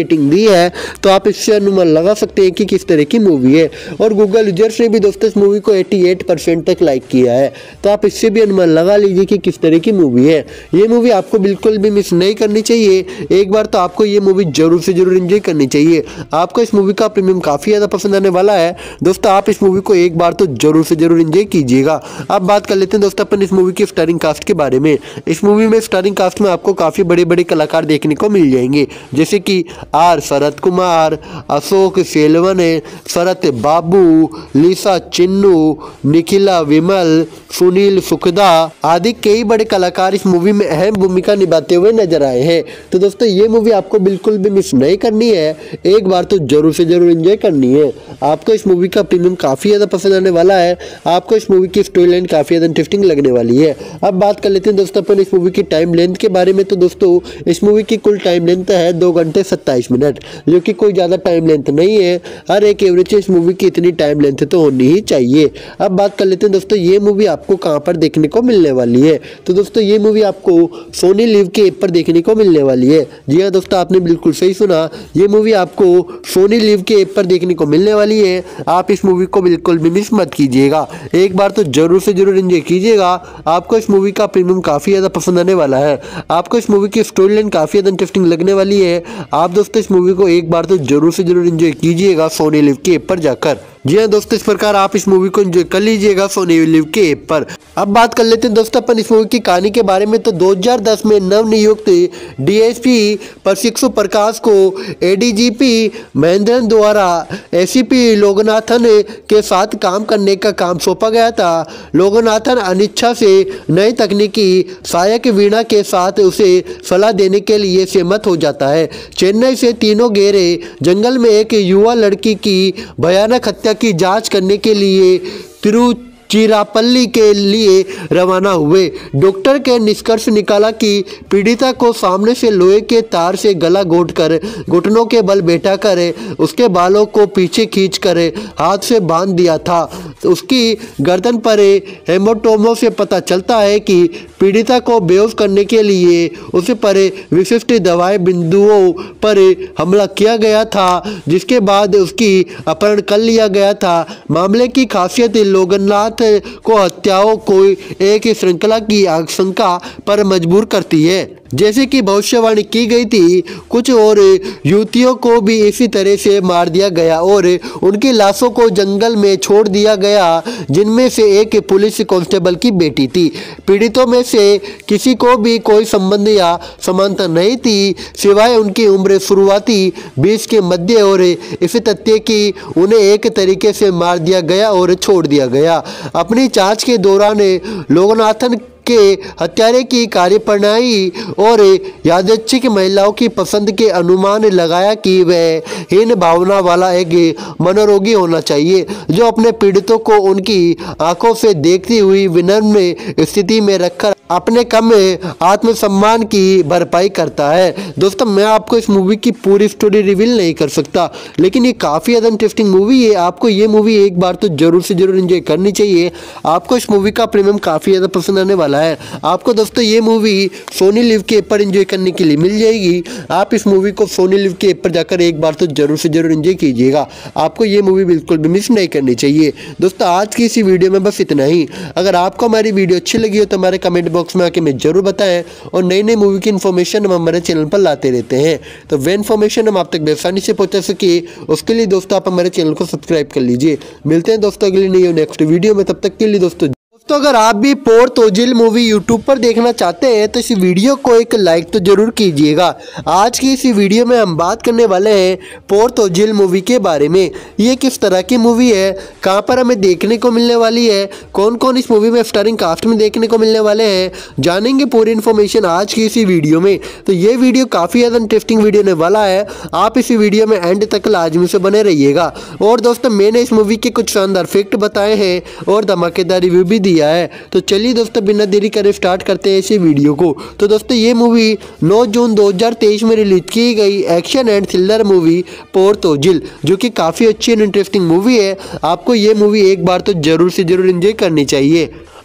रेटिंग दी है तो आप इससे अनुमान लगा सकते हैं कि किस तरह की मूवी है। और गूगल यूजर्स ने भी दोस्तों इस मूवी को अठासी परसेंट तक लाइक किया है, तो आप इससे भी अनुमान लगा लीजिए कि किस तरह की मूवी है। ये मूवी आपको बिल्कुल भी मिस नहीं करनी चाहिए, एक बार तो आपको ये मूवी जरूर से जरूर एंजॉय करनी चाहिए। आपको इस मूवी का प्रीमियम काफ़ी ज़्यादा पसंद आने वाला है दोस्तों, आप इस मूवी को एक बार तो जरूर से जरूर एंजॉय कीजिएगा। अब बात कर लेते हैं दोस्तों अपन इस मूवी की स्टारिंग कास्ट के बारे में। इस मूवी में स्टारिंग कास्ट में आपको काफ़ी बड़े बड़े कलाकार देखने को मिल जाएंगे, जैसे कि आर शरद कुमार, अशोक सेलवन, शरत बाबू, लिसा चिन्नू, निखिला विमल, सुनील सुखदा आदि कई बड़े कलाकार इस मूवी में अहम भूमिका निभाते हुए नजर आए हैं। तो दोस्तों ये मूवी आपको बिल्कुल भी मिस नहीं करनी है, एक बार तो जरूर से जरूर एंजॉय करनी है। आपको इस मूवी का प्रीमियम काफ़ी ज़्यादा पसंद आने वाला है, आपको इस मूवी की स्टोरी लाइन काफ़ी ज़्यादा इंटरेस्टिंग लगने वाली है। अब बात कर लेते हैं दोस्तों अपन इस मूवी की टाइम लेंथ के बारे में। तो दोस्तों इस मूवी की कुल टाइम लेंथ है दो घंटे सत्ताईस मिनट, जो कि कोई ज़्यादा टाइम लेंथ नहीं है। हर एक एवरेज इस मूवी की इतनी टाइम लेंथ तो होनी ही चाहिए। अब बात कर लेते हैं दोस्तों ये मूवी आपको कहाँ पर देखने को मिलने वाली है। तो दोस्तों ये मूवी आपको सोनी लिव के ऐप पर देखने को मिलने वाली है। जी हाँ दोस्तों, आपने बिल्कुल सही सुना, ये मूवी आपको सोनी लिव के ऐप पर देखने को मिलने वाली है। आप इस मूवी को बिल्कुल भी मिस मत कीजिएगा, एक बार तो जरूर से जरूर एंजॉय कीजिएगा। आपको इस मूवी का प्रीमियम काफ़ी ज़्यादा पसंद आने वाला है, आपको इस मूवी की स्टोरी लाइन काफ़ी ज़्यादा इंटरेस्टिंग लगने वाली है। आप दोस्तों इस मूवी को एक बार तो जरूर से जरूर एंजॉय कीजिएगा सोनी लिव के ऐप पर जाकर। जी हाँ दोस्तों, इस प्रकार आप इस मूवी को एंजॉय कर लीजिएगा सोनी लिव के ऐप पर। अब बात कर लेते हैं दोस्तों अपन इस मूवी की कहानी के बारे में। तो दो हज़ार दस में नवनियुक्त डीएसपी प्रशिक्षु प्रकाश को एडीजीपी महेंद्रन द्वारा एसीपी लोगनाथन के साथ काम करने का काम सौंपा गया था। लोगनाथन अनिच्छा से नई तकनीकी सहायक वीणा के साथ उसे सलाह देने के लिए सहमत हो जाता है। चेन्नई से तीनों गहरे जंगल में एक युवा लड़की की भयानक हत्या की जांच करने के लिए तिरुचिरापल्ली के लिए रवाना हुए। डॉक्टर के निष्कर्ष निकाला कि पीड़िता को सामने से लोहे के तार से गला घोंटकर घुटनों के बल बैठा कर उसके बालों को पीछे खींचकर हाथ से बांध दिया था। उसकी गर्दन पर हेमाटोमा से पता चलता है कि पीड़िता को बेहोश करने के लिए उस पर विशिष्ट दवाई बिंदुओं पर हमला किया गया था, जिसके बाद उसकी अपहरण कर लिया गया था। मामले की खासियत लोगनाथ को हत्याओं को एक श्रृंखला की आशंका पर मजबूर करती है। जैसे कि भविष्यवाणी की गई थी, कुछ और युवतियों को भी इसी तरह से मार दिया गया और उनकी लाशों को जंगल में छोड़ दिया गया, जिनमें से एक पुलिस कांस्टेबल की बेटी थी। पीड़ितों में से किसी को भी कोई संबंध या समानता नहीं थी, सिवाय उनकी उम्र शुरुआती बीस के मध्य और इस तथ्य कि उन्हें एक तरीके से मार दिया गया और छोड़ दिया गया। अपनी जांच के दौरान लोगनाथन के हत्यारे की कार्यप्रणाली और यादृच्छिक महिलाओं की पसंद के अनुमान लगाया कि वह हीन भावना वाला एक मनोरोगी होना चाहिए, जो अपने पीड़ितों को उनकी आंखों से देखती हुई विनम्र स्थिति में रखकर अपने कम आत्मसम्मान की भरपाई करता है। दोस्तों मैं आपको इस मूवी की पूरी स्टोरी रिवील नहीं कर सकता, लेकिन ये काफ़ी ज़्यादा इंटरेस्टिंग मूवी है। आपको ये मूवी एक बार तो जरूर से जरूर एंजॉय करनी चाहिए। आपको इस मूवी का प्रीमियम काफ़ी ज़्यादा पसंद आने वाला है। आपको दोस्तों ये मूवी सोनी लिव के ऐप पर एंजॉय करने के लिए मिल जाएगी। आप इस मूवी को सोनी लिव के ऐप पर जाकर एक बार तो जरूर से जरूर एंजॉय कीजिएगा। आपको ये मूवी बिल्कुल भी मिस नहीं करनी चाहिए। दोस्तों आज की इसी वीडियो में बस इतना ही। अगर आपको हमारी वीडियो अच्छी लगी हो तो हमारे कमेंट बॉक्स में आके हमें जरूर बताएं, और नई नई मूवी की इन्फॉर्मेशन हम हमारे चैनल पर लाते रहते हैं। तो वह इन्फॉर्मेशन हम आप तक आसानी से पहुंचा सके, उसके लिए दोस्तों आप हमारे चैनल को सब्सक्राइब कर लीजिए। मिलते हैं दोस्तों अगली नई नेक्स्ट वीडियो में, तब तक के लिए दोस्तों दोस्तों अगर आप भी पोर तोजिल मूवी यूट्यूब पर देखना चाहते हैं तो इस वीडियो को एक लाइक तो जरूर कीजिएगा। आज की इसी वीडियो में हम बात करने वाले हैं पोर तोजिल मूवी के बारे में। ये किस तरह की मूवी है, कहां पर हमें देखने को मिलने वाली है, कौन कौन इस मूवी में स्टारिंग कास्ट में देखने को मिलने वाले हैं, जानेंगे पूरी इन्फॉर्मेशन आज की इसी वीडियो में। तो ये वीडियो काफ़ी ज़्यादा इंटरेस्टिंग वीडियो होने वाला है। आप इसी वीडियो में एंड तक लाजमी से बने रहिएगा। और दोस्तों मैंने इस मूवी के कुछ शानदार फैक्ट बताए हैं और धमाकेदार रिव्यू भी दिया है। तो चलिए दोस्तों बिना देरी करे स्टार्ट करते हैं इसी वीडियो को। तो दोस्तों ये मूवी नौ जून दो हज़ार तेईस में रिलीज की गई action and thriller movie Por Thozhil, जो कि काफ़ी अच्छी एंड इंटरेस्टिंग मूवी है। आपको ये मूवी एक बार तो जरूर से जरूर एंजॉय करनी चाहिए।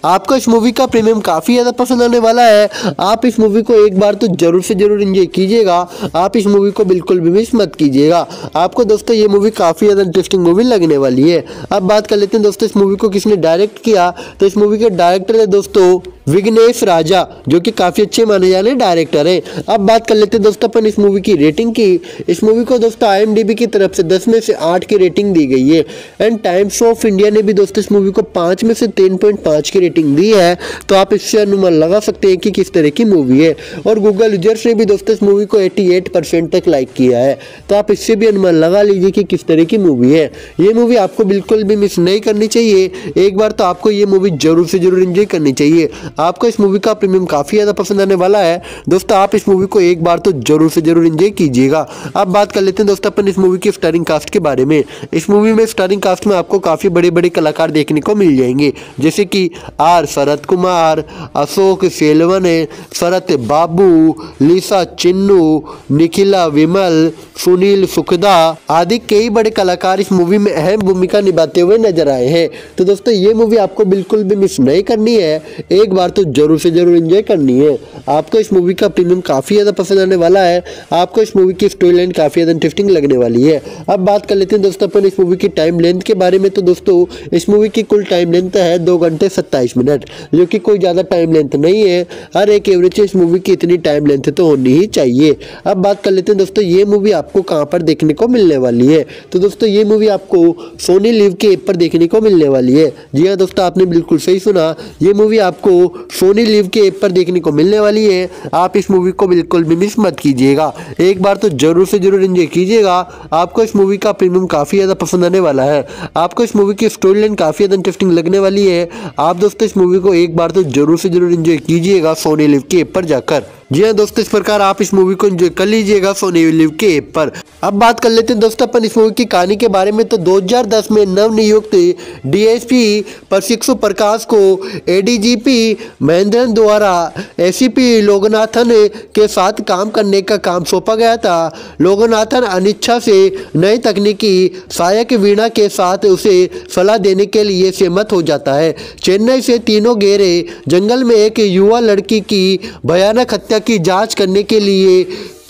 आपको इस मूवी का प्रीमियम काफ़ी ज़्यादा पसंद आने वाला है। आप इस मूवी को एक बार तो जरूर से जरूर एंजॉय कीजिएगा। आप इस मूवी को बिल्कुल भी मिस मत कीजिएगा। आपको दोस्तों ये मूवी काफ़ी ज़्यादा इंटरेस्टिंग मूवी लगने वाली है। अब बात कर लेते हैं दोस्तों इस मूवी को किसने डायरेक्ट किया। तो इस मूवी के डायरेक्टर है दोस्तों विघ्नेश राजा, जो कि काफ़ी अच्छे माने जाने डायरेक्टर हैं। अब बात कर लेते हैं दोस्तों अपन इस मूवी की रेटिंग की। इस मूवी को दोस्तों आई एम डी बी की तरफ से दस में से आठ की रेटिंग दी गई है। एंड टाइम्स ऑफ इंडिया ने भी दोस्तों इस मूवी को पाँच में से तीन पॉइंट पाँच की रेटिंग दी है। तो आप इससे अनुमान लगा सकते हैं कि किस तरह की मूवी है। और गूगल यूजर्स ने भी दोस्तों इस मूवी को अठासी परसेंट तक लाइक किया है। तो आप इससे भी अनुमान लगा लीजिए कि किस तरह की मूवी है। ये मूवी आपको बिल्कुल भी मिस नहीं करनी चाहिए। एक बार तो आपको ये मूवी जरूर से जरूर एंजॉय करनी चाहिए। आपको इस मूवी का प्रीमियम काफ़ी ज़्यादा पसंद आने वाला है। दोस्तों आप इस मूवी को एक बार तो जरूर से जरूर एंजॉय कीजिएगा। अब बात कर लेते हैं दोस्तों अपन इस मूवी की स्टारिंग कास्ट के बारे में। इस मूवी में स्टारिंग कास्ट में आपको काफ़ी बड़े बड़े कलाकार देखने को मिल जाएंगे, जैसे कि आर शरद कुमार, अशोक सेलवन, शरत बाबू, लिसा चिन्नू, निखिला विमल, सुनील सुखदा आदि कई बड़े कलाकार इस मूवी में अहम भूमिका निभाते हुए नजर आए हैं। तो दोस्तों ये मूवी आपको बिल्कुल भी मिस नहीं करनी है। एक बार तो जरूर से जरूर एंजॉय करनी है। आपको इस मूवी का प्रीमियम काफ़ी ज़्यादा पसंद आने वाला है। आपको इस मूवी की स्टोरी लाइन काफ़ी ज़्यादा इंटरेस्टिंग लगने वाली है। अब बात कर लेते हैं दोस्तों अपन इस मूवी की टाइम लेंथ के बारे में। तो दोस्तों इस मूवी की कुल टाइम लेंथ है दो घंटे सत्ताईस मिनट, जो कि कोई ज़्यादा टाइम लेंथ नहीं है। हर एक एवरेज इस मूवी की इतनी टाइम लेंथ तो होनी ही चाहिए। अब बात कर लेते हैं दोस्तों ये मूवी आपको कहाँ पर देखने को मिलने वाली है। तो दोस्तों ये मूवी आपको सोनी लिव के ऐप पर देखने को मिलने वाली है। जी हाँ दोस्तों, आपने बिल्कुल सही सुना। ये मूवी आपको सोनी लिव के ऐप पर देखने को मिलने वाली है। आप इस मूवी को बिल्कुल भी मिस मत कीजिएगा। एक बार तो जरूर से जरूर एंजॉय कीजिएगा। आपको इस मूवी का प्रीमियम काफ़ी ज़्यादा पसंद आने वाला है। आपको इस मूवी की स्टोरी लाइन काफ़ी ज़्यादा इंटरेस्टिंग लगने वाली है। आप दोस्तों इस मूवी को एक बार तो जरूर से जरूर एंजॉय कीजिएगा सोनी लिव के ऐप पर जाकर। जी हाँ दोस्तों, इस प्रकार आप इस मूवी को एंजॉय कर लीजिएगा सोनी लिव के ऐप पर। अब बात कर लेते हैं दोस्तों अपन इस मूवी की कहानी के बारे में। तो दो हज़ार दस में नवनियुक्त डी एस पी प्रशिक्षु प्रकाश को A D G P Mahendran द्वारा ए सी पी लोगनाथन के साथ काम करने का काम सौंपा गया था। लोगनाथन अनिच्छा से नई तकनीकी सहायक वीणा के साथ उसे सलाह देने के लिए सहमत हो जाता है। चेन्नई से तीनों गहरे जंगल में एक युवा लड़की की भयानक हत्या की जांच करने के लिए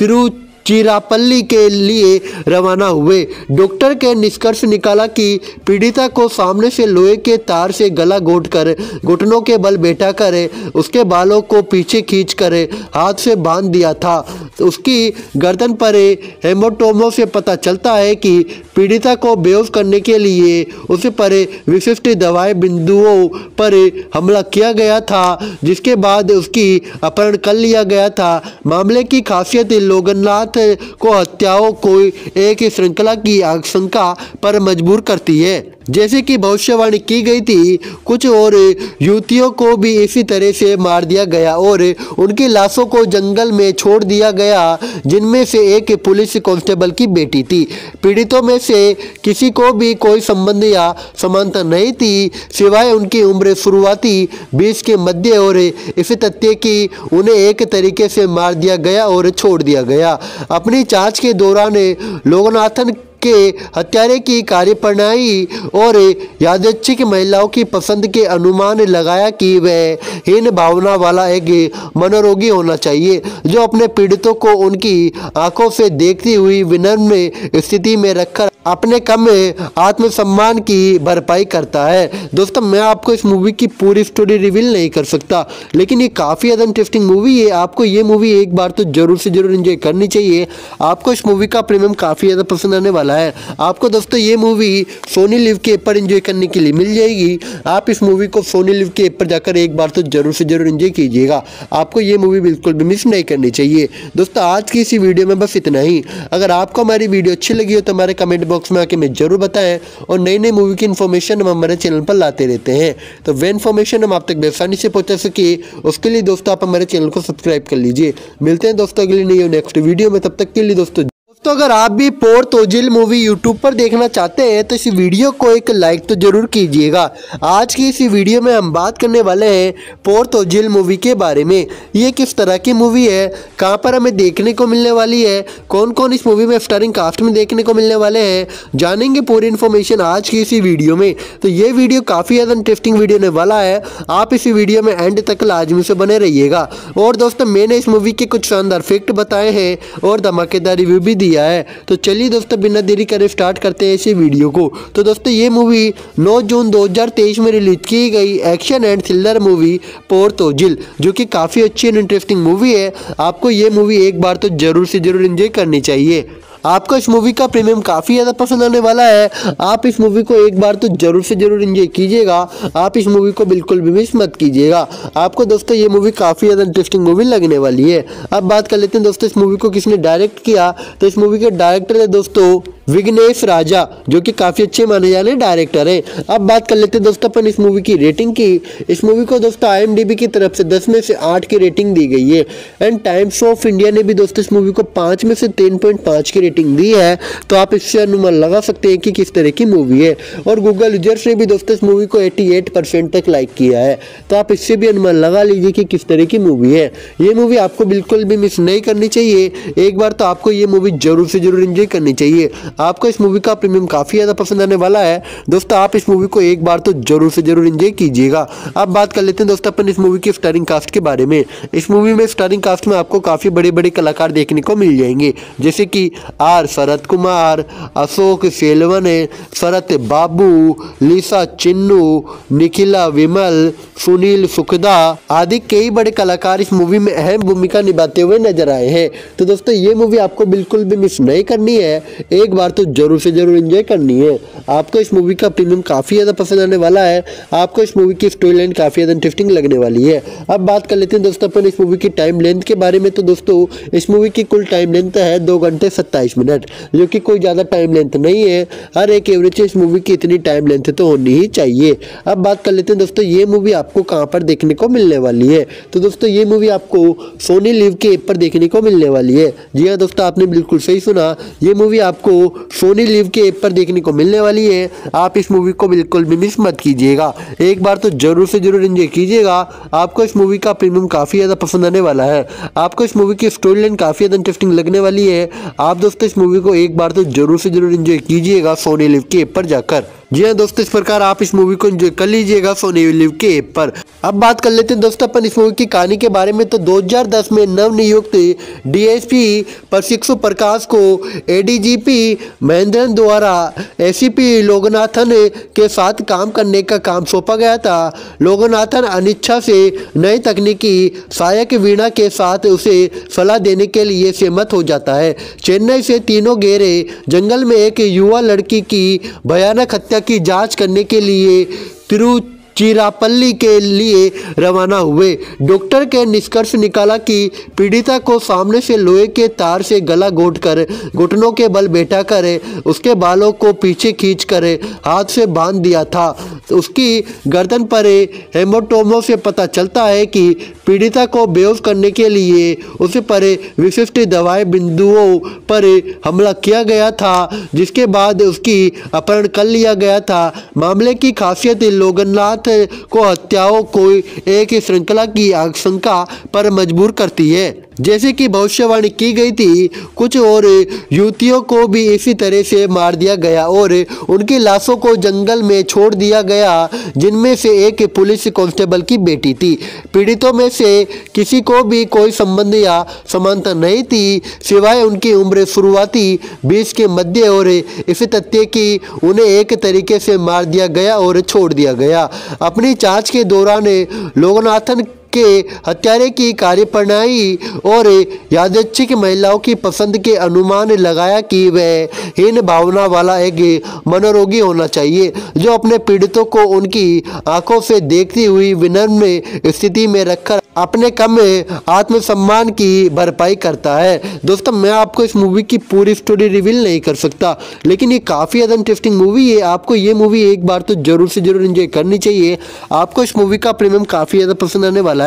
तिरुचिरापल्ली के लिए रवाना हुए। डॉक्टर के निष्कर्ष निकाला कि पीड़िता को सामने से लोहे के तार से गला घोंटकर घुटनों के बल बैठा कर उसके बालों को पीछे खींचकर हाथ से बांध दिया था। उसकी गर्दन पर हेमोटोमो से पता चलता है कि पीड़िता को बेहोश करने के लिए उस पर विशिष्ट दवाई बिंदुओं पर हमला किया गया था, जिसके बाद उसकी अपहरण कर लिया गया था। मामले की खासियत लोगनाथ को हत्याओं को एक श्रृंखला की आशंका पर मजबूर करती है। जैसे कि भविष्यवाणी की गई थी, कुछ और युवतियों को भी इसी तरह से मार दिया गया और उनकी लाशों को जंगल में छोड़ दिया गया, जिनमें से एक पुलिस कांस्टेबल की बेटी थी। पीड़ितों में से किसी को भी कोई संबंध या समानता नहीं थी, सिवाय उनकी उम्र शुरुआती बीस के मध्य और इस तथ्य कि उन्हें एक तरीके से मार दिया गया और छोड़ दिया गया। अपनी जांच के दौरान लोगनाथन के हत्यारे की कार्यप्रणाली और यादृच्छिक महिलाओं की पसंद के अनुमान लगाया कि वह हीन भावना वाला एक मनोरोगी होना चाहिए, जो अपने पीड़ितों को उनकी आंखों से देखती हुई विनम्र स्थिति में रखकर अपने कम आत्मसम्मान की भरपाई करता है। दोस्तों मैं आपको इस मूवी की पूरी स्टोरी रिवील नहीं कर सकता, लेकिन ये काफ़ी ज़्यादा इंटरेस्टिंग मूवी है। आपको ये मूवी एक बार तो जरूर से जरूर एंजॉय करनी चाहिए। आपको इस मूवी का प्रीमियम काफ़ी ज़्यादा पसंद आने वाला है। आपको दोस्तों ये मूवी सोनी लिव के ऐप पर एंजॉय करने के लिए मिल जाएगी। आप इस मूवी को सोनी लिव के ऐप पर जाकर एक बार तो जरूर से जरूर एंजॉय कीजिएगा। आपको ये मूवी बिल्कुल भी मिस नहीं करनी चाहिए। दोस्तों आज की इसी वीडियो में बस इतना ही। अगर आपको हमारी वीडियो अच्छी लगी हो तो हमारे कमेंट बॉक्स में आके हमें जरूर बताएं, और नई नई मूवी की इन्फॉर्मेशन हम हमारे चैनल पर लाते रहते हैं। तो वे इन्फॉर्मेशन हम आप तक आसानी से पहुंचा सके, उसके लिए दोस्तों आप हमारे चैनल को सब्सक्राइब कर लीजिए। मिलते हैं दोस्तों अगली नई नेक्स्ट वीडियो में, तब तक के लिए दोस्तों तो अगर आप भी पोर तोजिल मूवी यूट्यूब पर देखना चाहते हैं तो इस वीडियो को एक लाइक तो जरूर कीजिएगा। आज की इस वीडियो में हम बात करने वाले हैं पोर तोजिल मूवी के बारे में। ये किस तरह की मूवी है, कहां पर हमें देखने को मिलने वाली है, कौन कौन इस मूवी में स्टारिंग कास्ट में देखने को मिलने वाले हैं, जानेंगे पूरी इन्फॉर्मेशन आज की इसी वीडियो में। तो ये वीडियो काफ़ी ज़्यादा इंटरेस्टिंग वीडियो होने वाला है, आप इसी वीडियो में एंड तक लाजमी से बने रहिएगा। और दोस्तों मैंने इस मूवी के कुछ शानदार फैक्ट बताए हैं और धमाकेदार रिव्यू भी दिया है। तो चलिए दोस्तों बिना देरी करे स्टार्ट करते हैं इसी वीडियो को। तो दोस्तों ये मूवी नौ जून दो हज़ार तेईस में रिलीज की गई action and thriller movie Por Thozhil, जो कि काफ़ी अच्छी एंड इंटरेस्टिंग मूवी है। आपको ये मूवी एक बार तो जरूर से जरूर एंजॉय करनी चाहिए। आपको इस मूवी का प्रीमियम काफ़ी ज़्यादा पसंद आने वाला है। आप इस मूवी को एक बार तो जरूर से जरूर एंजॉय कीजिएगा। आप इस मूवी को बिल्कुल भी मिस मत कीजिएगा। आपको दोस्तों ये मूवी काफ़ी ज़्यादा इंटरेस्टिंग मूवी लगने वाली है। अब बात कर लेते हैं दोस्तों इस मूवी को किसने डायरेक्ट किया। तो इस मूवी के डायरेक्टर है दोस्तों विघ्नेश राजा, जो कि काफ़ी अच्छे माने जाने डायरेक्टर हैं। अब बात कर लेते हैं दोस्तों अपन इस मूवी की रेटिंग की। इस मूवी को दोस्तों आई एम डी बी की तरफ से दस में से आठ की रेटिंग दी गई है। एंड टाइम्स ऑफ इंडिया ने भी दोस्तों इस मूवी को पाँच में से तीन पॉइंट पाँच की रेटिंग दी है। तो आप इससे अनुमान लगा सकते हैं कि किस तरह की मूवी है। और गूगल यूजर्स ने भी दोस्तों इस मूवी को अठासी परसेंट तक लाइक किया है। तो आप इससे भी अनुमान लगा लीजिए कि किस तरह की मूवी है। ये मूवी आपको बिल्कुल भी मिस नहीं करनी चाहिए। एक बार तो आपको ये मूवी जरूर से जरूर एंजॉय करनी चाहिए। आपको इस मूवी का प्रीमियम काफ़ी ज़्यादा पसंद आने वाला है। दोस्तों आप इस मूवी को एक बार तो जरूर से जरूर एंजॉय कीजिएगा। अब बात कर लेते हैं दोस्तों अपन इस मूवी की स्टारिंग कास्ट के बारे में। इस मूवी में स्टारिंग कास्ट में आपको काफ़ी बड़े बड़े कलाकार देखने को मिल जाएंगे, जैसे कि आर शरद कुमार, अशोक सेलवन, शरत बाबू, लिसा चिन्नू, निखिला विमल, सुनील सुखदा आदि कई बड़े कलाकार इस मूवी में अहम भूमिका निभाते हुए नजर आए हैं। तो दोस्तों ये मूवी आपको बिल्कुल भी मिस नहीं करनी है। एक बार तो जरूर से जरूर एंजॉय करनी है। आपको इस मूवी का प्रीमियम काफ़ी ज़्यादा पसंद आने वाला है। आपको इस मूवी की स्टोरी लाइन काफ़ी ज़्यादा इंटरेस्टिंग लगने वाली है। अब बात कर लेते हैं दोस्तों अपन इस मूवी की टाइम लेंथ के बारे में। तो दोस्तों इस मूवी की कुल टाइम लेंथ है दो घंटे सत्ताईस मिनट, जो कि कोई ज़्यादा टाइम लेंथ नहीं है। हर एक एवरेज इस मूवी की इतनी टाइम लेंथ तो होनी ही चाहिए। अब बात कर लेते हैं दोस्तों ये मूवी आपको कहाँ पर देखने को मिलने वाली है। तो दोस्तों ये मूवी आपको सोनी लिव के ऐप पर देखने को मिलने वाली है। जी हाँ दोस्तों, आपने बिल्कुल सही सुना, ये मूवी आपको सोनी लिव के ऐप पर देखने को मिलने वाली है। आप इस मूवी को बिल्कुल भी मिस मत कीजिएगा। एक बार तो जरूर से जरूर एंजॉय कीजिएगा। आपको इस मूवी का प्रीमियम काफ़ी ज़्यादा पसंद आने वाला है। आपको इस मूवी की स्टोरी लाइन काफ़ी ज़्यादा इंटरेस्टिंग लगने वाली है। आप दोस्तों इस मूवी को एक बार तो जरूर से जरूर एंजॉय कीजिएगा सोनी लिव के ऐप पर जाकर। जी हाँ दोस्तों, इस प्रकार आप इस मूवी को एंजॉय कर लीजिएगा सोनी लिव के ऐप पर। अब बात कर लेते हैं दोस्तों अपन इस मूवी की कहानी के बारे में। तो दो हज़ार दस में नवनियुक्त डी एस पी प्रशिक्षु प्रकाश को A D G P Mahendran द्वारा ए सी पी लोगनाथन के साथ काम करने का काम सौंपा गया था। लोगनाथन अनिच्छा से नई तकनीकी सहायक वीणा के साथ उसे सलाह देने के लिए सहमत हो जाता है। चेन्नई से तीनों गहरे जंगल में एक युवा लड़की की भयानक हत्या की जांच करने के लिए तिरुचिरापल्ली के लिए रवाना हुए। डॉक्टर के निष्कर्ष निकाला कि पीड़िता को सामने से लोहे के तार से गला घोटकर घुटनों के बल बैठा कर उसके बालों को पीछे खींचकर हाथ से बांध दिया था। उसकी गर्दन पर हेमोटोमो से पता चलता है कि पीड़िता को बेहोश करने के लिए उस पर विशिष्ट दवाई बिंदुओं पर हमला किया गया था, जिसके बाद उसकी अपहरण कर लिया गया था। मामले की खासियत लोगनाथ को हत्याओं को एक श्रृंखला की आशंका पर मजबूर करती है। जैसे कि भविष्यवाणी की गई थी, कुछ और युवतियों को भी इसी तरह से मार दिया गया और उनकी लाशों को जंगल में छोड़ दिया गया, जिनमें से एक पुलिस कांस्टेबल की बेटी थी। पीड़ितों में से किसी को भी कोई संबंध या समानता नहीं थी, सिवाय उनकी उम्र शुरुआती बीस के मध्य और इस तथ्य कि उन्हें एक तरीके से मार दिया गया और छोड़ दिया गया। अपनी जांच के दौरान लोगनाथन के हत्यारे की कार्यप्रणाली और यादृच्छिक महिलाओं की पसंद के अनुमान लगाया कि वह हीन भावना वाला एक मनोरोगी होना चाहिए, जो अपने पीड़ितों को उनकी आंखों से देखती हुई विनम्र स्थिति में रखकर अपने कम आत्मसम्मान की भरपाई करता है। दोस्तों मैं आपको इस मूवी की पूरी स्टोरी रिवील नहीं कर सकता, लेकिन ये काफ़ी ज़्यादा इंटरेस्टिंग मूवी है। आपको ये मूवी एक बार तो जरूर से जरूर एंजॉय करनी चाहिए। आपको इस मूवी का प्रीमियम काफ़ी ज़्यादा पसंद आने वाला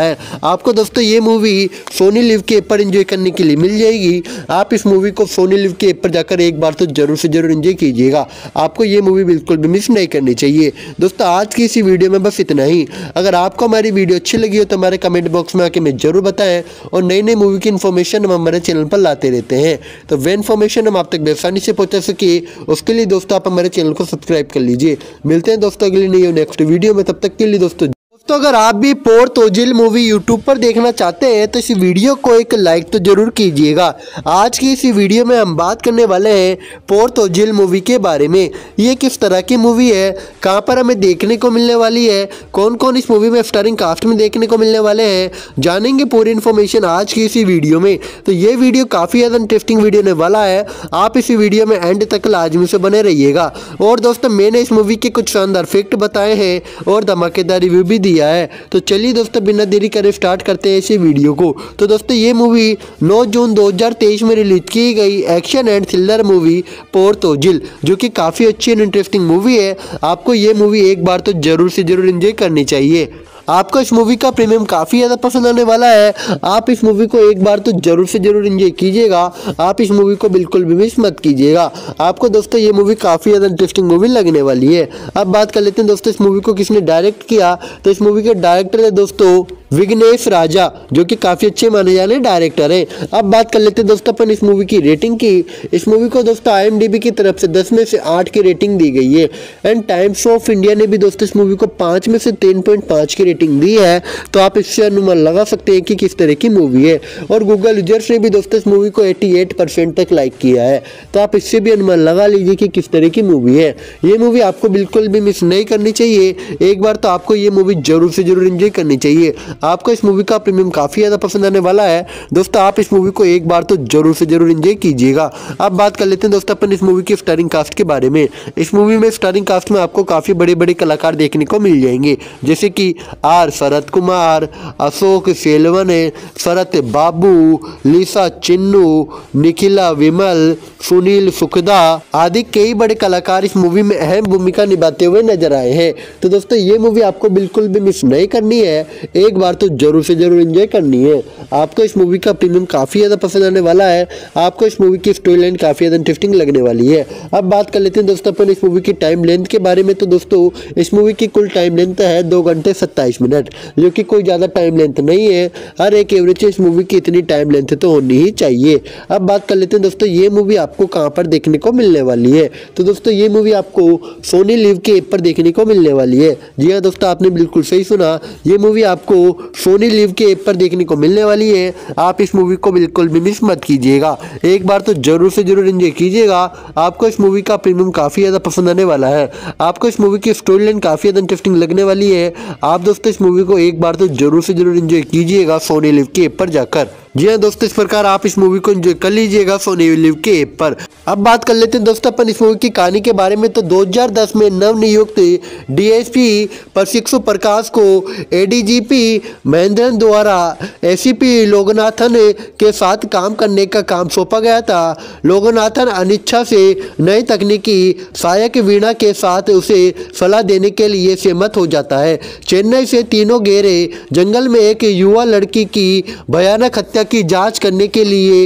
है। आपको दोस्तों ये मूवी सोनी लिव के ऐप पर एंजॉय करने के लिए मिल जाएगी। आप इस मूवी को सोनी लिव के ऐप पर जाकर एक बार तो जरूर से जरूर एंजॉय कीजिएगा। आपको ये मूवी बिल्कुल भी मिस नहीं करनी चाहिए। दोस्तों आज की इसी वीडियो में बस इतना ही। अगर आपको हमारी वीडियो अच्छी लगी हो तो हमारे कमेंट बॉक्स में आके हमें जरूर बताएं और नई नई मूवी की इन्फॉर्मेशन हम हमारे चैनल पर लाते रहते हैं, तो वे इन्फॉर्मेशन हम आप तक आसानी से पहुंचा सके उसके लिए दोस्तों आप हमारे चैनल को सब्सक्राइब कर लीजिए। मिलते हैं दोस्तों अगली नई नेक्स्ट वीडियो में, तब तक के लिए दोस्तों तो अगर आप भी पोर तोजिल मूवी यूट्यूब पर देखना चाहते हैं तो इस वीडियो को एक लाइक तो जरूर कीजिएगा। आज की इस वीडियो में हम बात करने वाले हैं पोर तोजिल मूवी के बारे में। ये किस तरह की मूवी है, कहां पर हमें देखने को मिलने वाली है, कौन कौन इस मूवी में स्टारिंग कास्ट में देखने को मिलने वाले हैं, जानेंगे पूरी इन्फॉर्मेशन आज की इसी वीडियो में। तो ये वीडियो काफ़ी ज़्यादा इंटरेस्टिंग वीडियो होने वाला है। आप इसी वीडियो में एंड तक लाजमी से बने रहिएगा। और दोस्तों मैंने इस मूवी के कुछ शानदार फैक्ट बताए हैं और धमाकेदार रिव्यू भी दिया है। तो चलिए दोस्तों बिना देरी करे स्टार्ट करते हैं इसी वीडियो को। तो दोस्तों ये मूवी नौ जून दो हज़ार तेईस में रिलीज की गई action and thriller movie Por Thozhil, जो कि काफ़ी अच्छी एंड इंटरेस्टिंग मूवी है। आपको ये मूवी एक बार तो जरूर से जरूर एंजॉय करनी चाहिए। आपको इस मूवी का प्रीमियम काफ़ी ज़्यादा पसंद आने वाला है। आप इस मूवी को एक बार तो जरूर से जरूर एंजॉय कीजिएगा। आप इस मूवी को बिल्कुल भी मिस मत कीजिएगा। आपको दोस्तों ये मूवी काफ़ी ज़्यादा इंटरेस्टिंग मूवी लगने वाली है। अब बात कर लेते हैं दोस्तों इस मूवी को किसने डायरेक्ट किया। तो इस मूवी के डायरेक्टर है दोस्तों विघ्नेश राजा, जो कि काफ़ी अच्छे माने जाने डायरेक्टर है। अब बात कर लेते हैं दोस्तों अपन इस मूवी की रेटिंग की। इस मूवी को दोस्तों आई एम डी बी की तरफ से दस में से आठ की रेटिंग दी गई है। एंड टाइम्स ऑफ इंडिया ने भी दोस्तों इस मूवी को पाँच में से तीन पॉइंट पाँच की रेटिंग दी है। तो आप इससे अनुमान लगा सकते हैं कि किस तरह की मूवी है। और गूगल यूजर्स ने भी दोस्तों इस मूवी को अठासी परसेंट तक लाइक किया है। तो आप इससे भी अनुमान लगा लीजिए कि किस तरह की मूवी है। ये मूवी आपको बिल्कुल भी मिस नहीं करनी चाहिए। एक बार तो आपको ये मूवी जरूर से जरूर एंजॉय करनी चाहिए। आपको इस मूवी का प्रीमियम काफ़ी ज़्यादा पसंद आने वाला है। दोस्तों आप इस मूवी को एक बार तो जरूर से जरूर एंजॉय कीजिएगा। अब बात कर लेते हैं दोस्तों अपन इस मूवी की स्टारिंग कास्ट के बारे में। इस मूवी में स्टारिंग कास्ट में आपको काफ़ी बड़े बड़े कलाकार देखने को मिल जाएंगे, जैसे कि आर शरद कुमार, अशोक सेलवन, शरत बाबू, लिसा चिन्नू, निखिला विमल, सुनील सुखदा आदि कई बड़े कलाकार इस मूवी में अहम भूमिका निभाते हुए नजर आए हैं। तो दोस्तों ये मूवी आपको बिल्कुल भी मिस नहीं करनी है। एक बार तो जरूर से जरूर एंजॉय करनी है। आपको इस मूवी का प्रीमियम काफ़ी ज़्यादा पसंद आने वाला है। आपको इस मूवी की स्टोरी लाइन काफ़ी ज़्यादा इंटरेस्टिंग लगने वाली है। अब बात कर लेते हैं दोस्तों अपन इस मूवी की टाइम लेंथ के बारे में। तो दोस्तों इस मूवी की कुल टाइम लेंथ है दो घंटे सत्ताईस मिनट, जो कि कोई ज़्यादा टाइम लेंथ नहीं है। हर एक एवरेज इस मूवी की इतनी टाइम लेंथ तो होनी ही चाहिए। अब बात कर लेते हैं दोस्तों ये मूवी आपको कहाँ पर देखने को मिलने वाली है। तो दोस्तों ये मूवी आपको सोनी लिव के ऐप पर देखने को मिलने वाली है। जी हाँ दोस्तों, आपने बिल्कुल सही सुना। ये मूवी आपको सोनी लिव के ऐप पर देखने को मिलने वाली है। आप इस मूवी को बिल्कुल भी मिस मत कीजिएगा। एक बार तो जरूर से जरूर एंजॉय कीजिएगा। आपको इस मूवी का प्रीमियम काफ़ी ज़्यादा पसंद आने वाला है। आपको इस मूवी की स्टोरी लाइन काफ़ी ज़्यादा इंटरेस्टिंग लगने वाली है। आप दोस्तों इस मूवी को एक बार तो जरूर से जरूर एंजॉय कीजिएगा सोनी लिव के ऐप पर जाकर। जी हाँ दोस्तों, इस प्रकार आप इस मूवी को एंजॉय कर लीजिएगा सोनी लिव के ऐप पर। अब बात कर लेते हैं दोस्तों अपन इस मूवी की कहानी के बारे में। तो दो हज़ार दस में नवनियुक्त डी एस पी प्रशिक्षु प्रकाश को A D G P Mahendran द्वारा ए सी पी लोगनाथन के साथ काम करने का काम सौंपा गया था। लोगनाथन अनिच्छा से नई तकनीकी सहायक वीणा के साथ उसे सलाह देने के लिए सहमत हो जाता है। चेन्नई से तीनों गहरे जंगल में एक युवा लड़की की भयानक हत्या की जांच करने के लिए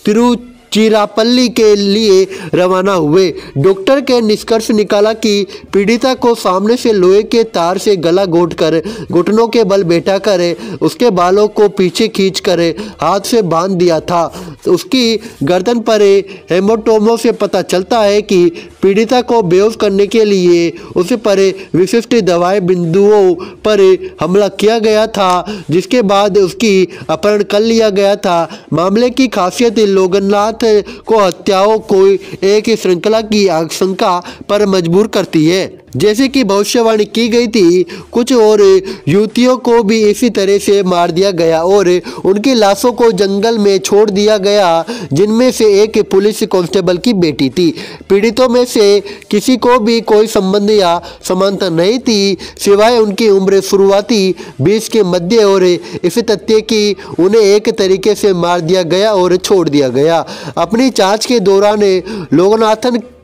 तिरुचिरापल्ली के लिए रवाना हुए। डॉक्टर के निष्कर्ष निकाला कि पीड़िता को सामने से लोहे के तार से गला घोंटकर घुटनों के बल बैठा कर उसके बालों को पीछे खींचकर हाथ से बांध दिया था। उसकी गर्दन पर हेमोटोमो से पता चलता है कि पीड़िता को बेहोश करने के लिए उस पर विशिष्ट दवाई बिंदुओं पर हमला किया गया था, जिसके बाद उसकी अपहरण कर लिया गया था। मामले की खासियत लोगनाथ को हत्याओं को एक श्रृंखला की आशंका पर मजबूर करती है। जैसे कि भविष्यवाणी की गई थी, कुछ और युवतियों को भी इसी तरह से मार दिया गया और उनकी लाशों को जंगल में छोड़ दिया गया, जिनमें से एक पुलिस कांस्टेबल की बेटी थी। पीड़ितों में से किसी को भी कोई संबंध या समानता नहीं थी, सिवाय उनकी उम्र शुरुआती बीस के मध्य और इस तथ्य कि उन्हें एक तरीके से मार दिया गया और छोड़ दिया गया। अपनी जांच के दौरान लोगनाथन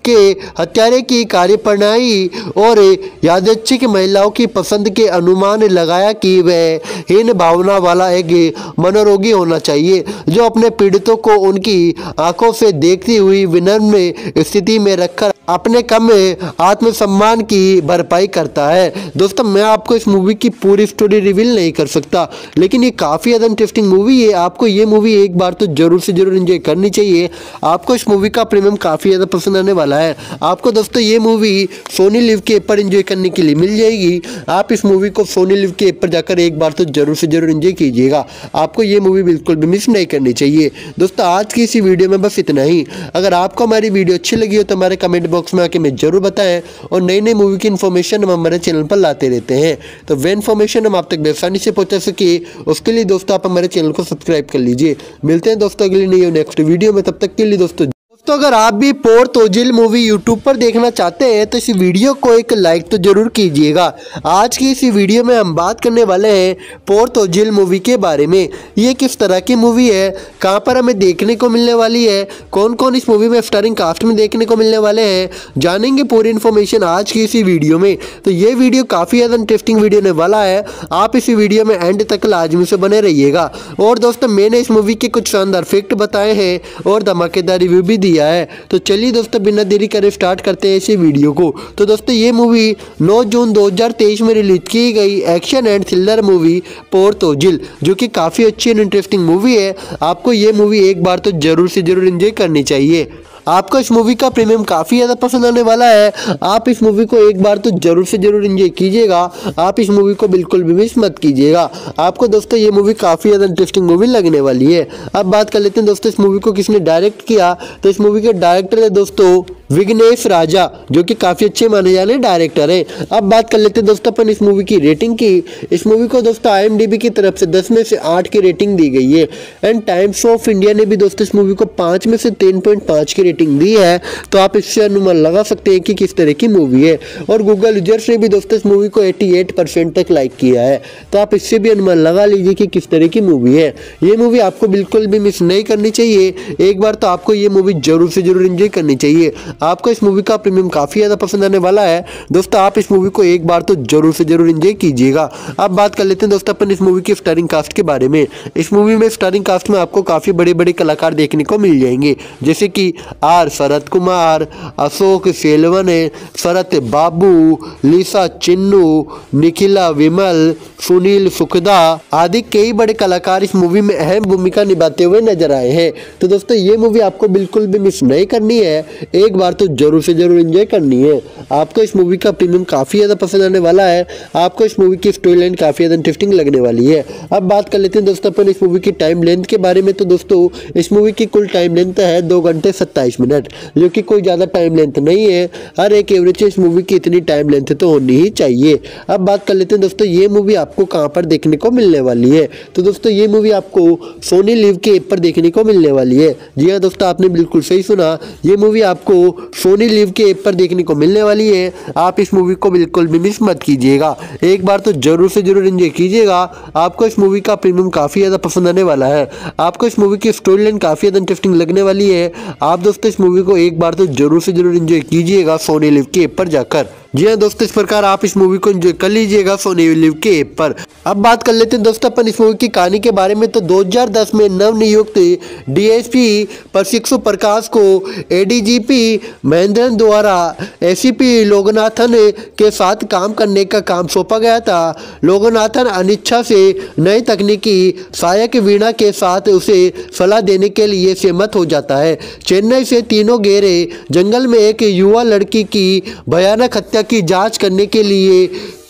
के हत्यारे की कार्यप्रणाली और यादृच्छिक महिलाओं की पसंद के अनुमान लगाया कि वह हीन भावना वाला एक मनोरोगी होना चाहिए जो अपने पीड़ितों को उनकी आंखों से देखती हुई विनम्र स्थिति में रखकर अपने कम आत्मसम्मान की भरपाई करता है। दोस्तों मैं आपको इस मूवी की पूरी स्टोरी रिवील नहीं कर सकता, लेकिन ये काफ़ी ज़्यादा इंटरेस्टिंग मूवी है। आपको ये मूवी एक बार तो जरूर से जरूर एंजॉय करनी चाहिए। आपको इस मूवी का प्रीमियम काफ़ी ज़्यादा पसंद आने वाला है। आपको दोस्तों ये मूवी सोनी लिव के ऐप पर एंजॉय करने के लिए मिल जाएगी। आप इस मूवी को सोनी लिव के ऐप पर जाकर एक बार तो जरूर से जरूर एंजॉय कीजिएगा। आपको ये मूवी बिल्कुल भी मिस नहीं करनी चाहिए। दोस्तों आज की इसी वीडियो में बस इतना ही। अगर आपको हमारी वीडियो अच्छी लगी हो तो हमारे कमेंट बॉक्स में आके हमें जरूर बताएं और नई नई मूवी की इन्फॉर्मेशन हम हमारे चैनल पर लाते रहते हैं, तो वह इन्फॉर्मेशन हम आप तक आसानी से पहुंचा सके उसके लिए दोस्तों आप हमारे चैनल को सब्सक्राइब कर लीजिए। मिलते हैं दोस्तों अगली नई नेक्स्ट वीडियो में, तब तक के लिए दोस्तों तो अगर आप भी पोर तोजिल मूवी यूट्यूब पर देखना चाहते हैं तो इस वीडियो को एक लाइक तो जरूर कीजिएगा। आज की इसी वीडियो में हम बात करने वाले हैं पोर तोजिल मूवी के बारे में। ये किस तरह की मूवी है, कहां पर हमें देखने को मिलने वाली है, कौन कौन इस मूवी में स्टारिंग कास्ट में देखने को मिलने वाले हैं, जानेंगे पूरी इन्फॉर्मेशन आज की इसी वीडियो में। तो ये वीडियो काफ़ी ज़्यादा इंटरेस्टिंग वीडियो होने वाला है। आप इसी वीडियो में एंड तक लाजमी से बने रहिएगा। और दोस्तों मैंने इस मूवी के कुछ शानदार फैक्ट बताए हैं और धमाकेदार रिव्यू भी दिया है। तो चलिए दोस्तों बिना देरी करे स्टार्ट करते हैं इसी वीडियो को। तो दोस्तों ये मूवी नौ जून दो हज़ार तेईस में रिलीज की गई action and thriller movie Por Thozhil, जो कि काफ़ी अच्छी एंड इंटरेस्टिंग मूवी है। आपको ये मूवी एक बार तो जरूर से जरूर एंजॉय करनी चाहिए। आपको इस मूवी का प्रीमियम काफ़ी ज़्यादा पसंद आने वाला है। आप इस मूवी को एक बार तो जरूर से जरूर एंजॉय कीजिएगा। आप इस मूवी को बिल्कुल भी मिस मत कीजिएगा। आपको दोस्तों ये मूवी काफ़ी ज़्यादा इंटरेस्टिंग मूवी लगने वाली है। अब बात कर लेते हैं दोस्तों इस मूवी को किसने डायरेक्ट किया। तो इस मूवी के डायरेक्टर है दोस्तों विघ्नेश राजा, जो कि काफ़ी अच्छे माने जाने डायरेक्टर है। अब बात कर लेते हैं दोस्तों अपन इस मूवी की रेटिंग की। इस मूवी को दोस्तों आई एम डी बी की तरफ से दस में से आठ की रेटिंग दी गई है एंड टाइम्स ऑफ इंडिया ने भी दोस्तों इस मूवी को पाँच में से तीन पॉइंट पाँच की रेटिंग दी है। तो आप इससे अनुमान लगा सकते हैं कि किस तरह की मूवी है। और गूगल यूजर्स ने भी दोस्तों इस मूवी को अठासी परसेंट तक लाइक किया है। तो आप इससे भी अनुमान लगा लीजिए कि किस तरह की मूवी है। ये मूवी आपको बिल्कुल भी मिस नहीं करनी चाहिए। एक बार तो आपको ये मूवी जरूर से जरूर एंजॉय करनी चाहिए। आपको इस मूवी का प्रीमियम काफ़ी ज़्यादा पसंद आने वाला है। दोस्तों आप इस मूवी को एक बार तो जरूर से जरूर एंजॉय कीजिएगा। अब बात कर लेते हैं दोस्तों अपन इस मूवी की स्टारिंग कास्ट के बारे में। इस मूवी में स्टारिंग कास्ट में आपको काफ़ी बड़े बड़े कलाकार देखने को मिल जाएंगे, जैसे कि आर शरद कुमार, अशोक सेलवन, शरत बाबू, लीसा चिन्नू, निखिला विमल, सुनील सुखदा आदि कई बड़े कलाकार इस मूवी में अहम भूमिका निभाते हुए नजर आए हैं। तो दोस्तों ये मूवी आपको बिल्कुल भी मिस नहीं करनी है। एक बार तो जरूर से जरूर एंजॉय करनी है। आपको इस मूवी का प्रीमियम काफ़ी ज़्यादा पसंद आने वाला है। आपको इस मूवी की स्टोरी लाइन काफ़ी ज़्यादा इंटरेस्टिंग लगने वाली है। अब बात कर लेते हैं दोस्तों अपन इस मूवी की टाइम लेंथ के बारे में। तो दोस्तों इस मूवी की कुल टाइम लेंथ है दो घंटे सत्ताईस मिनट, जो कि कोई ज़्यादा टाइम लेंथ नहीं है। हर एक एवरेज इस मूवी की इतनी टाइम लेंथ तो होनी ही चाहिए। अब बात कर लेते हैं दोस्तों ये मूवी आपको कहाँ पर देखने को मिलने वाली है। तो दोस्तों ये मूवी आपको सोनी लिव के ऐप पर देखने को मिलने वाली है। जी हाँ दोस्तों आपने बिल्कुल सही सुना, ये मूवी आपको सोनी लिव के ऐप पर देखने को मिलने वाली है। आप इस मूवी को बिल्कुल भी मिस मत कीजिएगा। एक बार तो जरूर से जरूर एंजॉय कीजिएगा। आपको इस मूवी का प्रीमियम काफ़ी ज़्यादा पसंद आने वाला है। आपको इस मूवी की स्टोरी लाइन काफ़ी ज़्यादा इंटरेस्टिंग लगने वाली है। आप दोस्तों इस मूवी को एक बार तो जरूर से जरूर एंजॉय कीजिएगा सोनी लिव के ऐप पर जाकर। जी हाँ दोस्तों इस प्रकार आप इस मूवी को एंजॉय कर लीजिएगा सोनी लिव के ऐप पर। अब बात कर लेते हैं दोस्तों अपन इस मूवी की कहानी के बारे में। तो दो हज़ार दस में नवनियुक्त डी एस पी प्रशिक्षु प्रकाश को A D G P Mahendran द्वारा ए सी पी लोगनाथन के साथ काम करने का काम सौंपा गया था। लोगनाथन अनिच्छा से नई तकनीकी सहायक वीणा के साथ उसे सलाह देने के लिए सहमत हो जाता है। चेन्नई से तीनों गहरे जंगल में एक युवा लड़की की भयानक हत्या की जांच करने के लिए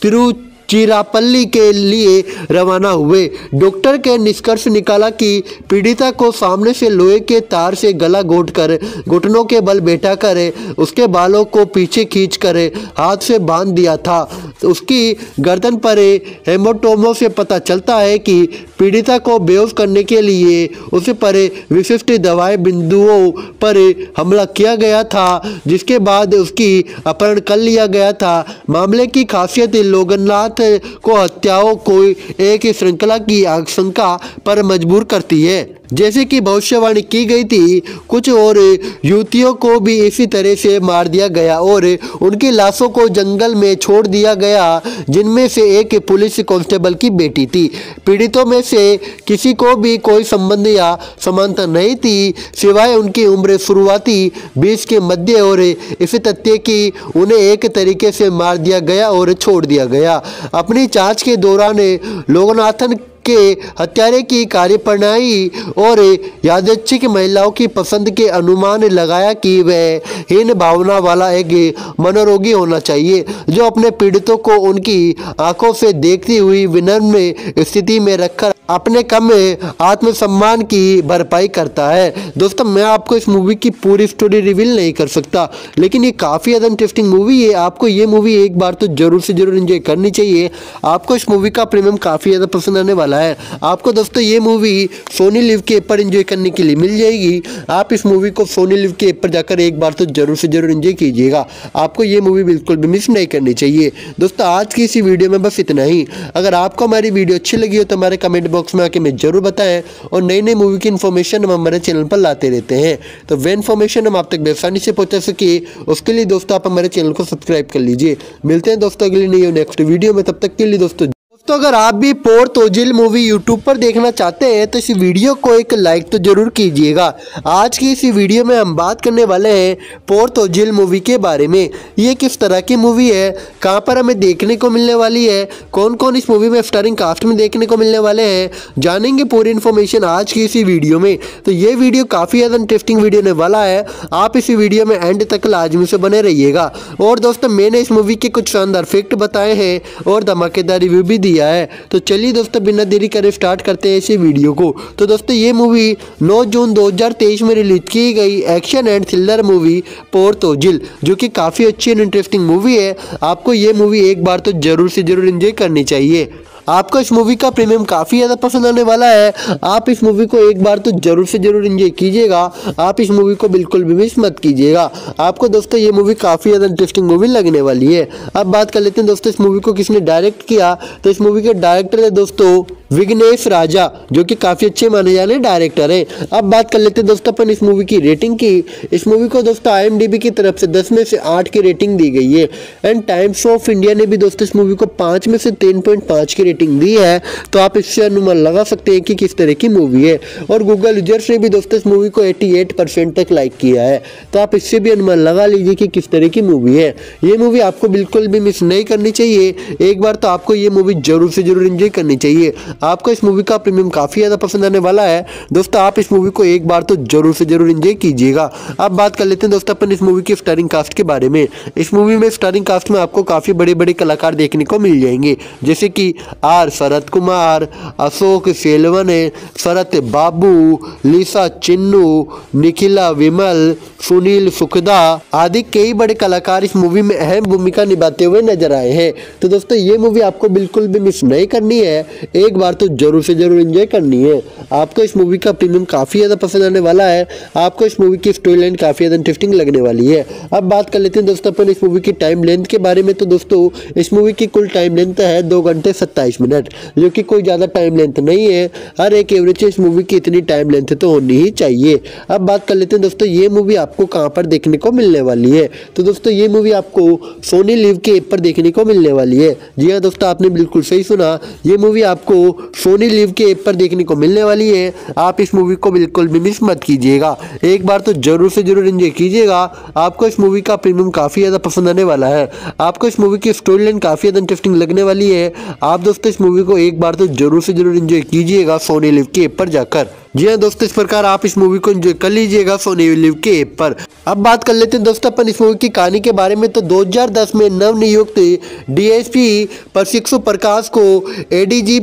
तिरुचिरापल्ली के लिए रवाना हुए। डॉक्टर के निष्कर्ष निकाला कि पीड़िता को सामने से लोहे के तार से गला घोंटकर घुटनों के बल बैठा कर उसके बालों को पीछे खींचकर हाथ से बांध दिया था। उसकी गर्दन पर हेमाटोमा से पता चलता है कि पीड़िता को बेहोश करने के लिए उस पर विशिष्ट दवाई बिंदुओं पर हमला किया गया था, जिसके बाद उसकी अपहरण कर लिया गया था। मामले की खासियत लोगनाथ को हत्याओं को एक श्रृंखला की आशंका पर मजबूर करती है। जैसे कि भविष्यवाणी की गई थी, कुछ और युवतियों को भी इसी तरह से मार दिया गया और उनकी लाशों को जंगल में छोड़ दिया गया, जिनमें से एक पुलिस कांस्टेबल की बेटी थी। पीड़ितों में से किसी को भी कोई संबंध या समानता नहीं थी, सिवाय उनकी उम्र शुरुआती बीस के मध्य और इस तथ्य कि उन्हें एक तरीके से मार दिया गया और छोड़ दिया गया। अपनी जांच के दौरान लोगनाथन के हत्यारे की कार्यप्रणाली और यादृच्छिक महिलाओं की पसंद के अनुमान लगाया कि वह हीन भावना वाला एक मनोरोगी होना चाहिए, जो अपने पीड़ितों को उनकी आंखों से देखती हुई विनम्र स्थिति में रखकर अपने कम आत्मसम्मान की भरपाई करता है। दोस्तों, मैं आपको इस मूवी की पूरी स्टोरी रिवील नहीं कर सकता, लेकिन ये काफ़ी ज़्यादा इंटरेस्टिंग मूवी है। आपको ये मूवी एक बार तो जरूर से जरूर एंजॉय करनी चाहिए। आपको इस मूवी का प्रीमियम काफ़ी ज़्यादा पसंद आने वाला है। आपको दोस्तों ये मूवी सोनी लिव के ऐप पर एंजॉय करने के लिए मिल जाएगी। आप इस मूवी को सोनी लिव के ऐप पर जाकर एक बार तो जरूर से जरूर एंजॉय कीजिएगा। आपको ये मूवी बिल्कुल भी मिस नहीं करनी चाहिए। दोस्तों, आज की इसी वीडियो में बस इतना ही। अगर आपको हमारी वीडियो अच्छी लगी हो तो हमारे कमेंट बॉक्स में आके हमें जरूर बताएं, और नई नई मूवी की इन्फॉर्मेशन हम हमारे चैनल पर लाते रहते हैं। तो वह इन्फॉर्मेशन हम आप तक आसानी से पहुंचा सके, उसके लिए दोस्तों आप हमारे चैनल को सब्सक्राइब कर लीजिए। मिलते हैं दोस्तों अगली नई नेक्स्ट वीडियो में, तब तक के लिए दोस्तों तो अगर आप भी पोर तोजिल मूवी यूट्यूब पर देखना चाहते हैं तो इस वीडियो को एक लाइक तो जरूर कीजिएगा। आज की इस वीडियो में हम बात करने वाले हैं पोर तोजिल मूवी के बारे में। ये किस तरह की मूवी है, कहां पर हमें देखने को मिलने वाली है, कौन कौन इस मूवी में स्टारिंग कास्ट में देखने को मिलने वाले हैं, जानेंगे पूरी इन्फॉर्मेशन आज की इसी वीडियो में। तो ये वीडियो काफ़ी ज़्यादा इंटरेस्टिंग वीडियो होने वाला है। आप इसी वीडियो में एंड तक लाजमी से बने रहिएगा। और दोस्तों, मैंने इस मूवी के कुछ शानदार फैक्ट बताए हैं और धमाकेदार रिव्यू भी दिया है। तो चलिए दोस्तों, बिना देरी करे स्टार्ट करते हैं इसी वीडियो को। तो दोस्तों, ये मूवी नौ जून दो हज़ार तेईस में रिलीज की गई action and thriller movie Por Thozhil, जो कि काफ़ी अच्छी एंड इंटरेस्टिंग मूवी है। आपको ये मूवी एक बार तो जरूर से जरूर एंजॉय करनी चाहिए। आपको इस मूवी का प्रीमियम काफ़ी ज़्यादा पसंद आने वाला है। आप इस मूवी को एक बार तो जरूर से जरूर एंजॉय कीजिएगा। आप इस मूवी को बिल्कुल भी मिस मत कीजिएगा। आपको दोस्तों ये मूवी काफ़ी ज़्यादा इंटरेस्टिंग मूवी लगने वाली है। अब बात कर लेते हैं दोस्तों इस मूवी को किसने डायरेक्ट किया। तो इस मूवी के डायरेक्टर है दोस्तों विघ्नेश राजा, जो कि काफ़ी अच्छे माने जाने डायरेक्टर है। अब बात कर लेते हैं दोस्तों अपन इस मूवी की रेटिंग की। इस मूवी को दोस्तों आई एम डी बी की तरफ से दस में से आठ की रेटिंग दी गई है। एंड टाइम्स ऑफ इंडिया ने भी दोस्तों इस मूवी को पाँच में से तीन पॉइंट पाँच की रेटिंग दी है। तो आप इससे अनुमान लगा सकते हैं कि किस तरह की मूवी है। और गूगल यूजर्स ने भी दोस्तों इस मूवी को अठासी परसेंट तक लाइक किया है। तो आप इससे भी अनुमान लगा लीजिए कि किस तरह की मूवी है। ये मूवी आपको बिल्कुल भी मिस नहीं करनी चाहिए। एक बार तो आपको ये मूवी जरूर से जरूर एंजॉय करनी चाहिए। आपको इस मूवी का प्रीमियम काफ़ी ज़्यादा पसंद आने वाला है। दोस्तों, आप इस मूवी को एक बार तो जरूर से जरूर एंजॉय कीजिएगा। अब बात कर लेते हैं दोस्तों अपन इस मूवी की स्टारिंग कास्ट के बारे में। इस मूवी में स्टारिंग कास्ट में आपको काफ़ी बड़े बड़े कलाकार देखने को मिल जाएंगे, जैसे कि आर शरद कुमार, अशोक सेलवन, शरत बाबू, लिसा चिन्नू, निखिला विमल, सुनील सुखदा आदि कई बड़े कलाकार इस मूवी में अहम भूमिका निभाते हुए नजर आए हैं। तो दोस्तों, ये मूवी आपको बिल्कुल भी मिस नहीं करनी है। एक बार तो जरूर से जरूर एंजॉय करनी है। आपको इस मूवी का प्रीमियम काफ़ी ज़्यादा पसंद आने वाला है। आपको इस मूवी की स्टोरी लाइन काफ़ी ज़्यादा इंटरेस्टिंग लगने वाली है। अब बात कर लेते हैं दोस्तों अपन इस मूवी की टाइम लेंथ के बारे में। तो दोस्तों, इस मूवी की कुल टाइम लेंथ है दो घंटे सत्ताईस मिनट, जो कि कोई ज़्यादा टाइम लेंथ नहीं है। हर एक एवरेज इस मूवी की इतनी टाइम लेंथ तो होनी ही चाहिए। अब बात कर लेते हैं दोस्तों ये मूवी आपको कहाँ पर देखने को मिलने वाली है। तो दोस्तों, ये मूवी आपको सोनी लिव के ऐप पर देखने को मिलने वाली है। जी हाँ दोस्तों, आपने बिल्कुल सही सुना। ये मूवी आपको सोनी लिव के ऐप पर देखने को मिलने वाली है। आप इस मूवी को बिल्कुल भी मिस मत कीजिएगा। एक बार तो जरूर से जरूर एंजॉय कीजिएगा। आपको इस मूवी का प्रीमियम काफ़ी ज़्यादा पसंद आने वाला है। आपको इस मूवी की स्टोरी लाइन काफ़ी ज़्यादा इंटरेस्टिंग लगने वाली है। आप दोस्तों इस मूवी को एक बार तो जरूर से जरूर एंजॉय कीजिएगा सोनी लिव के ऐप पर जाकर। जी हाँ दोस्तों, इस प्रकार आप इस मूवी को एंजॉय कर लीजिएगा सोनी लिव के ऐप पर। अब बात कर लेते हैं दोस्तों अपन इस मूवी की कहानी के बारे में। तो दो हज़ार दस में नवनियुक्त डी एस पी प्रशिक्षु प्रकाश को A D G P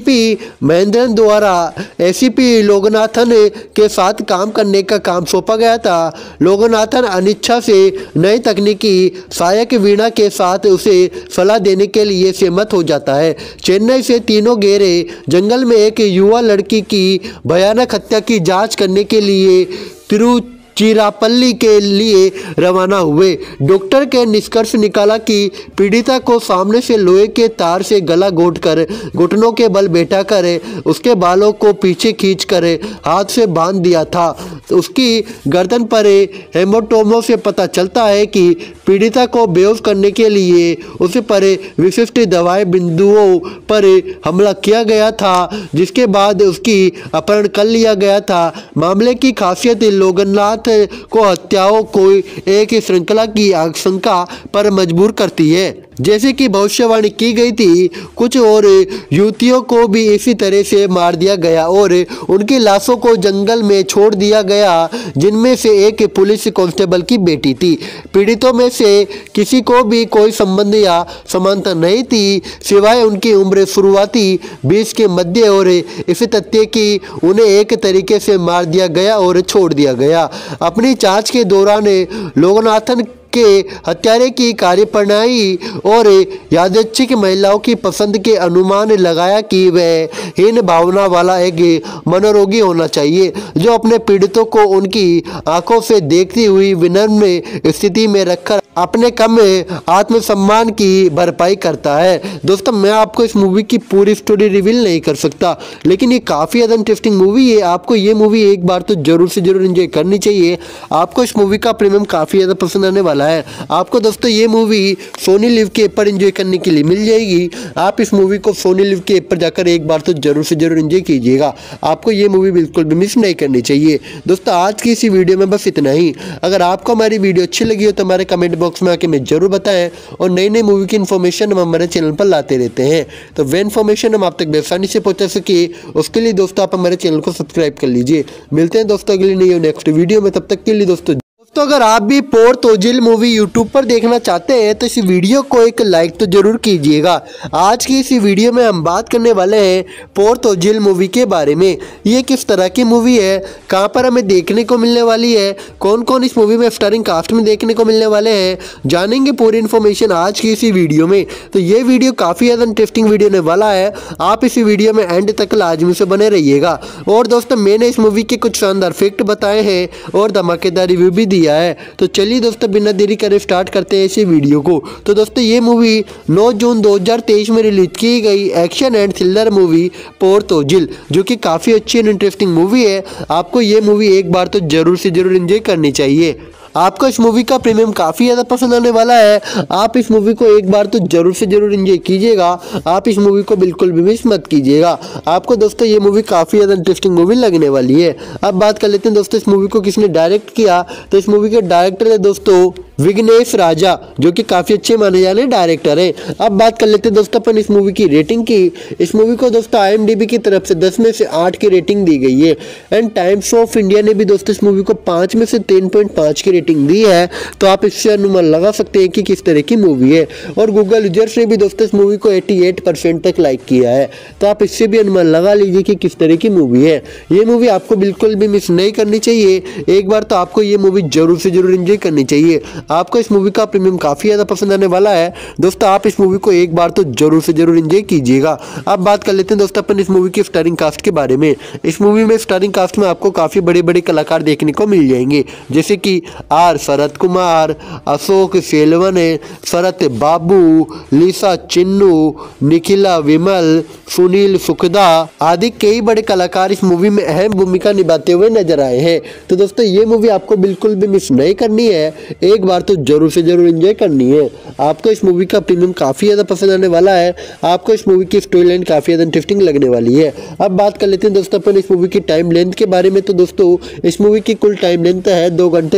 Mahendran द्वारा एसीपी लोगनाथन के साथ काम करने का काम सौंपा गया था। लोगनाथन अनिच्छा से नई तकनीकी सहायक वीणा के साथ उसे सलाह देने के लिए सहमत हो जाता है। चेन्नई से तीनों गहरे जंगल में एक युवा लड़की की भयानक हत्या की जांच करने के लिए तिरु चिरापल्ली के लिए रवाना हुए। डॉक्टर के निष्कर्ष निकाला कि पीड़िता को सामने से लोहे के तार से गला घोंटकर घुटनों के बल बैठा कर उसके बालों को पीछे खींचकर हाथ से बांध दिया था। उसकी गर्दन पर हेमोटोमो से पता चलता है कि पीड़िता को बेहोश करने के लिए उस पर विशिष्ट दवाई बिंदुओं पर हमला किया गया था, जिसके बाद उसकी अपहरण कर लिया गया था। मामले की खासियत लोगनाथ को हत्याओं को एक श्रृंखला की आशंका पर मजबूर करती है। जैसे कि भविष्यवाणी की गई थी, कुछ और युवतियों को भी इसी तरह से मार दिया गया और उनकी लाशों को जंगल में छोड़ दिया गया, जिनमें से एक पुलिस कांस्टेबल की बेटी थी। पीड़ितों में से किसी को भी कोई संबंध या समानता नहीं थी, सिवाय उनकी उम्र शुरुआती बीस के मध्य और इस तथ्य कि उन्हें एक तरीके से मार दिया गया और छोड़ दिया गया। अपनी जांच के दौरान लोगनाथन के हत्यारे की कार्यप्रणाली और यादृच्छिक महिलाओं की पसंद के अनुमान लगाया कि वह हीन भावना वाला एक मनोरोगी होना चाहिए, जो अपने पीड़ितों को उनकी आंखों से देखती हुई विनम्र स्थिति में रखकर अपने कम आत्मसम्मान की भरपाई करता है। दोस्तों, मैं आपको इस मूवी की पूरी स्टोरी रिवील नहीं कर सकता, लेकिन ये काफ़ी ज़्यादा इंटरेस्टिंग मूवी है। आपको ये मूवी एक बार तो जरूर से जरूर एंजॉय करनी चाहिए। आपको इस मूवी का प्रीमियम काफ़ी ज़्यादा पसंद आने वाला है। आपको दोस्तों ये मूवी सोनी लिव के ऐप पर एंजॉय करने के लिए मिल जाएगी। आप इस मूवी को सोनी लिव के ऐप पर जाकर एक बार तो जरूर से जरूर एंजॉय कीजिएगा। आपको ये मूवी बिल्कुल भी मिस नहीं करनी चाहिए। दोस्तों, आज की इसी वीडियो में बस इतना ही। अगर आपको हमारी वीडियो अच्छी लगी हो तो हमारे कमेंट बॉक्स में आके हमें जरूर बताएं, और नई नई मूवी की इन्फॉर्मेशन हम हमारे चैनल पर लाते रहते हैं। तो वह इन्फॉर्मेशन हम आप तक आसानी से पहुंचा सके, उसके लिए दोस्तों आप हमारे चैनल को सब्सक्राइब कर लीजिए। मिलते हैं दोस्तों अगली नई नेक्स्ट वीडियो में, तब तक के लिए दोस्तों तो अगर आप भी पोर तोजिल मूवी यूट्यूब पर देखना चाहते हैं तो इस वीडियो को एक लाइक तो जरूर कीजिएगा। आज की इस वीडियो में हम बात करने वाले हैं पोर तोजिल मूवी के बारे में। ये किस तरह की मूवी है, कहां पर हमें देखने को मिलने वाली है, कौन कौन इस मूवी में स्टारिंग कास्ट में देखने को मिलने वाले हैं, जानेंगे पूरी इन्फॉर्मेशन आज की इसी वीडियो में। तो ये वीडियो काफ़ी ज़्यादा इंटरेस्टिंग वीडियो होने वाला है। आप इसी वीडियो में एंड तक लाजमी से बने रहिएगा। और दोस्तों, मैंने इस मूवी के कुछ शानदार फैक्ट बताए हैं और धमाकेदार रिव्यू भी दिया है। तो चलिए दोस्तों, बिना देरी करे स्टार्ट करते हैं इसी वीडियो को। तो दोस्तों, ये मूवी नौ जून दो हज़ार तेईस में रिलीज की गई action and thriller movie Por Thozhil, जो कि काफ़ी अच्छी एंड इंटरेस्टिंग मूवी है। आपको ये मूवी एक बार तो जरूर से जरूर एंजॉय करनी चाहिए। आपको इस मूवी का प्रीमियम काफ़ी ज़्यादा पसंद आने वाला है। आप इस मूवी को एक बार तो जरूर से जरूर एंजॉय कीजिएगा। आप इस मूवी को बिल्कुल भी मिस मत कीजिएगा। आपको दोस्तों ये मूवी काफ़ी ज़्यादा इंटरेस्टिंग मूवी लगने वाली है। अब बात कर लेते हैं दोस्तों इस मूवी को किसने डायरेक्ट किया। तो इस मूवी के डायरेक्टर है दोस्तों विघ्नेश राजा, जो कि काफ़ी अच्छे माने जाने डायरेक्टर हैं। अब बात कर लेते हैं दोस्तों अपन इस मूवी की रेटिंग की। इस मूवी को दोस्तों आई एम डी बी की तरफ से दस में से आठ की रेटिंग दी गई है। एंड टाइम्स ऑफ इंडिया ने भी दोस्तों इस मूवी को पाँच में से तीन पॉइंट पाँच की रेटिंग दी है। तो आप इससे अनुमान लगा सकते हैं कि किस तरह की मूवी है। और गूगल यूजर्स ने भी दोस्तों इस मूवी को अठासी परसेंट तक लाइक किया है। तो आप इससे भी अनुमान लगा लीजिए कि किस तरह की मूवी है। ये मूवी आपको बिल्कुल भी मिस नहीं करनी चाहिए। एक बार तो आपको ये मूवी जरूर से जरूर एंजॉय करनी चाहिए। आपको इस मूवी का प्रीमियम काफ़ी ज़्यादा पसंद आने वाला है। दोस्तों, आप इस मूवी को एक बार तो जरूर से जरूर एंजॉय कीजिएगा। अब बात कर लेते हैं दोस्तों अपन इस मूवी की स्टारिंग कास्ट के बारे में। इस मूवी में स्टारिंग कास्ट में आपको काफ़ी बड़े बड़े कलाकार देखने को मिल जाएंगे, जैसे कि आर शरद कुमार, अशोक सेलवन, शरत बाबू, लिसा चिन्नू, निखिला विमल, सुनील सुखदा आदि कई बड़े कलाकार इस मूवी में अहम भूमिका निभाते हुए नजर आए हैं। तो दोस्तों, ये मूवी आपको बिल्कुल भी मिस नहीं करनी है। एक बार तो जरूर से जरूर एंजॉय करनी है। आपको इस मूवी का प्रीमियम काफ़ी ज़्यादा पसंद आने वाला है। आपको इस मूवी की स्टोरी लाइन काफ़ी ज़्यादा इंटरेस्टिंग लगने वाली है। अब बात कर लेते हैं दोस्तों अपन इस मूवी की टाइम लेंथ के बारे में। तो दोस्तों, इस मूवी की कुल टाइम लेंथ है दो घंटे सत्ताईस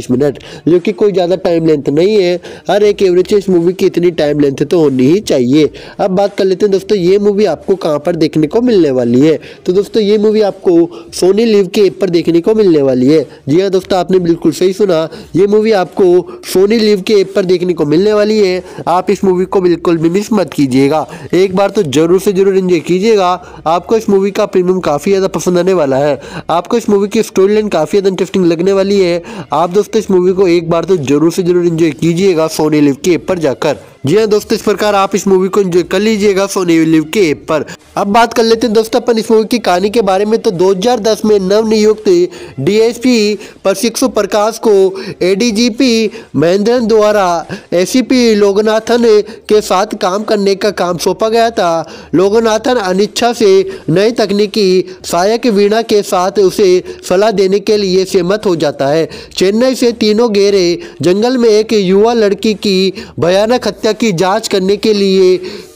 मिनट, जो कि कोई ज़्यादा टाइम लेंथ नहीं है। हर एक एवरेज इस मूवी की इतनी टाइम लेंथ तो होनी ही चाहिए। अब बात कर लेते हैं दोस्तों ये मूवी आपको कहाँ पर देखने को मिलने वाली है। तो दोस्तों ये मूवी आपको सोनी लिव के ऐप पर देखने को मिलने वाली है। जी हाँ दोस्तों, आपने बिल्कुल सही सुना, ये मूवी आपको सोनी लिव के ऐप पर देखने को मिलने वाली है। आप इस मूवी को बिल्कुल भी मिस मत कीजिएगा, एक बार तो जरूर से जरूर एंजॉय कीजिएगा। आपको इस मूवी का प्रीमियम काफ़ी ज़्यादा पसंद आने वाला है। आपको इस मूवी की स्टोरी लाइन काफ़ी ज़्यादा इंटरेस्टिंग लगने वाली है। आप दोस्तों इस मूवी को एक बार तो जरूर से जरूर एंजॉय कीजिएगा सोनी लिव के ऐप पर जाकर। जी हाँ दोस्तों, इस प्रकार आप इस मूवी को एंजॉय कर लीजिएगा सोनी लिव के ऐप पर। अब बात कर लेते हैं दोस्तों अपन इस मूवी की कहानी के बारे में। तो दो हज़ार दस में नवनियुक्त डीएसपी प्रशिक्षु प्रकाश को एडीजीपी महेंद्रन द्वारा एसीपी लोगनाथन के साथ काम करने का काम सौंपा गया था। लोगनाथन अनिच्छा से नई तकनीकी सहायक वीणा के साथ उसे सलाह देने के लिए सहमत हो जाता है। चेन्नई से तीनों गहरे जंगल में एक युवा लड़की की भयानक हत्या की जांच करने के लिए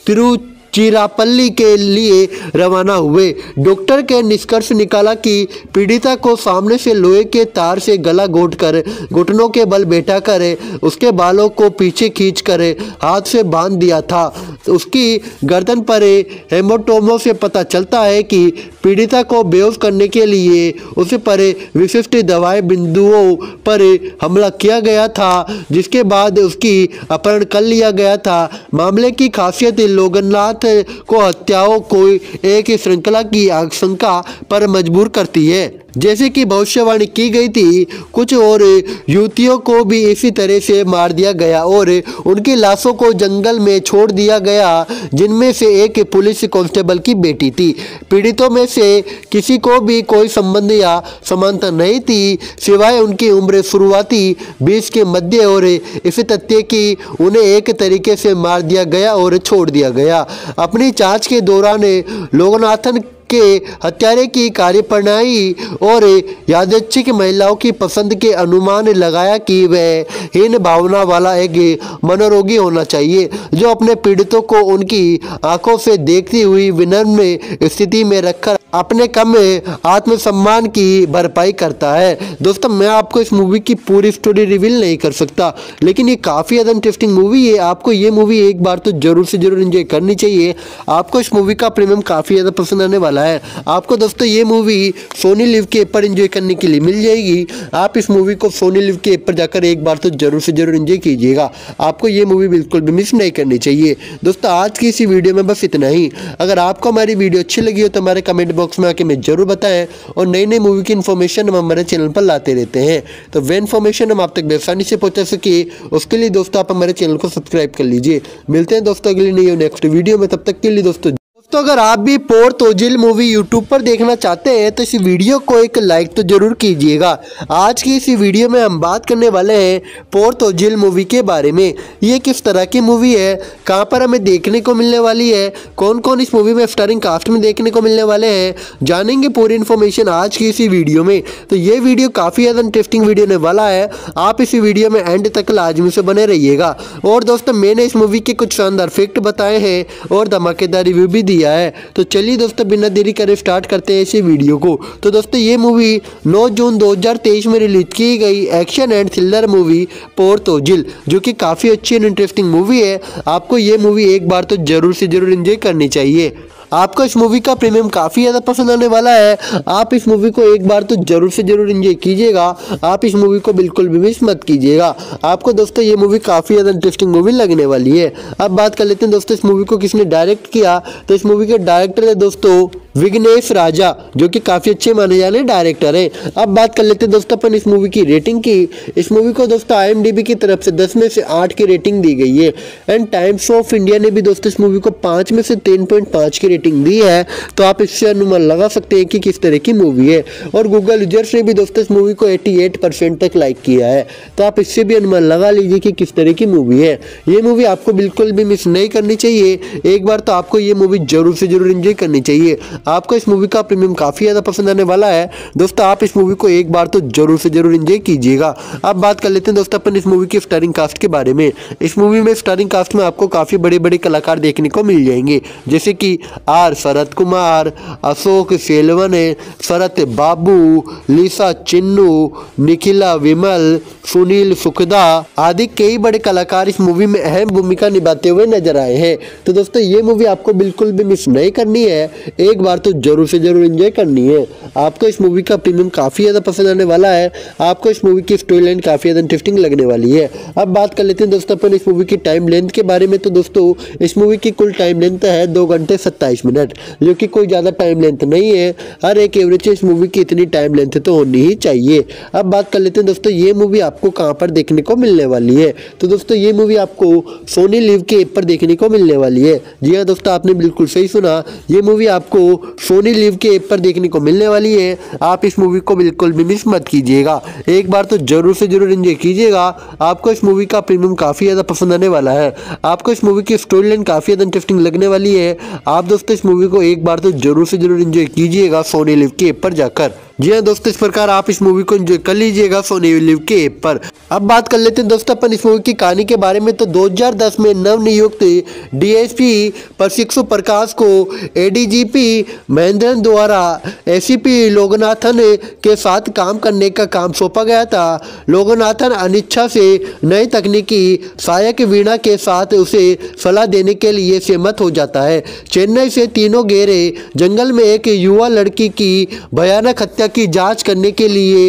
तिरुचिरापल्ली के लिए रवाना हुए। डॉक्टर के निष्कर्ष निकाला कि पीड़िता को सामने से लोहे के तार से गला घोंटकर घुटनों के बल बैठा कर उसके बालों को पीछे खींचकर हाथ से बांध दिया था। उसकी गर्दन पर हेमोटोमो से पता चलता है कि पीड़िता को बेहोश करने के लिए उस पर विशिष्ट दवाई बिंदुओं पर हमला किया गया था, जिसके बाद उसकी अपहरण कर लिया गया था। मामले की खासियत लोगनाथ को हत्याओं को एक श्रृंखला की आशंका पर मजबूर करती है। जैसे कि भविष्यवाणी की गई थी, कुछ और युवतियों को भी इसी तरह से मार दिया गया और उनकी लाशों को जंगल में छोड़ दिया गया, जिनमें से एक पुलिस कांस्टेबल की बेटी थी। पीड़ितों में से किसी को भी कोई संबंध या समानता नहीं थी, सिवाय उनकी उम्र शुरुआती बीस के मध्य और इस तथ्य कि उन्हें एक तरीके से मार दिया गया और छोड़ दिया गया। अपनी जांच के दौरान लोगनाथन के हत्यारे की कार्यप्रणाली और यादृच्छिक महिलाओं की पसंद के अनुमान लगाया कि वह हीन भावना वाला एक मनोरोगी होना चाहिए, जो अपने पीड़ितों को उनकी आंखों से देखती हुई विनम्र स्थिति में रखकर अपने कम आत्मसम्मान की भरपाई करता है। दोस्तों मैं आपको इस मूवी की पूरी स्टोरी रिवील नहीं कर सकता, लेकिन ये काफ़ी ज़्यादा इंटरेस्टिंग मूवी है। आपको ये मूवी एक बार तो जरूर से जरूर एंजॉय करनी चाहिए। आपको इस मूवी का प्रीमियम काफ़ी ज़्यादा पसंद आने वाला है। आपको दोस्तों ये मूवी सोनी लिव के ऐप पर एंजॉय करने के लिए मिल जाएगी। आप इस मूवी को सोनी लिव के ऐप पर जाकर एक बार तो जरूर से जरूर एंजॉय कीजिएगा। आपको ये मूवी बिल्कुल भी मिस नहीं करनी चाहिए। दोस्तों आज की इसी वीडियो में बस इतना ही। अगर आपको हमारी वीडियो अच्छी लगी हो तो हमारे कमेंट बॉक्स में आके हमें जरूर बताएं, और नई नई मूवी की इन्फॉर्मेशन हम हमारे चैनल पर लाते रहते हैं। तो वह इन्फॉर्मेशन हम आप तक आसानी से पहुंचा सके, उसके लिए दोस्तों आप हमारे चैनल को सब्सक्राइब कर लीजिए। मिलते हैं दोस्तों अगली नई नेक्स्ट वीडियो में, तब तक के लिए दोस्तों तो अगर आप भी पोर तोजिल मूवी यूट्यूब पर देखना चाहते हैं तो इस वीडियो को एक लाइक तो जरूर कीजिएगा। आज की इस वीडियो में हम बात करने वाले हैं पोर तोजिल मूवी के बारे में। ये किस तरह की मूवी है, कहां पर हमें देखने को मिलने वाली है, कौन कौन इस मूवी में स्टारिंग कास्ट में देखने को मिलने वाले हैं, जानेंगे पूरी इन्फॉर्मेशन आज की इसी वीडियो में। तो ये वीडियो काफ़ी ज़्यादा इंटरेस्टिंग वीडियो होने वाला है। आप इसी वीडियो में एंड तक लाजमी से बने रहिएगा। और दोस्तों मैंने इस मूवी के कुछ शानदार फैक्ट बताए हैं और धमाकेदार रिव्यू भी दिया है। तो चलिए दोस्तों बिना देरी करे स्टार्ट करते हैं इसी वीडियो को। तो दोस्तों ये मूवी नौ जून दो हज़ार तेईस में रिलीज की गई action and thriller movie Por Thozhil, जो कि काफ़ी अच्छी एंड इंटरेस्टिंग मूवी है। आपको ये मूवी एक बार तो जरूर से जरूर एंजॉय करनी चाहिए। आपको इस मूवी का प्रीमियम काफ़ी ज़्यादा पसंद आने वाला है। आप इस मूवी को एक बार तो जरूर से जरूर एंजॉय कीजिएगा। आप इस मूवी को बिल्कुल भी मिस मत कीजिएगा। आपको दोस्तों ये मूवी काफ़ी ज़्यादा इंटरेस्टिंग मूवी लगने वाली है। अब बात कर लेते हैं दोस्तों इस मूवी को किसने डायरेक्ट किया। तो इस मूवी के डायरेक्टर है दोस्तों विघ्नेश राजा, जो कि काफ़ी अच्छे माने जाने डायरेक्टर हैं। अब बात कर लेते हैं दोस्तों अपन इस मूवी की रेटिंग की। इस मूवी को दोस्तों आई एम डी बी की तरफ से दस में से आठ की रेटिंग दी गई है। एंड टाइम्स ऑफ इंडिया ने भी दोस्तों इस मूवी को पाँच में से तीन पॉइंट पाँच की रेटिंग दी है। तो आप इससे अनुमान लगा सकते हैं कि किस तरह की मूवी है। और गूगल यूजर्स ने भी दोस्तों इस मूवी को अठासी परसेंट तक लाइक किया है। तो आप इससे भी अनुमान लगा लीजिए कि किस तरह की मूवी है। ये मूवी आपको बिल्कुल भी मिस नहीं करनी चाहिए। एक बार तो आपको ये मूवी जरूर से जरूर एंजॉय करनी चाहिए। आपको इस मूवी का प्रीमियम काफ़ी ज़्यादा पसंद आने वाला है। दोस्तों आप इस मूवी को एक बार तो जरूर से जरूर एंजॉय कीजिएगा। अब बात कर लेते हैं दोस्तों अपन इस मूवी की स्टारिंग कास्ट के बारे में। इस मूवी में स्टारिंग कास्ट में आपको काफ़ी बड़े बड़े कलाकार देखने को मिल जाएंगे, जैसे कि आर शरद कुमार, अशोक सेलवन, शरत बाबू, लीसा चिन्नू, निखिला विमल, सुनील सुखदा आदि कई बड़े कलाकार इस मूवी में अहम भूमिका निभाते हुए नजर आए हैं। तो दोस्तों ये मूवी आपको बिल्कुल भी मिस नहीं करनी है, एक बार तो जरूर से जरूर एंजॉय करनी है। आपको इस मूवी का प्रीमियम काफ़ी ज़्यादा पसंद आने वाला है। आपको इस मूवी की स्टोरी लाइन काफ़ी ज़्यादा इंटरेस्टिंग लगने वाली है। अब बात कर लेते हैं दोस्तों अपन इस मूवी की टाइम लेंथ के बारे में। तो दोस्तों इस मूवी की कुल टाइम लेंथ है दो घंटे सत्ताईस मिनट, जो कि कोई ज़्यादा टाइम लेंथ नहीं है। हर एक एवरेज इस मूवी की इतनी टाइम लेंथ तो होनी ही चाहिए। अब बात कर लेते हैं दोस्तों ये मूवी आपको कहां पर देखने को मिलने वाली है। तो दोस्तों ये मूवी आपको सोनी लिव के ऐप पर देखने को मिलने वाली है। जी हाँ दोस्तों, आपने बिल्कुल सही सुना, ये मूवी आपको सोनी लिव के ऐप पर देखने को मिलने वाली है। आप इस मूवी को बिल्कुल भी मिस मत कीजिएगा, एक बार तो जरूर से जरूर एंजॉय कीजिएगा। आपको इस मूवी का प्रीमियम काफ़ी ज़्यादा पसंद आने वाला है। आपको इस मूवी की स्टोरी लाइन काफ़ी ज़्यादा इंटरेस्टिंग लगने वाली है। आप दोस्तों इस मूवी को एक बार तो जरूर से जरूर एंजॉय कीजिएगा सोनी लिव के ऐप पर जाकर। जी हाँ दोस्तों, इस प्रकार आप इस मूवी को एंजॉय कर लीजिएगा सोनी लिव के ऐप पर। अब बात कर लेते हैं दोस्तों अपन इस मूवी की कहानी के बारे में। तो दो हज़ार दस में नवनियुक्त डीएसपी प्रशिक्षु प्रकाश को एडीजीपी महेंद्रन द्वारा एसीपी लोगनाथन के साथ काम करने का काम सौंपा गया था। लोगनाथन अनिच्छा से नई तकनीकी सहायक वीणा के साथ उसे सलाह देने के लिए सहमत हो जाता है। चेन्नई से तीनों गहरे जंगल में एक युवा लड़की की भयानक हत्या की जांच करने के लिए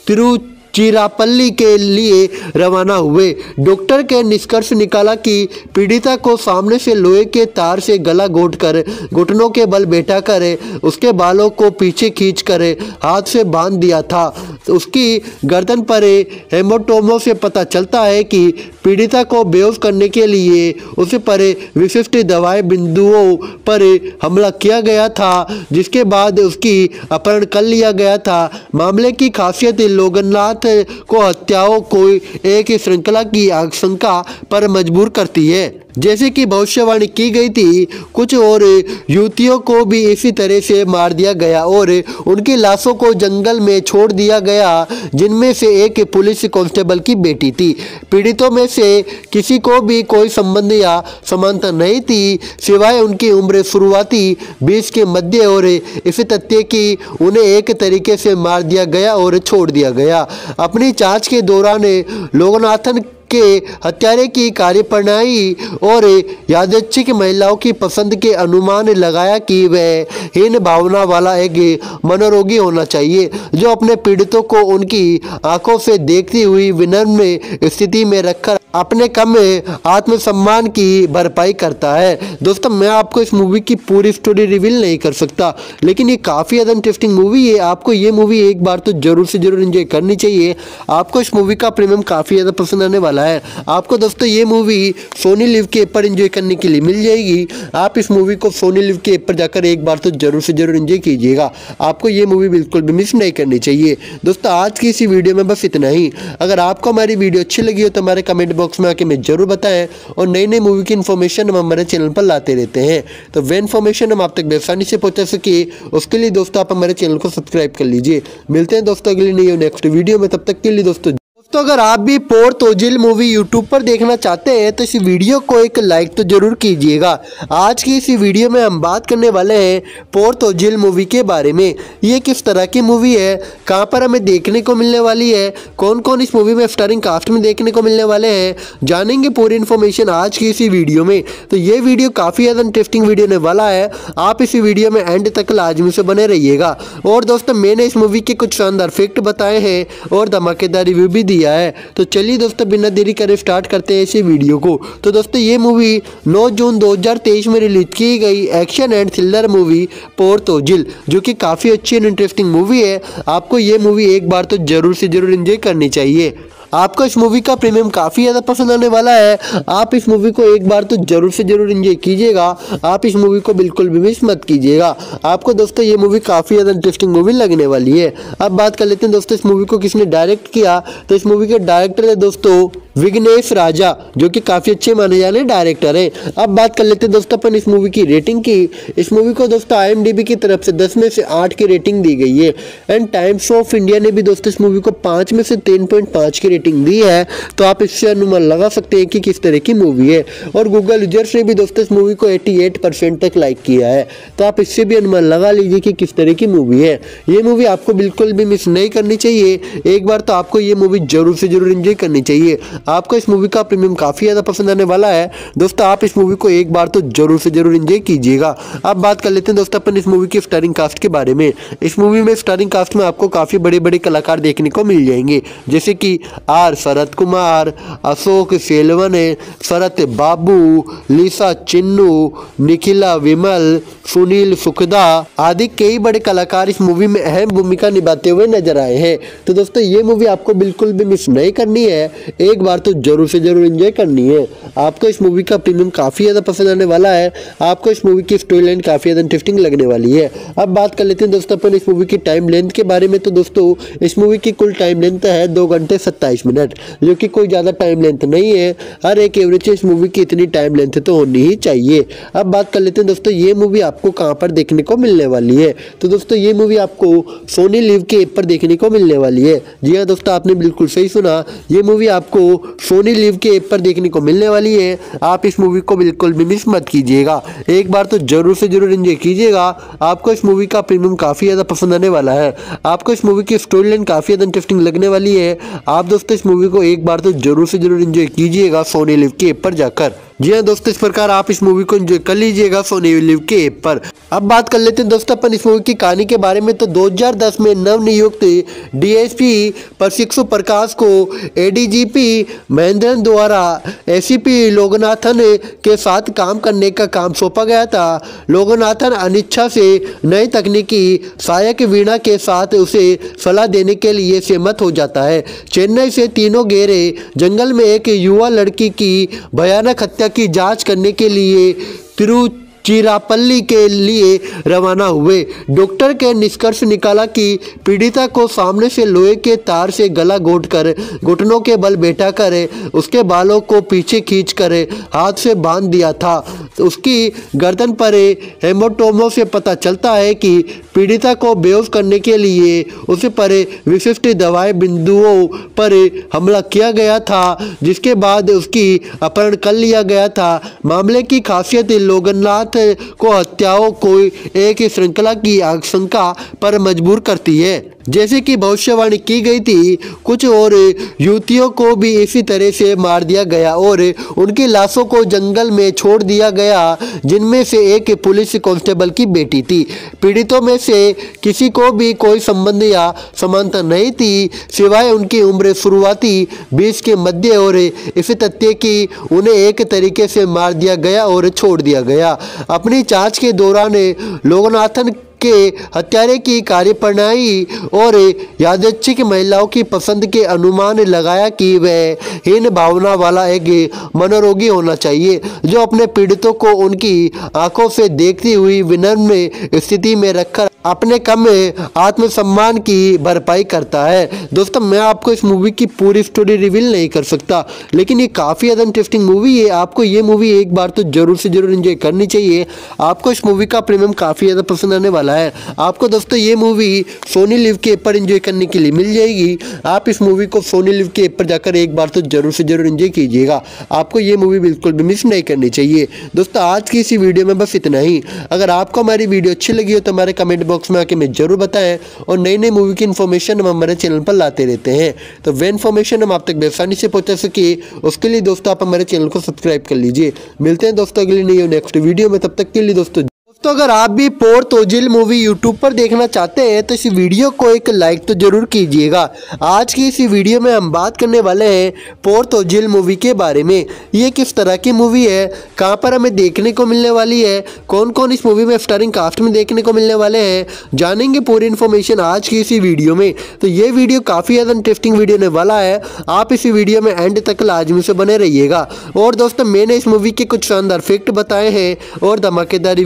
तिरुचिरापल्ली के लिए रवाना हुए। डॉक्टर के निष्कर्ष निकाला कि पीड़िता को सामने से लोहे के तार से गला घोंटकर घुटनों के बल बैठा कर उसके बालों को पीछे खींचकर हाथ से बांध दिया था। उसकी गर्दन पर हेमोटोमो से पता चलता है कि पीड़िता को बेहोश करने के लिए उस पर विशिष्ट दवाई बिंदुओं पर हमला किया गया था, जिसके बाद उसकी अपहरण कर लिया गया था। मामले की खासियत लोगनाथ को हत्याओं को एक श्रृंखला की आशंका पर मजबूर करती है। जैसे कि भविष्यवाणी की गई थी, कुछ और युवतियों को भी इसी तरह से मार दिया गया और उनकी लाशों को जंगल में छोड़ दिया गया, जिनमें से एक पुलिस कांस्टेबल की बेटी थी। पीड़ितों में से किसी को भी कोई संबंध या समानता नहीं थी, सिवाय उनकी उम्र शुरुआती बीस के मध्य और इस तथ्य कि उन्हें एक तरीके से मार दिया गया और छोड़ दिया गया। अपनी जांच के दौरान लोगनाथन के हत्यारे की कार्यप्रणाली और यादृच्छिक महिलाओं की पसंद के अनुमान लगाया कि वह हीन भावना वाला एक मनोरोगी होना चाहिए, जो अपने पीड़ितों को उनकी आंखों से देखती हुई विनम्र स्थिति में रखकर अपने कम आत्मसम्मान की भरपाई करता है। दोस्तों मैं आपको इस मूवी की पूरी स्टोरी रिवील नहीं कर सकता, लेकिन ये काफ़ी ज़्यादा इंटरेस्टिंग मूवी है। आपको ये मूवी एक बार तो जरूर से जरूर एंजॉय करनी चाहिए। आपको इस मूवी का प्रीमियम काफ़ी ज़्यादा पसंद आने वाला है। आपको दोस्तों ये मूवी सोनी लिव के ऐप पर एंजॉय करने के लिए मिल जाएगी। आप इस मूवी को सोनी लिव के ऐप पर जाकर एक बार तो जरूर से जरूर एंजॉय कीजिएगा। आपको ये मूवी बिल्कुल भी मिस नहीं करनी चाहिए। दोस्तों आज की इसी वीडियो में बस इतना ही। अगर आपको हमारी वीडियो अच्छी लगी हो तो हमारे कमेंट बॉक्स में आके हमें जरूर बताएं, और नई नई मूवी की इन्फॉर्मेशन हम हमारे चैनल पर लाते रहते हैं। तो वह इन्फॉर्मेशन हम आप तक आसानी से पहुंचा सके, उसके लिए दोस्तों आप हमारे चैनल को सब्सक्राइब कर लीजिए। मिलते हैं दोस्तों अगली नई नेक्स्ट वीडियो में, तब तक के लिए दोस्तों तो अगर आप भी पोर तोजिल मूवी यूट्यूब पर देखना चाहते हैं तो इस वीडियो को एक लाइक तो जरूर कीजिएगा। आज की इस वीडियो में हम बात करने वाले हैं पोर तोजिल मूवी के बारे में। ये किस तरह की मूवी है, कहां पर हमें देखने को मिलने वाली है, कौन कौन इस मूवी में स्टारिंग कास्ट में देखने को मिलने वाले हैं, जानेंगे पूरी इन्फॉर्मेशन आज की इसी वीडियो में। तो ये वीडियो काफ़ी ज़्यादा इंटरेस्टिंग वीडियो होने वाला है। आप इसी वीडियो में एंड तक लाजमी से बने रहिएगा। और दोस्तों मैंने इस मूवी के कुछ शानदार फैक्ट बताए हैं और धमाकेदार रिव्यू भी दिया है। तो चलिए दोस्तों बिना देरी करे स्टार्ट करते हैं इसी वीडियो को। तो दोस्तों ये मूवी नौ जून दो हज़ार तेईस में रिलीज की गई action and thriller movie Por Thozhil, जो कि काफ़ी अच्छी एंड इंटरेस्टिंग मूवी है। आपको ये मूवी एक बार तो जरूर से जरूर एंजॉय करनी चाहिए। आपको इस मूवी का प्रीमियम काफ़ी ज़्यादा पसंद आने वाला है। आप इस मूवी को एक बार तो जरूर से जरूर एंजॉय कीजिएगा। आप इस मूवी को बिल्कुल भी मिस मत कीजिएगा। आपको दोस्तों ये मूवी काफ़ी ज़्यादा इंटरेस्टिंग मूवी लगने वाली है। अब बात कर लेते हैं दोस्तों इस मूवी को किसने डायरेक्ट किया। तो इस मूवी के डायरेक्टर है दोस्तों विघ्नेश राजा, जो कि काफी अच्छे माने जाने डायरेक्टर हैं। अब बात कर लेते हैं दोस्तों अपन इस मूवी की रेटिंग की। इस मूवी को दोस्तों आई एम डी बी की तरफ से दस में से आठ की रेटिंग दी गई है एंड टाइम्स ऑफ इंडिया ने भी दोस्तों इस मूवी को पाँच में से तीन पॉइंट पाँच की रेटिंग दी है। तो आप इससे अनुमान लगा सकते हैं कि किस तरह की मूवी है। और गूगल यूजर्स ने भी दोस्तों इस मूवी को अठासी परसेंट तक लाइक किया है। तो आप इससे भी अनुमान लगा लीजिए कि किस तरह की मूवी है। ये मूवी आपको बिल्कुल भी मिस नहीं करनी चाहिए। एक बार तो आपको ये मूवी जरूर से जरूर एंजॉय करनी चाहिए। आपको इस मूवी का प्रीमियम काफी ज्यादा पसंद आने वाला है दोस्तों। आप इस मूवी को एक बार तो जरूर से जरूर एंजॉय कीजिएगा। अब बात कर लेते हैं दोस्तों अपन इस मूवी की स्टारिंग कास्ट के बारे में। इस मूवी में स्टारिंग कास्ट में आपको काफी बड़े बड़े कलाकार देखने को मिल जाएंगे, जैसे कि आर शरद कुमार, अशोक सेलवन, शरत बाबू, लीसा चिन्नू, निखिला विमल, सुनील सुखदा आदि कई बड़े कलाकार इस मूवी में अहम भूमिका निभाते हुए नजर आए हैं। तो दोस्तों ये मूवी आपको बिल्कुल भी मिस नहीं करनी है, एक बार तो जरूर से जरूर एंजॉय करनी है। आपको इस मूवी का प्रीमियम काफी ज्यादा पसंद आने वाला है। आपको इस मूवी की स्टोरी लाइन काफी ज्यादा इंटरेस्टिंग लगने वाली है। अब बात कर लेते हैं दोस्तों अपन इस मूवी की टाइम लेंथ के बारे में। तो दोस्तों इस मूवी की कुल टाइम लेंथ है दो घंटे सत्ताईस मिनट, जो कि कोई ज्यादा टाइम लेंथ नहीं है। हर एक एवरेज इस मूवी की इतनी टाइम लेंथ तो होनी ही चाहिए। अब बात कर लेते हैं दोस्तों ये मूवी आपको कहां पर देखने को मिलने वाली है। तो दोस्तों ये मूवी आपको सोनी लिव के ऐप पर देखने को मिलने वाली है। जी हाँ दोस्तों, आपने बिल्कुल सही सुना, ये मूवी आपको सोनी लिव के ऐप पर देखने को मिलने वाली है। आप इस मूवी को बिल्कुल भी मिस मत कीजिएगा, एक बार तो जरूर से जरूर एंजॉय कीजिएगा। आपको इस मूवी का प्रीमियम काफी ज्यादा पसंद आने वाला है। आपको इस मूवी की स्टोरी लाइन काफी ज्यादा इंटरेस्टिंग लगने वाली है। आप दोस्तों इस मूवी को एक बार तो जरूर से जरूर एंजॉय कीजिएगा सोनी लिव के ऐप पर जाकर। जी हाँ दोस्तों, इस प्रकार आप इस मूवी को एंजॉय कर लीजिएगा सोनी लिव के ऐप पर। अब बात कर लेते हैं दोस्तों अपन इस मूवी की कहानी के बारे में। तो दो हज़ार दस में नवनियुक्त डी एस पी प्रशिक्षु प्रकाश को A D G P Mahendran द्वारा ए सी पी लोगनाथन के साथ काम करने का काम सौंपा गया था। लोगनाथन अनिच्छा से नई तकनीकी सहायक वीणा के साथ उसे सलाह देने के लिए सहमत हो जाता है। चेन्नई से तीनों गहरे जंगल में एक युवा लड़की की भयानक हत्या की जांच करने के लिए तिरुचिरापल्ली के लिए रवाना हुए। डॉक्टर के निष्कर्ष निकाला कि पीड़िता को सामने से लोहे के तार से गला घोंटकर घुटनों के बल बैठाकर उसके बालों को पीछे खींचकर हाथ से बांध दिया था। उसकी गर्दन पर हेमोटोमो से पता चलता है कि पीड़िता को बेहोश करने के लिए उस पर विशिष्ट दवाई बिंदुओं पर हमला किया गया था, जिसके बाद उसकी अपहरण कर लिया गया था। मामले की खासियत लोगनाथ को हत्याओं को एक श्रृंखला की आशंका पर मजबूर करती है। जैसे कि भविष्यवाणी की गई थी, कुछ और युवतियों को भी इसी तरह से मार दिया गया और उनकी लाशों को जंगल में छोड़ दिया गया, जिनमें से एक पुलिस कांस्टेबल की बेटी थी। पीड़ितों में से किसी को भी कोई संबंध या समानता नहीं थी, सिवाय उनकी उम्र शुरुआती बीस के मध्य और इस तथ्य कि उन्हें एक तरीके से मार दिया गया और छोड़ दिया गया। अपनी जांच के दौरान लोगनाथन के हत्यारे की कार्यप्रणाली और यादृच्छिक महिलाओं की पसंद के अनुमान लगाया कि वह हीन भावना वाला एक मनोरोगी होना चाहिए, जो अपने पीड़ितों को उनकी आंखों से देखती हुई विनम्र स्थिति में रखकर अपने कम आत्मसम्मान की भरपाई करता है। दोस्तों मैं आपको इस मूवी की पूरी स्टोरी रिवील नहीं कर सकता, लेकिन ये काफ़ी ज़्यादा इंटरेस्टिंग मूवी है। आपको ये मूवी एक बार तो जरूर से जरूर एंजॉय करनी चाहिए। आपको इस मूवी का प्रीमियम काफ़ी ज़्यादा पसंद आने वाला है। आपको दोस्तों ये मूवी सोनी लिव के ऐप पर एंजॉय करने के लिए मिल जाएगी। आप इस मूवी को सोनी लिव के ऐप पर जाकर एक बार तो जरूर से जरूर एंजॉय कीजिएगा। आपको ये मूवी बिल्कुल भी मिस नहीं करनी चाहिए। दोस्तों आज की इसी वीडियो में बस इतना ही। अगर आपको हमारी वीडियो अच्छी लगी हो तो हमारे कमेंट बॉक्स में आके हमें जरूर बताएं, और नई नई मूवी की इन्फॉर्मेशन हम हमारे चैनल पर लाते रहते हैं। तो वे इन्फॉर्मेशन हम आप तक आसानी से पहुंचा सके, उसके लिए दोस्तों आप हमारे चैनल को सब्सक्राइब कर लीजिए। मिलते हैं दोस्तों अगली नई नेक्स्ट वीडियो में, तब तक के लिए दोस्तों तो अगर आप भी पोर तोजिल मूवी यूट्यूब पर देखना चाहते हैं तो इस वीडियो को एक लाइक तो जरूर कीजिएगा। आज की इस वीडियो में हम बात करने वाले हैं पोर तोजिल मूवी के बारे में। ये किस तरह की मूवी है, कहां पर हमें देखने को मिलने वाली है, कौन कौन इस मूवी में स्टारिंग कास्ट में देखने को मिलने वाले हैं, जानेंगे पूरी इन्फॉर्मेशन आज की इसी वीडियो में। तो ये वीडियो काफ़ी ज़्यादा इंटरेस्टिंग वीडियो होने वाला है। आप इसी वीडियो में एंड तक लाजमी से बने रहिएगा। और दोस्तों मैंने इस मूवी के कुछ शानदार फैक्ट बताए हैं और धमाकेदार रिव्यू भी दिया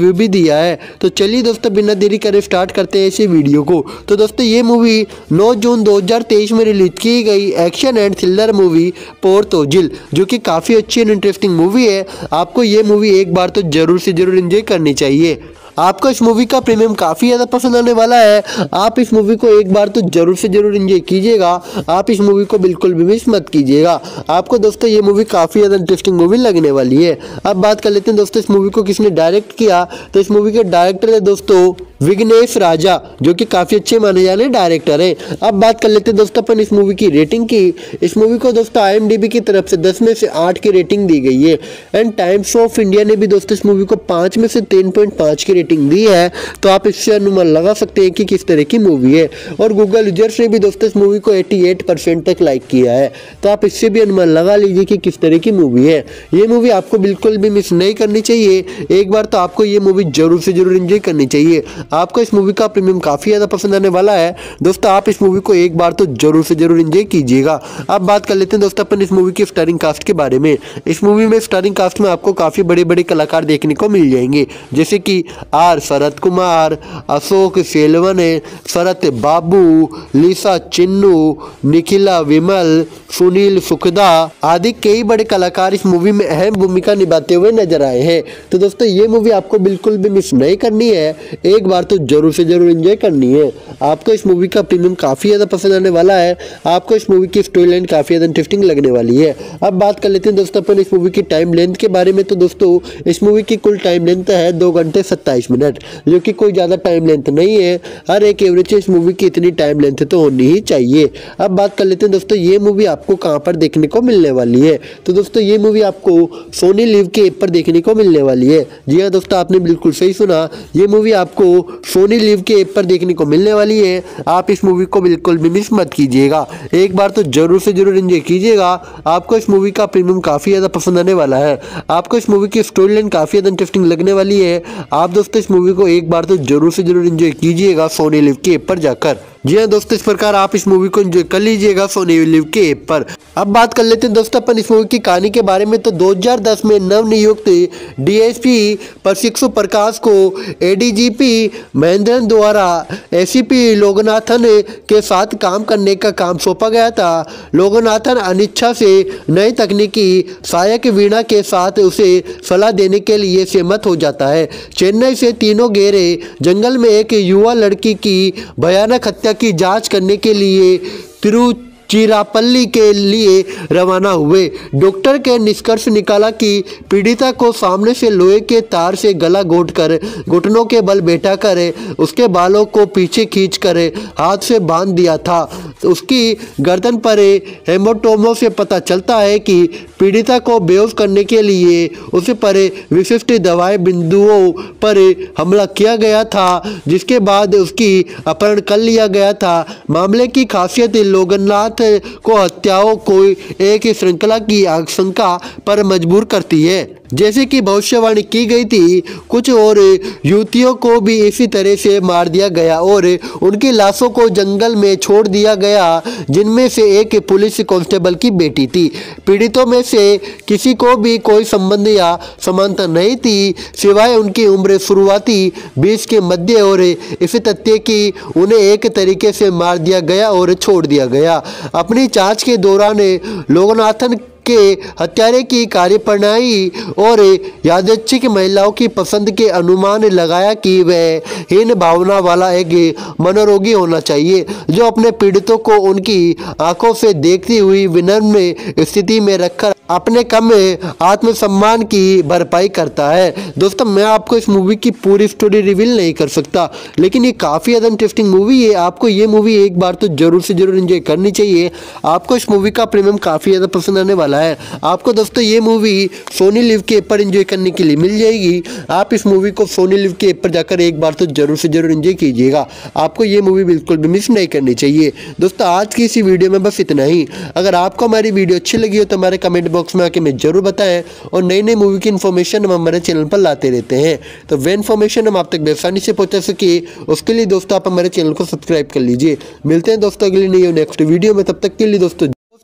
किया है। तो चलिए दोस्तों बिना देरी करे स्टार्ट करते हैं इसी वीडियो को। तो दोस्तों ये मूवी नौ जून दो हज़ार तेईस में रिलीज की गई एक्शन एंड थ्रिलर मूवी पोर्थोजिल, जो कि काफ़ी अच्छी एंड इंटरेस्टिंग मूवी है। आपको ये मूवी एक बार तो जरूर से जरूर एंजॉय करनी चाहिए। आपको इस मूवी का प्रीमियम काफ़ी ज़्यादा पसंद आने वाला है। आप इस मूवी को एक बार तो जरूर से जरूर एंजॉय कीजिएगा। आप इस मूवी को बिल्कुल भी मिस मत कीजिएगा। आपको दोस्तों ये मूवी काफ़ी ज़्यादा इंटरेस्टिंग मूवी लगने वाली है। अब बात कर लेते हैं दोस्तों इस मूवी को किसने डायरेक्ट किया। तो इस मूवी के डायरेक्टर है दोस्तों विघ्नेश राजा, जो कि काफ़ी अच्छे माने जाने डायरेक्टर हैं। अब बात कर लेते हैं दोस्तों अपन इस मूवी की रेटिंग की। इस मूवी को दोस्तों आई एम डी बी की तरफ से दस में से आठ की रेटिंग दी गई है। एंड टाइम्स ऑफ इंडिया ने भी दोस्तों इस मूवी को पाँच में से तीन पॉइंट पाँच की रेटिंग दी है। तो आप इससे अनुमान लगा सकते हैं कि किस तरह की मूवी है। और गूगल यूजर्स ने भी दोस्तों इस मूवी को अठासी परसेंट तक लाइक किया है। तो आप इससे भी अनुमान लगा लीजिए कि किस तरह की मूवी है। ये मूवी आपको बिल्कुल भी मिस नहीं करनी चाहिए। एक बार तो आपको ये मूवी जरूर से जरूर एंजॉय करनी चाहिए। आपको इस मूवी का प्रीमियम काफ़ी ज़्यादा पसंद आने वाला है। दोस्तों आप इस मूवी को एक बार तो जरूर से जरूर एंजॉय कीजिएगा। अब बात कर लेते हैं दोस्तों अपन इस मूवी की स्टारिंग कास्ट के बारे में। इस मूवी में स्टारिंग कास्ट में आपको काफ़ी बड़े बड़े कलाकार देखने को मिल जाएंगे, जैसे कि आर शरद कुमार, अशोक सेलवन, शरत बाबू, लिसा चिन्नू, निखिला विमल, सुनील सुखदा आदि कई बड़े कलाकार इस मूवी में अहम भूमिका निभाते हुए नजर आए हैं। तो दोस्तों ये मूवी आपको बिल्कुल भी मिस नहीं करनी है। एक बार तो जरूर से जरूर एंजॉय करनी है। आपको इस मूवी का प्रीमियम काफ़ी ज़्यादा पसंद आने वाला है। आपको इस मूवी की स्टोरी लाइन काफ़ी ज़्यादा इंटरेस्टिंग लगने वाली है। अब बात कर लेते हैं दोस्तों अपन इस मूवी की टाइम लेंथ के बारे में। तो दोस्तों इस मूवी की कुल टाइम लेंथ है दो घंटे सत्ताईस मिनट, जो कि कोई ज़्यादा टाइम लेंथ नहीं है। हर एक एवरेज इस मूवी की इतनी टाइम लेंथ तो होनी ही चाहिए। अब बात कर लेते हैं दोस्तों ये मूवी आपको कहाँ पर देखने को मिलने वाली है। तो दोस्तों ये मूवी आपको सोनी लिव के ऐप पर देखने को मिलने वाली है। जी हाँ दोस्तों, आपने बिल्कुल सही सुना। ये मूवी आपको सोनी लिव के ऐप पर देखने को मिलने वाली है। आप इस मूवी को बिल्कुल भी मिस मत कीजिएगा। एक बार तो जरूर से जरूर एंजॉय कीजिएगा। आपको इस मूवी का प्रीमियम काफ़ी ज़्यादा पसंद आने वाला है। आपको इस मूवी की स्टोरी लाइन काफ़ी ज़्यादा इंटरेस्टिंग लगने वाली है। आप दोस्तों इस मूवी को एक बार तो जरूर से जरूर एंजॉय कीजिएगा सोनी लिव के ऐप पर जाकर। जी हाँ दोस्तों, इस प्रकार आप इस मूवी को एंजॉय कर लीजिएगा सोनी लिव के ऐप पर। अब बात कर लेते हैं दोस्तों अपन इस मूवी की कहानी के बारे में। तो दो हज़ार दस में नवनियुक्त डी एस पी प्रशिक्षु प्रकाश को A D G P Mahendran द्वारा ए सी पी लोगनाथन के साथ काम करने का काम सौंपा गया था। लोगनाथन अनिच्छा से नई तकनीकी सहायक वीणा के साथ उसे सलाह देने के लिए सहमत हो जाता है। चेन्नई से तीनों गहरे जंगल में एक युवा लड़की की भयानक हत्या की जांच करने के लिए तिरुचिरापल्ली के लिए रवाना हुए। डॉक्टर के निष्कर्ष निकाला कि पीड़िता को सामने से लोहे के तार से गला घोंटकर घुटनों के बल बैठाकर उसके बालों को पीछे खींचकर हाथ से बांध दिया था। उसकी गर्दन पर हेमोटोमो से पता चलता है कि पीड़िता को बेहोश करने के लिए उस पर विशिष्ट दवाई बिंदुओं पर हमला किया गया था, जिसके बाद उसकी अपहरण कर लिया गया था। मामले की खासियत लोगनाथ को हत्याओं को एक श्रृंखला की आशंका पर मजबूर करती है। जैसे कि भविष्यवाणी की गई थी, कुछ और युवतियों को भी इसी तरह से मार दिया गया और उनकी लाशों को जंगल में छोड़ दिया गया, जिनमें से एक पुलिस कांस्टेबल की बेटी थी। पीड़ितों में से किसी को भी कोई संबंध या समानता नहीं थी, सिवाय उनकी उम्र शुरुआती बीस के मध्य और इस तथ्य कि उन्हें एक तरीके से मार दिया गया और छोड़ दिया गया। अपनी जांच के दौरान लोगनाथन के हत्यारे की कार्यप्रणाली और यादृच्छिक महिलाओं की पसंद के अनुमान लगाया कि वह हीन भावना वाला एक मनोरोगी होना चाहिए, जो अपने पीड़ितों को उनकी आंखों से देखती हुई विनम्र स्थिति में रखकर अपने कम आत्मसम्मान की भरपाई करता है। दोस्तों, मैं आपको इस मूवी की पूरी स्टोरी रिवील नहीं कर सकता, लेकिन ये काफ़ी ज़्यादा इंटरेस्टिंग मूवी है। आपको ये मूवी एक बार तो जरूर से जरूर एंजॉय करनी चाहिए। आपको इस मूवी का प्रीमियम काफ़ी ज़्यादा पसंद आने वाला है। आपको दोस्तों ये मूवी सोनी लिव के ऐप पर एंजॉय करने के लिए मिल जाएगी। आप इस मूवी को सोनी लिव के ऐप पर जाकर एक बार तो जरूर से जरूर एंजॉय कीजिएगा। आपको ये मूवी बिल्कुल भी मिस नहीं करनी चाहिए। दोस्तों, आज की इसी वीडियो में बस इतना ही। अगर आपको हमारी वीडियो अच्छी लगी हो तो हमारे कमेंट बॉक्स में आके हमें जरूर बताएं, और नई नई मूवी की इन्फॉर्मेशन हम हमारे चैनल पर लाते रहते हैं। तो वे इन्फॉर्मेशन हम आप तक आसानी से पहुंचा सके, उसके लिए दोस्तों आप हमारे चैनल को सब्सक्राइब कर लीजिए। मिलते हैं दोस्तों अगली नई नेक्स्ट वीडियो में। तब तक के लिए दोस्तों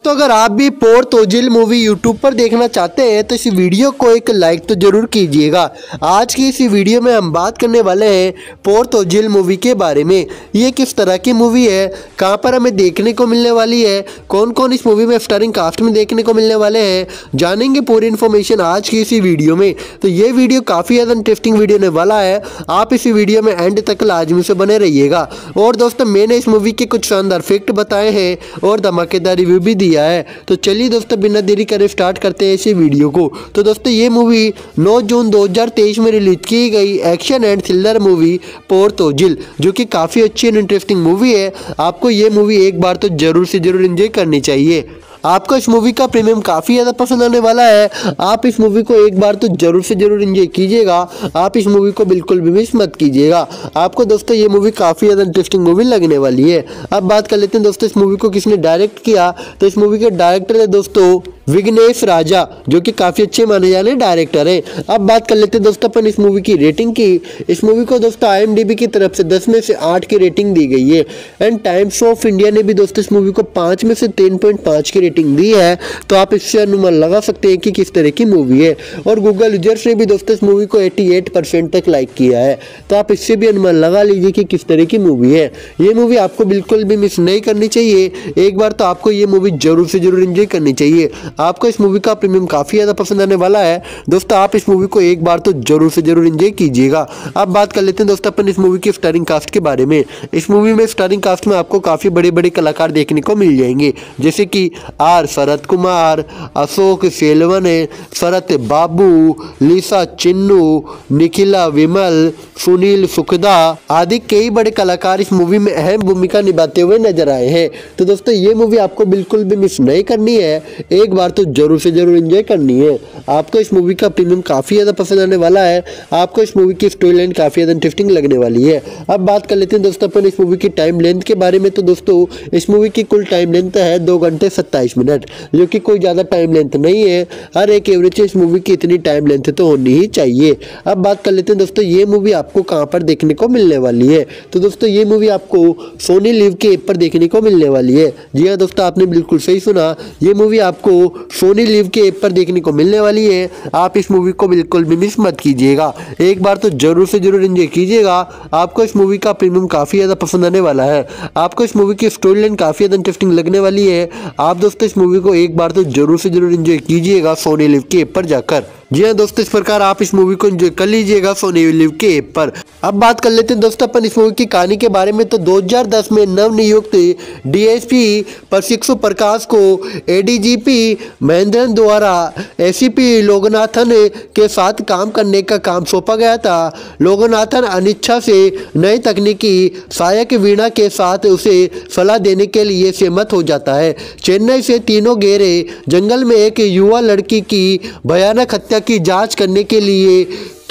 तो अगर आप भी पोर तोजिल मूवी यूट्यूब पर देखना चाहते हैं तो इस वीडियो को एक लाइक तो जरूर कीजिएगा। आज की इस वीडियो में हम बात करने वाले हैं पोर तोजिल मूवी के बारे में। ये किस तरह की मूवी है, कहां पर हमें देखने को मिलने वाली है, कौन कौन इस मूवी में स्टारिंग कास्ट में देखने को मिलने वाले हैं, जानेंगे पूरी इन्फॉर्मेशन आज की इसी वीडियो में। तो ये वीडियो काफ़ी ज़्यादा इंटरेस्टिंग वीडियो होने वाला है, आप इसी वीडियो में एंड तक लाजमी से बने रहिएगा। और दोस्तों मैंने इस मूवी के कुछ शानदार फैक्ट बताए हैं और धमाकेदार रिव्यू भी दिया है। तो चलिए दोस्तों बिना देरी करे स्टार्ट करते हैं इसी वीडियो को। तो दोस्तों ये मूवी नौ जून दो हज़ार तेईस में रिलीज की गई action and thriller movie Por Thozhil, जो कि काफ़ी अच्छी एंड इंटरेस्टिंग मूवी है। आपको ये मूवी एक बार तो जरूर से जरूर एंजॉय करनी चाहिए। आपको इस मूवी का प्रीमियम काफ़ी ज़्यादा पसंद आने वाला है। आप इस मूवी को एक बार तो जरूर से जरूर एंजॉय कीजिएगा। आप इस मूवी को बिल्कुल भी मिस मत कीजिएगा। आपको दोस्तों ये मूवी काफ़ी ज़्यादा इंटरेस्टिंग मूवी लगने वाली है। अब बात कर लेते हैं दोस्तों इस मूवी को किसने डायरेक्ट किया। तो इस मूवी के डायरेक्टर है दोस्तों विघ्नेश राजा, जो कि काफ़ी अच्छे माने जाने डायरेक्टर हैं। अब बात कर लेते हैं दोस्तों अपन इस मूवी की रेटिंग की। इस मूवी को दोस्तों आई एम डी बी की तरफ से दस में से आठ की रेटिंग दी गई है। एंड टाइम्स ऑफ इंडिया ने भी दोस्तों इस मूवी को पाँच में से तीन पॉइंट पाँच की रेटिंग दी है। तो आप इससे अनुमान लगा सकते हैं कि किस तरह की मूवी है। और गूगल यूजर्स ने भी दोस्तों इस मूवी को अठासी परसेंट तक लाइक किया है। तो आप इससे भी अनुमान लगा लीजिए कि किस तरह की मूवी है। ये मूवी आपको बिल्कुल भी मिस नहीं करनी चाहिए। एक बार तो आपको ये मूवी जरूर से जरूर एंजॉय करनी चाहिए। आपको इस मूवी का प्रीमियम काफ़ी ज़्यादा पसंद आने वाला है। दोस्तों आप इस मूवी को एक बार तो जरूर से जरूर एंजॉय कीजिएगा। अब बात कर लेते हैं दोस्तों अपन इस मूवी की स्टारिंग कास्ट के बारे में। इस मूवी में स्टारिंग कास्ट में आपको काफ़ी बड़े बड़े कलाकार देखने को मिल जाएंगे, जैसे कि आर शरद कुमार, अशोक सेलवन, शरत बाबू, लिसा चिन्नू, निखिला विमल, सुनील सुखदा आदि कई बड़े कलाकार इस मूवी में अहम भूमिका निभाते हुए नजर आए हैं। तो दोस्तों ये मूवी आपको बिल्कुल भी मिस नहीं करनी है। एक बार तो जरूर से जरूर एंजॉय करनी है। आपको इस मूवी का प्रीमियम काफ़ी ज़्यादा पसंद आने वाला है। आपको इस मूवी की स्टोरी लाइन काफ़ी ज़्यादा इंटरेस्टिंग लगने वाली है। अब बात कर लेते हैं दोस्तों अपन इस मूवी की टाइम लेंथ के बारे में। तो दोस्तों इस मूवी की कुल टाइम लेंथ है दो घंटे सत्ताईस मिनट, जो कि कोई ज़्यादा टाइम लेंथ नहीं है। हर एक एवरेज इस मूवी की इतनी टाइम लेंथ तो होनी ही चाहिए। अब बात कर लेते हैं दोस्तों ये मूवी आपको कहाँ पर देखने को मिलने वाली है। तो दोस्तों ये मूवी आपको सोनी लिव के ऐप पर देखने को मिलने वाली है। जी हाँ दोस्तों, आपने बिल्कुल सही सुना, ये मूवी आपको सोनी लिव के ऐप पर देखने को मिलने वाली है। आप इस मूवी को बिल्कुल भी मिस मत कीजिएगा। एक बार तो जरूर से जरूर एंजॉय कीजिएगा। आपको इस मूवी का प्रीमियम काफ़ी ज़्यादा पसंद आने वाला है। आपको इस मूवी की स्टोरी लाइन काफ़ी ज़्यादा इंटरेस्टिंग लगने वाली है। आप दोस्तों इस मूवी को एक बार तो जरूर से जरूर एंजॉय कीजिएगा सोनी लिव के ऐप पर जाकर। जी हाँ दोस्तों, इस प्रकार आप इस मूवी को एंजॉय कर लीजिएगा सोनी लिव के ऐप पर। अब बात कर लेते हैं दोस्तों अपन इस मूवी की कहानी के बारे में। तो दो हज़ार दस में नवनियुक्त डी एस पी प्रशिक्षु प्रकाश को A D G P Mahendran द्वारा ए सी पी लोगनाथन के साथ काम करने का काम सौंपा गया था। लोगनाथन अनिच्छा से नई तकनीकी सहायक वीणा के साथ उसे सलाह देने के लिए सहमत हो जाता है। चेन्नई से तीनों गहरे जंगल में एक युवा लड़की की भयानक हत्या की जांच करने के लिए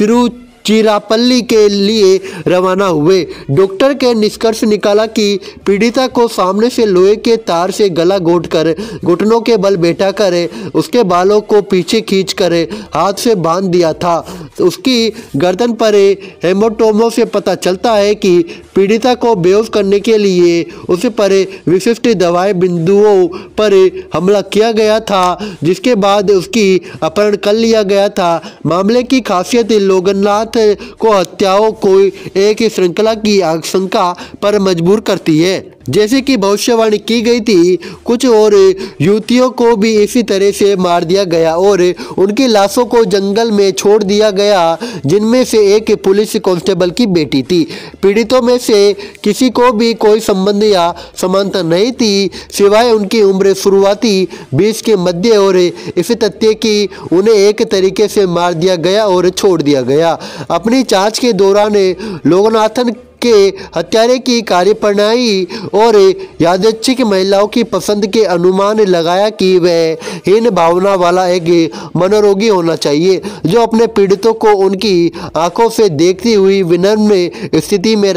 तिरुचिरापल्ली के लिए रवाना हुए। डॉक्टर के निष्कर्ष निकाला कि पीड़िता को सामने से लोहे के तार से गला घोंटकर घुटनों के बल बैठाकर उसके बालों को पीछे खींचकर हाथ से बांध दिया था। उसकी गर्दन पर हेमोटोमो से पता चलता है कि पीड़िता को बेहोश करने के लिए उस पर विशिष्ट दवाई बिंदुओं पर हमला किया गया था, जिसके बाद उसकी अपहरण कर लिया गया था। मामले की खासियत लोगनाथ को हत्याओं को एक श्रृंखला की आशंका पर मजबूर करती है। जैसे कि भविष्यवाणी की गई थी, कुछ और युवतियों को भी इसी तरह से मार दिया गया और उनकी लाशों को जंगल में छोड़ दिया गया, जिनमें से एक पुलिस कांस्टेबल की बेटी थी। पीड़ितों में से किसी को भी कोई संबंध या समानता नहीं थी, सिवाय उनकी उम्र शुरुआती बीस के मध्य और इस तथ्य कि उन्हें एक तरीके से मार दिया गया और छोड़ दिया गया। अपनी जांच के दौरान लोगनाथन के हत्यारे की कार्यप्रणाली और यादृच्छिक महिलाओं की पसंद के अनुमान लगाया कि वह हीन भावना वाला एक मनोरोगी होना चाहिए, जो अपने पीड़ितों को उनकी आंखों से देखती हुई विनम्र स्थिति में रखकर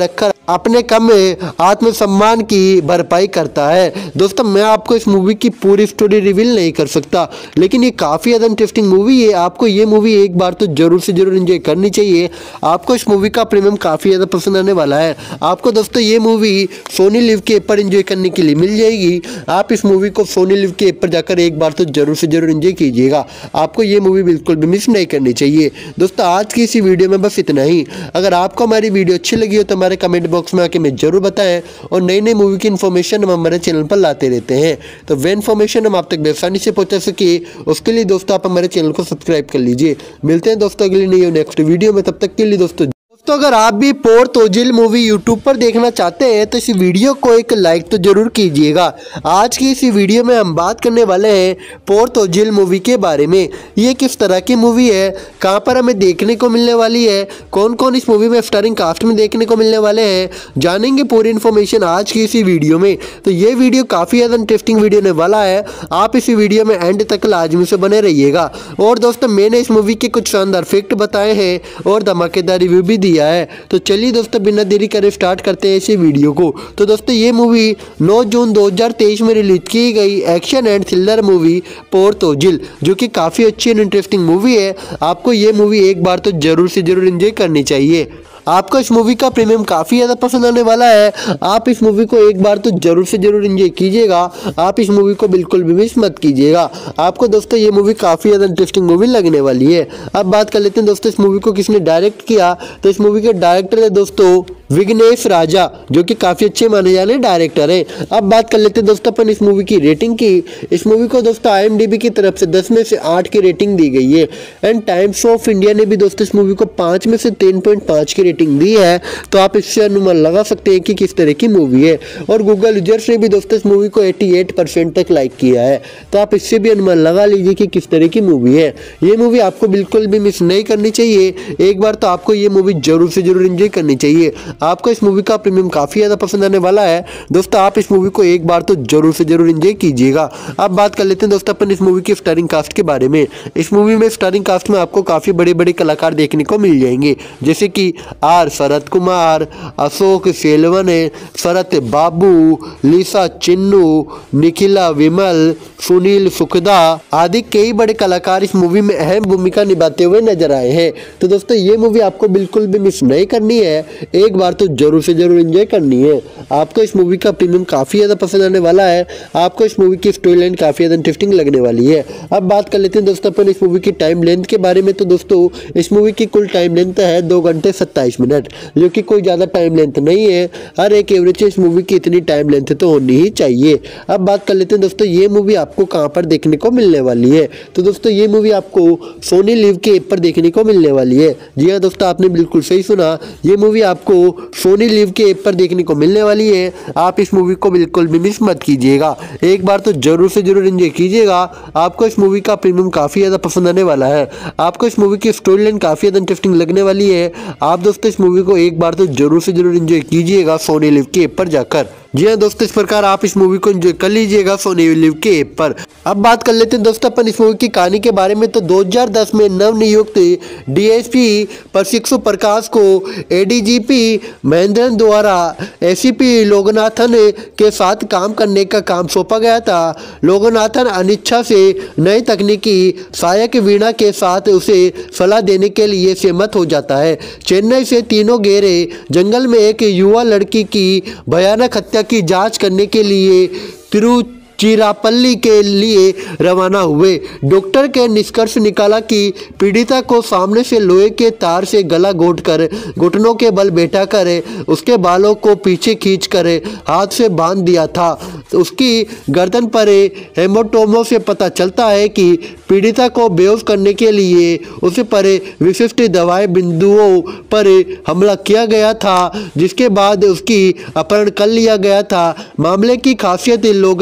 अपने कम आत्मसम्मान की भरपाई करता है। दोस्तों मैं आपको इस मूवी की पूरी स्टोरी रिवील नहीं कर सकता, लेकिन ये काफ़ी ज़्यादा इंटरेस्टिंग मूवी है। आपको ये मूवी एक बार तो जरूर से जरूर एंजॉय करनी चाहिए। आपको इस मूवी का प्रीमियम काफ़ी ज़्यादा पसंद आने वाला है। आपको दोस्तों ये मूवी सोनी लिव के ऐप पर एंजॉय करने के लिए मिल जाएगी। आप इस मूवी को सोनी लिव के ऐप पर जाकर एक बार तो जरूर से जरूर एंजॉय कीजिएगा। आपको ये मूवी बिल्कुल भी मिस नहीं करनी चाहिए। दोस्तों आज की इसी वीडियो में बस इतना ही। अगर आपको हमारी वीडियो अच्छी लगी हो तो हमारे कमेंट बॉक्स में आके हमें जरूर बताएं, और नई नई मूवी की इन्फॉर्मेशन हम हमारे चैनल पर लाते रहते हैं। तो वे इन्फॉर्मेशन हम आप तक आसानी से पहुंचा सके, उसके लिए दोस्तों आप हमारे चैनल को सब्सक्राइब कर लीजिए। मिलते हैं दोस्तों अगली नई नेक्स्ट वीडियो में, तब तक के लिए दोस्तों तो अगर आप भी पोर्थ ओजिल मूवी यूट्यूब पर देखना चाहते हैं तो इस वीडियो को एक लाइक तो जरूर कीजिएगा। आज की इस वीडियो में हम बात करने वाले हैं पोर्थ ओजिल मूवी के बारे में। ये किस तरह की मूवी है, कहां पर हमें देखने को मिलने वाली है, कौन कौन इस मूवी में स्टारिंग कास्ट में देखने को मिलने वाले हैं, जानेंगे पूरी इन्फॉर्मेशन आज की इसी वीडियो में। तो ये वीडियो काफ़ी ज़्यादा इंटरेस्टिंग वीडियो होने वाला है। आप इसी वीडियो में एंड तक लाजमी से बने रहिएगा। और दोस्तों मैंने इस मूवी के कुछ शानदार फैक्ट बताए हैं और धमाकेदार रिव्यू भी दिया है। तो चलिए दोस्तों बिना देरी करे स्टार्ट करते हैं इसी वीडियो को। तो दोस्तों ये मूवी नौ जून दो हज़ार तेईस में रिलीज की गई action and thriller movie पोर्थ Ozil, जो कि काफ़ी अच्छी एंड इंटरेस्टिंग मूवी है। आपको ये मूवी एक बार तो जरूर से जरूर एंजॉय करनी चाहिए। आपको इस मूवी का प्रीमियम काफ़ी ज़्यादा पसंद आने वाला है। आप इस मूवी को एक बार तो जरूर से जरूर एंजॉय कीजिएगा। आप इस मूवी को बिल्कुल भी मिस मत कीजिएगा। आपको दोस्तों ये मूवी काफ़ी ज़्यादा इंटरेस्टिंग मूवी लगने वाली है। अब बात कर लेते हैं दोस्तों इस मूवी को किसने डायरेक्ट किया। तो इस मूवी के डायरेक्टर है दोस्तों विघ्नेश राजा, जो कि काफ़ी अच्छे माने जाने डायरेक्टर हैं। अब बात कर लेते हैं दोस्तों अपन इस मूवी की रेटिंग की। इस मूवी को दोस्तों आई एम डी बी की तरफ से दस में से आठ की रेटिंग दी गई है। एंड टाइम्स ऑफ इंडिया ने भी दोस्तों इस मूवी को पाँच में से तीन पॉइंट पाँच की रेटिंग दी है। तो आप इससे अनुमान लगा सकते हैं कि किस तरह की मूवी है। और गूगल यूजर्स ने भी दोस्तों इस मूवी को अठासी परसेंट तक लाइक किया है। तो आप इससे भी अनुमान लगा लीजिए कि किस तरह की मूवी है। ये मूवी आपको बिल्कुल भी मिस नहीं करनी चाहिए। एक बार तो आपको ये मूवी जरूर से जरूर एंजॉय करनी चाहिए। आपको इस मूवी का प्रीमियम काफ़ी ज़्यादा पसंद आने वाला है। दोस्तों आप इस मूवी को एक बार तो जरूर से जरूर एंजॉय कीजिएगा। अब बात कर लेते हैं दोस्तों अपन इस मूवी की स्टारिंग कास्ट के बारे में। इस मूवी में स्टारिंग कास्ट में आपको काफ़ी बड़े बड़े कलाकार देखने को मिल जाएंगे, जैसे कि आर शरद कुमार, अशोक सेलवन, शरत बाबू, लिसा चिन्नू, निखिला विमल, सुनील सुखदा आदि कई बड़े कलाकार इस मूवी में अहम भूमिका निभाते हुए नजर आए हैं। तो दोस्तों ये मूवी आपको बिल्कुल भी मिस नहीं करनी है। एक बार तो जरूर से जरूर एंजॉय करनी है। आपको इस मूवी का प्रीमियम काफ़ी ज़्यादा पसंद आने वाला है। आपको इस मूवी की स्टोरी लाइन काफ़ी ज़्यादा इंटरेस्टिंग लगने वाली है। अब बात कर लेते हैं दोस्तों अपन इस मूवी की टाइम लेंथ के बारे में। तो दोस्तों इस मूवी की कुल टाइम लेंथ है दो घंटे सत्ताईस मिनट, जो कि कोई ज़्यादा टाइम लेंथ नहीं है। हर एक एवरेज इस मूवी की इतनी टाइम लेंथ तो होनी ही चाहिए। अब बात कर लेते हैं दोस्तों ये मूवी आपको कहाँ पर देखने को मिलने वाली है। तो दोस्तों ये मूवी आपको सोनी लिव के ऐप पर देखने को मिलने वाली है। जी हाँ दोस्तों आपने बिल्कुल सही सुना, ये मूवी आपको सोनी लिव के ऐप पर देखने को मिलने वाली है। आप इस मूवी को बिल्कुल भी मिस मत कीजिएगा। एक बार तो जरूर से जरूर एंजॉय कीजिएगा। आपको इस मूवी का प्रीमियम काफ़ी ज़्यादा पसंद आने वाला है। आपको इस मूवी की स्टोरी लाइन काफ़ी ज़्यादा इंटरेस्टिंग लगने वाली है। आप दोस्तों इस मूवी को एक बार तो जरूर से जरूर एंजॉय कीजिएगा सोनी लिव के ऐप पर जाकर। जी हाँ दोस्तों इस प्रकार आप इस मूवी को एंजॉय कर लीजिएगा सोनी लिव के ऐप पर। अब बात कर लेते हैं दोस्तों अपन इस मूवी की कहानी के बारे में। तो दो हज़ार दस में नवनियुक्त डी एस पी प्रशिक्षु प्रकाश को A D G P Mahendran द्वारा ए सी पी लोगनाथन के साथ काम करने का काम सौंपा गया था। लोगनाथन अनिच्छा से नई तकनीकी सहायक वीणा के साथ उसे सलाह देने के लिए सहमत हो जाता है। चेन्नई से तीनों गहरे जंगल में एक युवा लड़की की भयानक हत्या की जांच करने के लिए तिरुचिरापल्ली के लिए रवाना हुए। डॉक्टर के निष्कर्ष निकाला कि पीड़िता को सामने से लोहे के तार से गला घोंटकर घुटनों के बल बैठा कर उसके बालों को पीछे खींचकर हाथ से बांध दिया था। उसकी गर्दन पर हेमोटोमो से पता चलता है कि पीड़िता को बेहोश करने के लिए उस पर विशिष्ट दवाई बिंदुओं पर हमला किया गया था, जिसके बाद उसकी अपहरण कर लिया गया था। मामले की खासियत लोगनाथ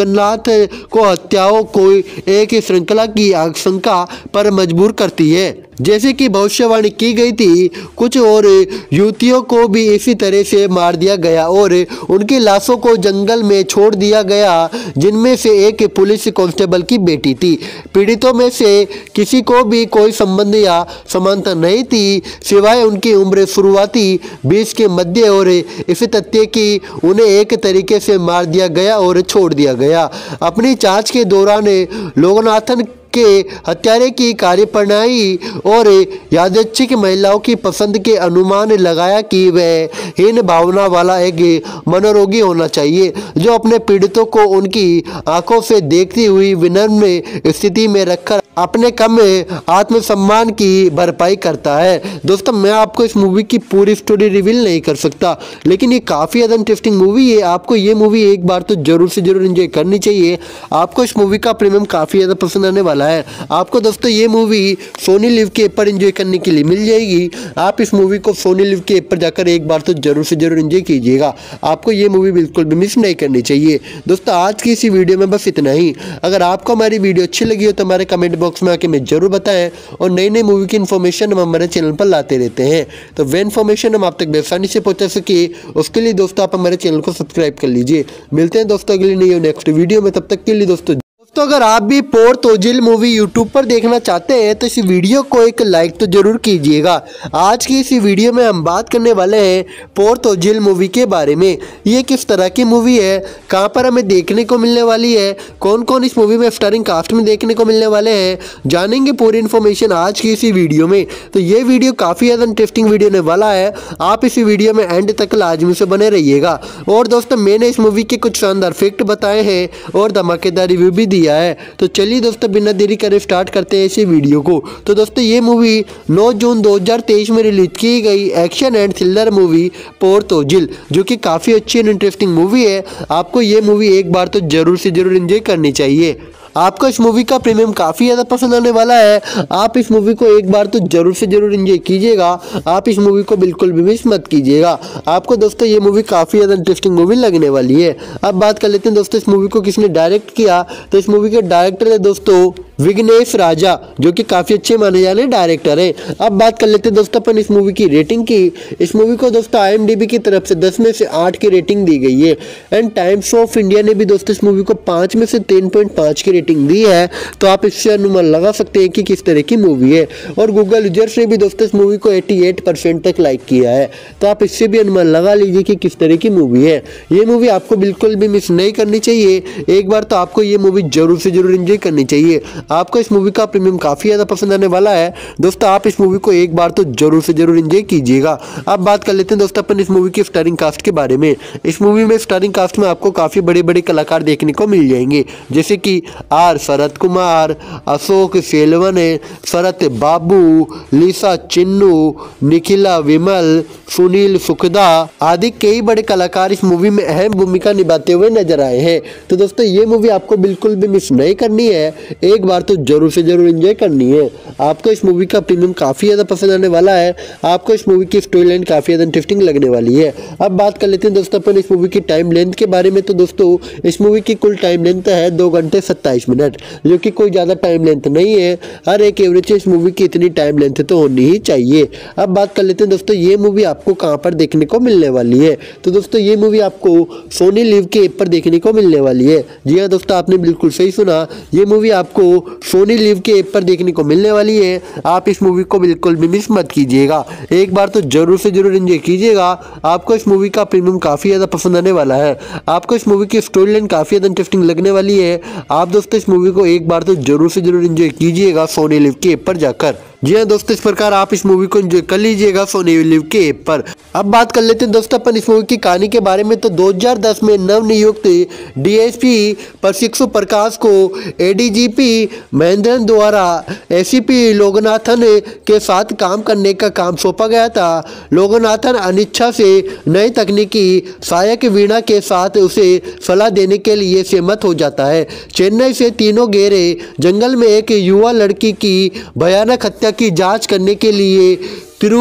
रात को हत्याओं को एक श्रृंखला की आशंका पर मजबूर करती है। जैसे कि भविष्यवाणी की गई थी, कुछ और युवतियों को भी इसी तरह से मार दिया गया और उनकी लाशों को जंगल में छोड़ दिया गया, जिनमें से एक पुलिस कांस्टेबल की बेटी थी। पीड़ितों में से किसी को भी कोई संबंध या समानता नहीं थी, सिवाय उनकी उम्र शुरुआती बीस के मध्य और इस तथ्य कि उन्हें एक तरीके से मार दिया गया और छोड़ दिया गया। अपनी जांच के दौरान लोगनाथन के हत्यारे की कार्यप्रणाली और यादृच्छिक महिलाओं की पसंद के अनुमान लगाया कि वह हीन भावना वाला एक मनोरोगी होना चाहिए, जो अपने पीड़ितों को उनकी आंखों से देखती हुई विनम्र स्थिति में रखकर अपने कम आत्मसम्मान की भरपाई करता है। दोस्तों, मैं आपको इस मूवी की पूरी स्टोरी रिवील नहीं कर सकता, लेकिन ये काफ़ी ज़्यादा इंटरेस्टिंग मूवी है। आपको ये मूवी एक बार तो जरूर से जरूर एंजॉय करनी चाहिए। आपको इस मूवी का प्रीमियम काफ़ी ज़्यादा पसंद आने वाला है। आपको दोस्तों ये मूवी सोनी लिव के ऐप पर एंजॉय करने के लिए मिल जाएगी। आप इस मूवी को सोनी लिव के ऐप पर जाकर एक बार तो जरूर से जरूर एंजॉय कीजिएगा। आपको ये मूवी बिल्कुल भी मिस नहीं करनी चाहिए। दोस्तों, आज की इसी वीडियो में बस इतना ही। अगर आपको हमारी वीडियो अच्छी लगी हो तो हमारे कमेंट बॉक्स में आके हमें जरूर बताएं, और नई नई मूवी की इन्फॉर्मेशन हम हमारे चैनल पर लाते रहते हैं। तो वह इन्फॉर्मेशन हम आप तक आसानी से पहुंचा सके, उसके लिए दोस्तों आप हमारे चैनल को सब्सक्राइब कर लीजिए। मिलते हैं दोस्तों अगली नई नेक्स्ट वीडियो में, तब तक के लिए दोस्तों तो अगर आप भी पोर तोजिल मूवी यूट्यूब पर देखना चाहते हैं तो इस वीडियो को एक लाइक तो जरूर कीजिएगा। आज की इस वीडियो में हम बात करने वाले हैं पोर तोजिल मूवी के बारे में। ये किस तरह की मूवी है, कहां पर हमें देखने को मिलने वाली है, कौन कौन इस मूवी में स्टारिंग कास्ट में देखने को मिलने वाले हैं, जानेंगे पूरी इन्फॉर्मेशन आज की इसी वीडियो में। तो ये वीडियो काफ़ी ज़्यादा इंटरेस्टिंग वीडियो होने वाला है। आप इस वीडियो में एंड तक लाजमी से बने रहिएगा। और दोस्तों, मैंने इस मूवी के कुछ शानदार फैक्ट बताए हैं और धमाकेदार रिव्यू भी दिया है। तो चलिए दोस्तों, बिना देरी करे स्टार्ट करते हैं इसी वीडियो को। तो दोस्तों, ये मूवी नौ जून दो हज़ार तेईस में रिलीज की गई action and thriller movie Por Thozhil, जो कि काफ़ी अच्छी एंड इंटरेस्टिंग मूवी है। आपको ये मूवी एक बार तो जरूर से जरूर एंजॉय करनी चाहिए। आपको इस मूवी का प्रीमियम काफ़ी ज़्यादा पसंद आने वाला है। आप इस मूवी को एक बार तो जरूर से जरूर एंजॉय कीजिएगा। आप इस मूवी को बिल्कुल भी मिस मत कीजिएगा। आपको दोस्तों ये मूवी काफ़ी ज़्यादा इंटरेस्टिंग मूवी लगने वाली है। अब बात कर लेते हैं दोस्तों इस मूवी को किसने डायरेक्ट किया। तो इस मूवी के डायरेक्टर है दोस्तों विघ्नेश राजा, जो कि काफ़ी अच्छे माने जाने डायरेक्टर हैं। अब बात कर लेते हैं दोस्तों अपन इस मूवी की रेटिंग की। इस मूवी को दोस्तों आई एम डी बी की तरफ से दस में से आठ की रेटिंग दी गई है। एंड टाइम्स ऑफ इंडिया ने भी दोस्तों इस मूवी को पाँच में से तीन पॉइंट पाँच की रेटिंग दी है। तो आप इससे अनुमान लगा सकते हैं कि किस तरह की मूवी है। और गूगल यूजर्स ने भी दोस्तों इस मूवी को अठासी परसेंट तक लाइक किया है। तो आप इससे भी अनुमान लगा लीजिए कि किस तरह की मूवी है। ये मूवी आपको बिल्कुल भी मिस नहीं करनी चाहिए। एक बार तो आपको ये मूवी जरूर से जरूर एंजॉय करनी चाहिए। आपको इस मूवी का प्रीमियम काफ़ी ज़्यादा पसंद आने वाला है। दोस्तों, आप इस मूवी को एक बार तो जरूर से जरूर एंजॉय कीजिएगा। अब बात कर लेते हैं दोस्तों अपन इस मूवी की स्टारिंग कास्ट के बारे में। इस मूवी में स्टारिंग कास्ट में आपको काफ़ी बड़े बड़े कलाकार देखने को मिल जाएंगे, जैसे कि आर शरद कुमार, अशोक सेलवन, शरत बाबू, लिसा चिन्नू, निखिला विमल, सुनील सुखदा आदि कई बड़े कलाकार इस मूवी में अहम भूमिका निभाते हुए नजर आए हैं। तो दोस्तों, ये मूवी आपको बिल्कुल भी मिस नहीं करनी है। एक बार तो जरूर से जरूर एंजॉय करनी है। आपको इस मूवी का प्रीमियम काफ़ी ज़्यादा पसंद आने वाला है। आपको इस मूवी की स्टोरी लाइन काफ़ी ज़्यादा इंटरेस्टिंग लगने वाली है। अब बात कर लेते हैं दोस्तों अपन इस मूवी की टाइम लेंथ के बारे में। तो दोस्तों, इस मूवी की कुल टाइम लेंथ है दो घंटे सत्ताईस मिनट, जो कि कोई ज़्यादा टाइम लेंथ नहीं है। हर एक एवरेज इस मूवी की इतनी टाइम लेंथ तो होनी ही चाहिए। अब बात कर लेते हैं दोस्तों, ये मूवी आपको कहाँ पर देखने को मिलने वाली है। तो दोस्तों, ये मूवी आपको सोनी लिव के ऐप पर देखने को मिलने वाली है। जी हाँ दोस्तों, आपने बिल्कुल सही सुना। ये मूवी आपको सोनी लिव के ऐप पर देखने को मिलने वाली है। आप इस मूवी को बिल्कुल भी मिस मत कीजिएगा। एक बार तो जरूर से जरूर एंजॉय कीजिएगा। आपको इस मूवी का प्रीमियम काफ़ी ज़्यादा पसंद आने वाला है। आपको इस मूवी की स्टोरी लाइन काफ़ी ज़्यादा इंटरेस्टिंग लगने वाली है। आप दोस्तों इस मूवी को एक बार तो जरूर से जरूर एंजॉय कीजिएगा सोनी लिव के ऐप पर जाकर। जी हाँ दोस्तों, इस प्रकार आप इस मूवी को एंजॉय कर लीजिएगा सोनी लिव के ऐप पर। अब बात कर लेते हैं दोस्तों अपन इस मूवी की कहानी के बारे में। तो दो हज़ार दस में नवनियुक्त डी एस पी प्रशिक्षु प्रकाश को A D G P Mahendran द्वारा ए सी पी लोगनाथन के साथ काम करने का काम सौंपा गया था। लोगनाथन अनिच्छा से नई तकनीकी सहायक वीणा के साथ उसे सलाह देने के लिए सहमत हो जाता है। चेन्नई से तीनों गहरे जंगल में एक युवा लड़की की भयानक हत्या की जांच करने के लिए तिरु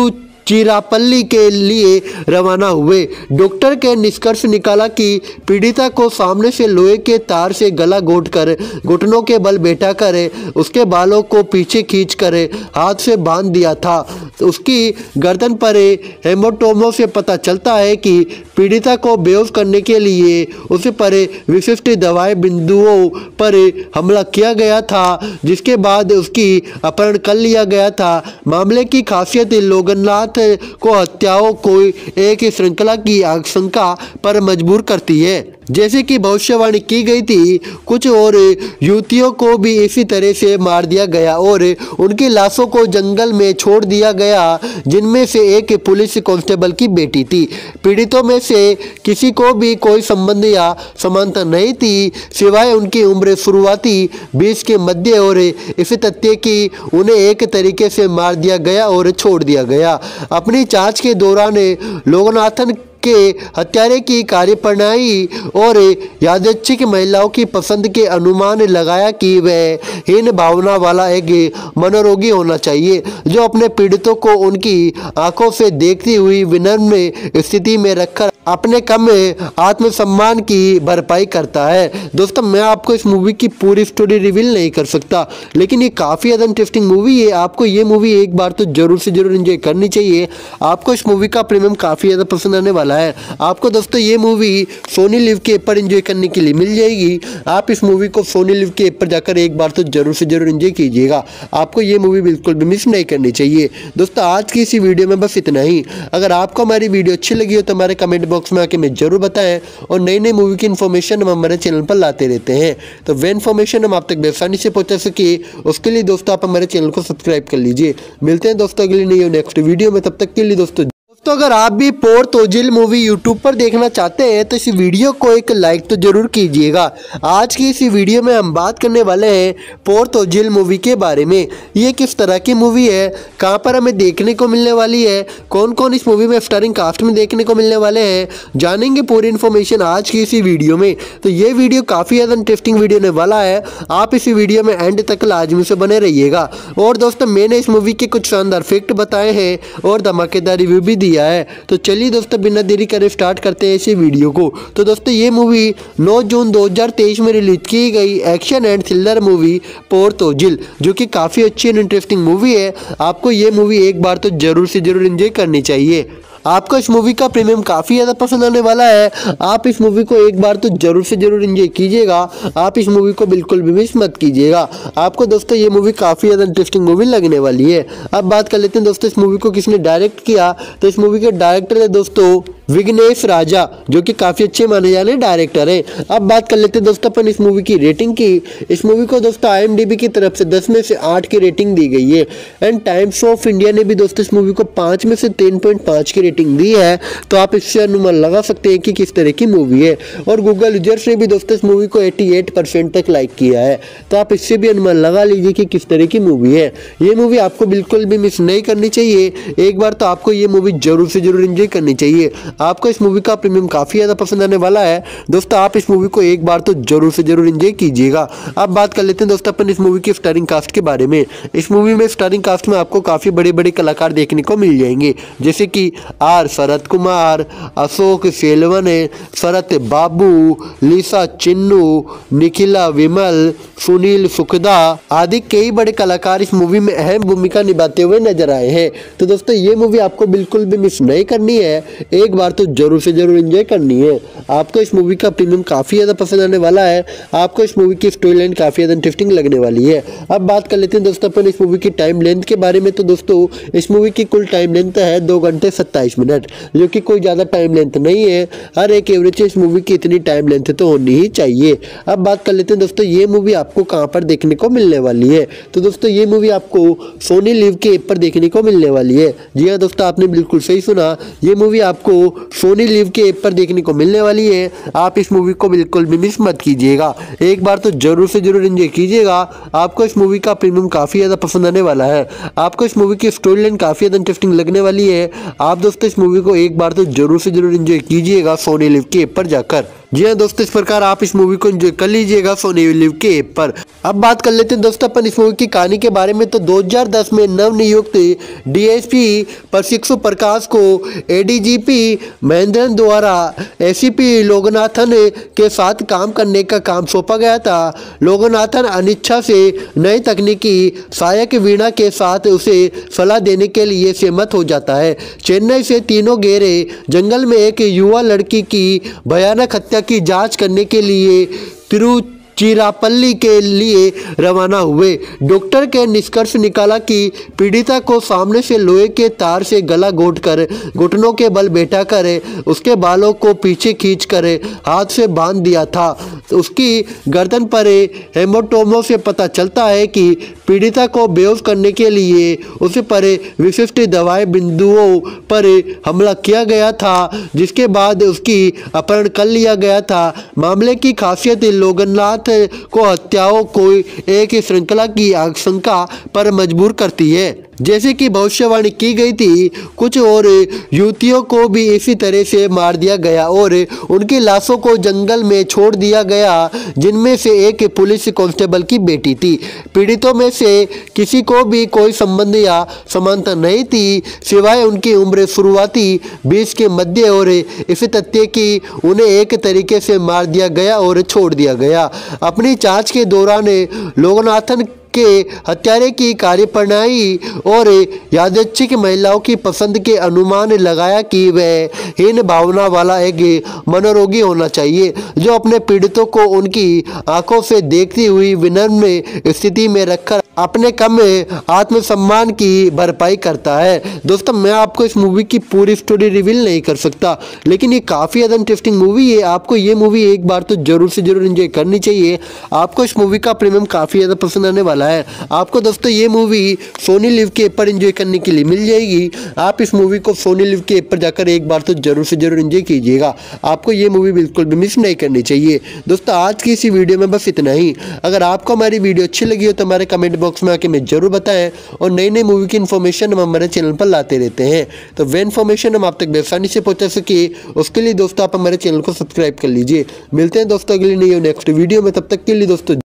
चिरापल्ली के लिए रवाना हुए। डॉक्टर के निष्कर्ष निकाला कि पीड़िता को सामने से लोहे के तार से गला घोंटकर घुटनों के बल बैठा कर उसके बालों को पीछे खींचकर हाथ से बांध दिया था। उसकी गर्दन पर हेमाटोमा से पता चलता है कि पीड़िता को बेहोश करने के लिए उस पर विशिष्ट दवाई बिंदुओं पर हमला किया गया था, जिसके बाद उसकी अपहरण कर लिया गया था। मामले की खासियत लोगनाथ को हत्याओं को एक श्रृंखला की आशंका पर मजबूर करती है। जैसे कि भविष्यवाणी की गई थी, कुछ और युवतियों को भी इसी तरह से मार दिया गया और उनकी लाशों को जंगल में छोड़ दिया गया, जिनमें से एक पुलिस कांस्टेबल की बेटी थी। पीड़ितों में से किसी को भी कोई संबंध या समानता नहीं थी, सिवाय उनकी उम्र शुरुआती बीस के मध्य और इस तथ्य कि उन्हें एक तरीके से मार दिया गया और छोड़ दिया गया। अपनी जांच के दौरान लोगनाथन के हत्यारे की कार्यप्रणाली और यादृच्छिक महिलाओं की पसंद के अनुमान लगाया कि वह हीन भावना वाला एक मनोरोगी होना चाहिए, जो अपने पीड़ितों को उनकी आंखों से देखती हुई विनम्र स्थिति में रखकर अपने कम आत्मसम्मान की भरपाई करता है। दोस्तों, मैं आपको इस मूवी की पूरी स्टोरी रिवील नहीं कर सकता, लेकिन ये काफ़ी ज़्यादा इंटरेस्टिंग मूवी है। आपको ये मूवी एक बार तो जरूर से जरूर एंजॉय करनी चाहिए। आपको इस मूवी का प्रीमियम काफ़ी ज़्यादा पसंद आने वाला है। आपको दोस्तों ये मूवी सोनी लिव के ऐप पर एंजॉय करने के लिए मिल जाएगी। आप इस मूवी को सोनी लिव के ऐप पर जाकर एक बार तो जरूर से जरूर एंजॉय कीजिएगा। आपको ये मूवी बिल्कुल भी मिस नहीं करनी चाहिए। दोस्तों, आज की इसी वीडियो में बस इतना ही। अगर आपको हमारी वीडियो अच्छी लगी हो तो हमारे कमेंट बॉक्स में आके हमें जरूर बताएं, और नई नई मूवी की इन्फॉर्मेशन हम हमारे चैनल पर लाते रहते हैं। तो वे इन्फॉर्मेशन हम आप तक आसानी से पहुंचा सके, उसके लिए दोस्तों आप हमारे चैनल को सब्सक्राइब कर लीजिए। मिलते हैं दोस्तों अगली नई नेक्स्ट वीडियो में, तब तक के लिए दोस्तों तो अगर आप भी पोर तोजिल मूवी यूट्यूब पर देखना चाहते हैं तो इस वीडियो को एक लाइक तो जरूर कीजिएगा। आज की इस वीडियो में हम बात करने वाले हैं पोर तोजिल मूवी के बारे में। ये किस तरह की मूवी है, कहां पर हमें देखने को मिलने वाली है, कौन कौन इस मूवी में स्टारिंग कास्ट में देखने को मिलने वाले हैं, जानेंगे पूरी इन्फॉर्मेशन आज की इसी वीडियो में। तो ये वीडियो काफ़ी ज़्यादा इंटरेस्टिंग वीडियो होने वाला है। आप इसी वीडियो में एंड तक लाजमी से बने रहिएगा। और दोस्तों, मैंने इस मूवी के कुछ शानदार फैक्ट बताए हैं और धमाकेदार रिव्यू भी दिया है। तो चलिए दोस्तों, बिना देरी करे स्टार्ट करते हैं इसी वीडियो को। तो दोस्तों, ये मूवी नौ जून दो हज़ार तेईस में रिलीज की गई action and thriller movie Por Thozhil, जो कि काफ़ी अच्छी एंड इंटरेस्टिंग मूवी है। आपको ये मूवी एक बार तो जरूर से जरूर एंजॉय करनी चाहिए। आपको इस मूवी का प्रीमियम काफ़ी ज़्यादा पसंद आने वाला है। आप इस मूवी को एक बार तो जरूर से जरूर एंजॉय कीजिएगा। आप इस मूवी को बिल्कुल भी मिस मत कीजिएगा। आपको दोस्तों ये मूवी काफ़ी ज़्यादा इंटरेस्टिंग मूवी लगने वाली है। अब बात कर लेते हैं दोस्तों इस मूवी को किसने डायरेक्ट किया। तो इस मूवी के डायरेक्टर है दोस्तों विघ्नेश राजा, जो कि काफ़ी अच्छे माने जाने डायरेक्टर है। अब बात कर लेते हैं दोस्तों अपन इस मूवी की रेटिंग की। इस मूवी को दोस्तों आई एम डी बी की तरफ से दस में से आठ की रेटिंग दी गई है। एंड टाइम्स ऑफ इंडिया ने भी दोस्तों इस मूवी को पाँच में से तीन पॉइंट पाँच की रेटिंग दी है। तो आप इससे अनुमान लगा सकते हैं कि किस तरह की मूवी है। और गूगल यूजर्स ने भी दोस्तों इस मूवी को अठासी परसेंट तक लाइक किया है। तो आप इससे भी अनुमान लगा लीजिए कि किस तरह की मूवी है। ये मूवी आपको बिल्कुल भी मिस नहीं करनी चाहिए। एक बार तो आपको ये मूवी जरूर से जरूर एंजॉय करनी चाहिए। आपको इस मूवी का प्रीमियम काफ़ी ज़्यादा पसंद आने वाला है। दोस्तों, आप इस मूवी को एक बार तो जरूर से जरूर एंजॉय कीजिएगा। अब बात कर लेते हैं दोस्तों अपन इस मूवी की स्टारिंग कास्ट के बारे में। इस मूवी में स्टारिंग कास्ट में आपको काफ़ी बड़े बड़े कलाकार देखने को मिल जाएंगे, जैसे कि आर शरद कुमार, अशोक सेलवन, शरत बाबू, लिसा चिन्नू, निखिला विमल, सुनील सुखदा आदि कई बड़े कलाकार इस मूवी में अहम भूमिका निभाते हुए नजर आए हैं। तो दोस्तों, ये मूवी आपको बिल्कुल भी मिस नहीं करनी है। एक बार तो जरूर से जरूर एंजॉय करनी है। आपको इस मूवी का प्रीमियम काफ़ी ज़्यादा पसंद आने वाला है। आपको इस मूवी की स्टोरी लाइन काफ़ी ज़्यादा इंटरेस्टिंग लगने वाली है। अब बात कर लेते हैं दोस्तों अपन इस मूवी की टाइम लेंथ के बारे में। तो दोस्तों, इस मूवी की कुल टाइम लेंथ है दो घंटे सत्ताईस मिनट, जो कि कोई ज़्यादा टाइम लेंथ नहीं है। हर एक एवरेज इस मूवी की इतनी टाइम लेंथ तो होनी ही चाहिए। अब बात कर लेते हैं दोस्तों ये मूवी आपको कहाँ पर देखने को मिलने वाली है। तो दोस्तों, ये मूवी आपको सोनी लिव के ऐप पर देखने को मिलने वाली है। जी हाँ दोस्तों, आपने बिल्कुल सही सुना। ये मूवी आपको सोनी लिव के ऐप पर देखने को मिलने वाली है। आप इस मूवी को बिल्कुल भी मिस मत कीजिएगा। एक बार तो जरूर से जरूर एंजॉय कीजिएगा। आपको इस मूवी का प्रीमियम काफ़ी ज़्यादा पसंद आने वाला है। आपको इस मूवी की स्टोरी लाइन काफ़ी ज़्यादा इंटरेस्टिंग लगने वाली है। आप दोस्तों इस मूवी को एक बार तो जरूर से जरूर एंजॉय कीजिएगा सोनी लिव के ऐप पर जाकर। जी हाँ दोस्तों, इस प्रकार आप इस मूवी को एंजॉय कर लीजिएगा सोनी लिव के ऐप पर। अब बात कर लेते हैं दोस्तों अपन इस मूवी की कहानी के बारे में। तो दो हज़ार दस में नवनियुक्त डीएसपी प्रशिक्षु प्रकाश को एडीजीपी महेंद्रन द्वारा एसीपी लोगनाथन के साथ काम करने का काम सौंपा गया था। लोगनाथन अनिच्छा से नई तकनीकी सहायक वीणा के साथ उसे सलाह देने के लिए सहमत हो जाता है। चेन्नई से तीनों गहरे जंगल में एक युवा लड़की की भयानक हत्या की जांच करने के लिए तिरुचिरापल्ली के लिए रवाना हुए। डॉक्टर के निष्कर्ष निकाला कि पीड़िता को सामने से लोहे के तार से गला घोंटकर घुटनों के बल बैठा कर उसके बालों को पीछे खींचकर हाथ से बांध दिया था। उसकी गर्दन पर हेमोटोमो से पता चलता है कि पीड़िता को बेहोश करने के लिए उस पर विशिष्ट दवाई बिंदुओं पर हमला किया गया था, जिसके बाद उसकी अपहरण कर लिया गया था। मामले की खासियत लोगनाथ को हत्याओं को एक श्रृंखला की आशंका पर मजबूर करती है। जैसे कि भविष्यवाणी की गई थी, कुछ और युवतियों को भी इसी तरह से मार दिया गया और उनकी लाशों को जंगल में छोड़ दिया गया, जिनमें से एक पुलिस कांस्टेबल की बेटी थी। पीड़ितों में से किसी को भी कोई संबंध या समानता नहीं थी, सिवाय उनकी उम्र शुरुआती बीस के मध्य और इस तथ्य कि उन्हें एक तरीके से मार दिया गया और छोड़ दिया गया। अपनी जांच के दौरान लोगनाथन के हत्यारे की कार्यप्रणाली और यादृच्छिक महिलाओं की पसंद के अनुमान लगाया कि वह हीन भावना वाला एक मनोरोगी होना चाहिए, जो अपने पीड़ितों को उनकी आंखों से देखती हुई विनम्र स्थिति में रखकर अपने कम आत्मसम्मान की भरपाई करता है। दोस्तों, मैं आपको इस मूवी की पूरी स्टोरी रिवील नहीं कर सकता, लेकिन ये काफ़ी ज़्यादा इंटरेस्टिंग मूवी है। आपको ये मूवी एक बार तो जरूर से जरूर एंजॉय करनी चाहिए। आपको इस मूवी का प्रीमियम काफ़ी ज़्यादा पसंद आने वाला है। आपको दोस्तों ये मूवी सोनी लिव के ऐप पर एंजॉय करने के लिए मिल जाएगी। आप इस मूवी को सोनी लिव के ऐप पर जाकर एक बार तो जरूर से जरूर एंजॉय कीजिएगा। आपको ये मूवी बिल्कुल भी मिस नहीं करनी चाहिए। दोस्तों, आज की इसी वीडियो में बस इतना ही। अगर आपको हमारी वीडियो अच्छी लगी हो तो हमारे कमेंट बॉक्स में आके हमें जरूर बताएं, और नई नई मूवी की इन्फॉर्मेशन हम हमारे चैनल पर लाते रहते हैं। तो वे इन्फॉर्मेशन हम आप तक आसानी से पहुंचा सके, उसके लिए दोस्तों आप हमारे चैनल को सब्सक्राइब कर लीजिए। मिलते हैं दोस्तों अगली नई नेक्स्ट वीडियो में, तब तक के लिए दोस्तों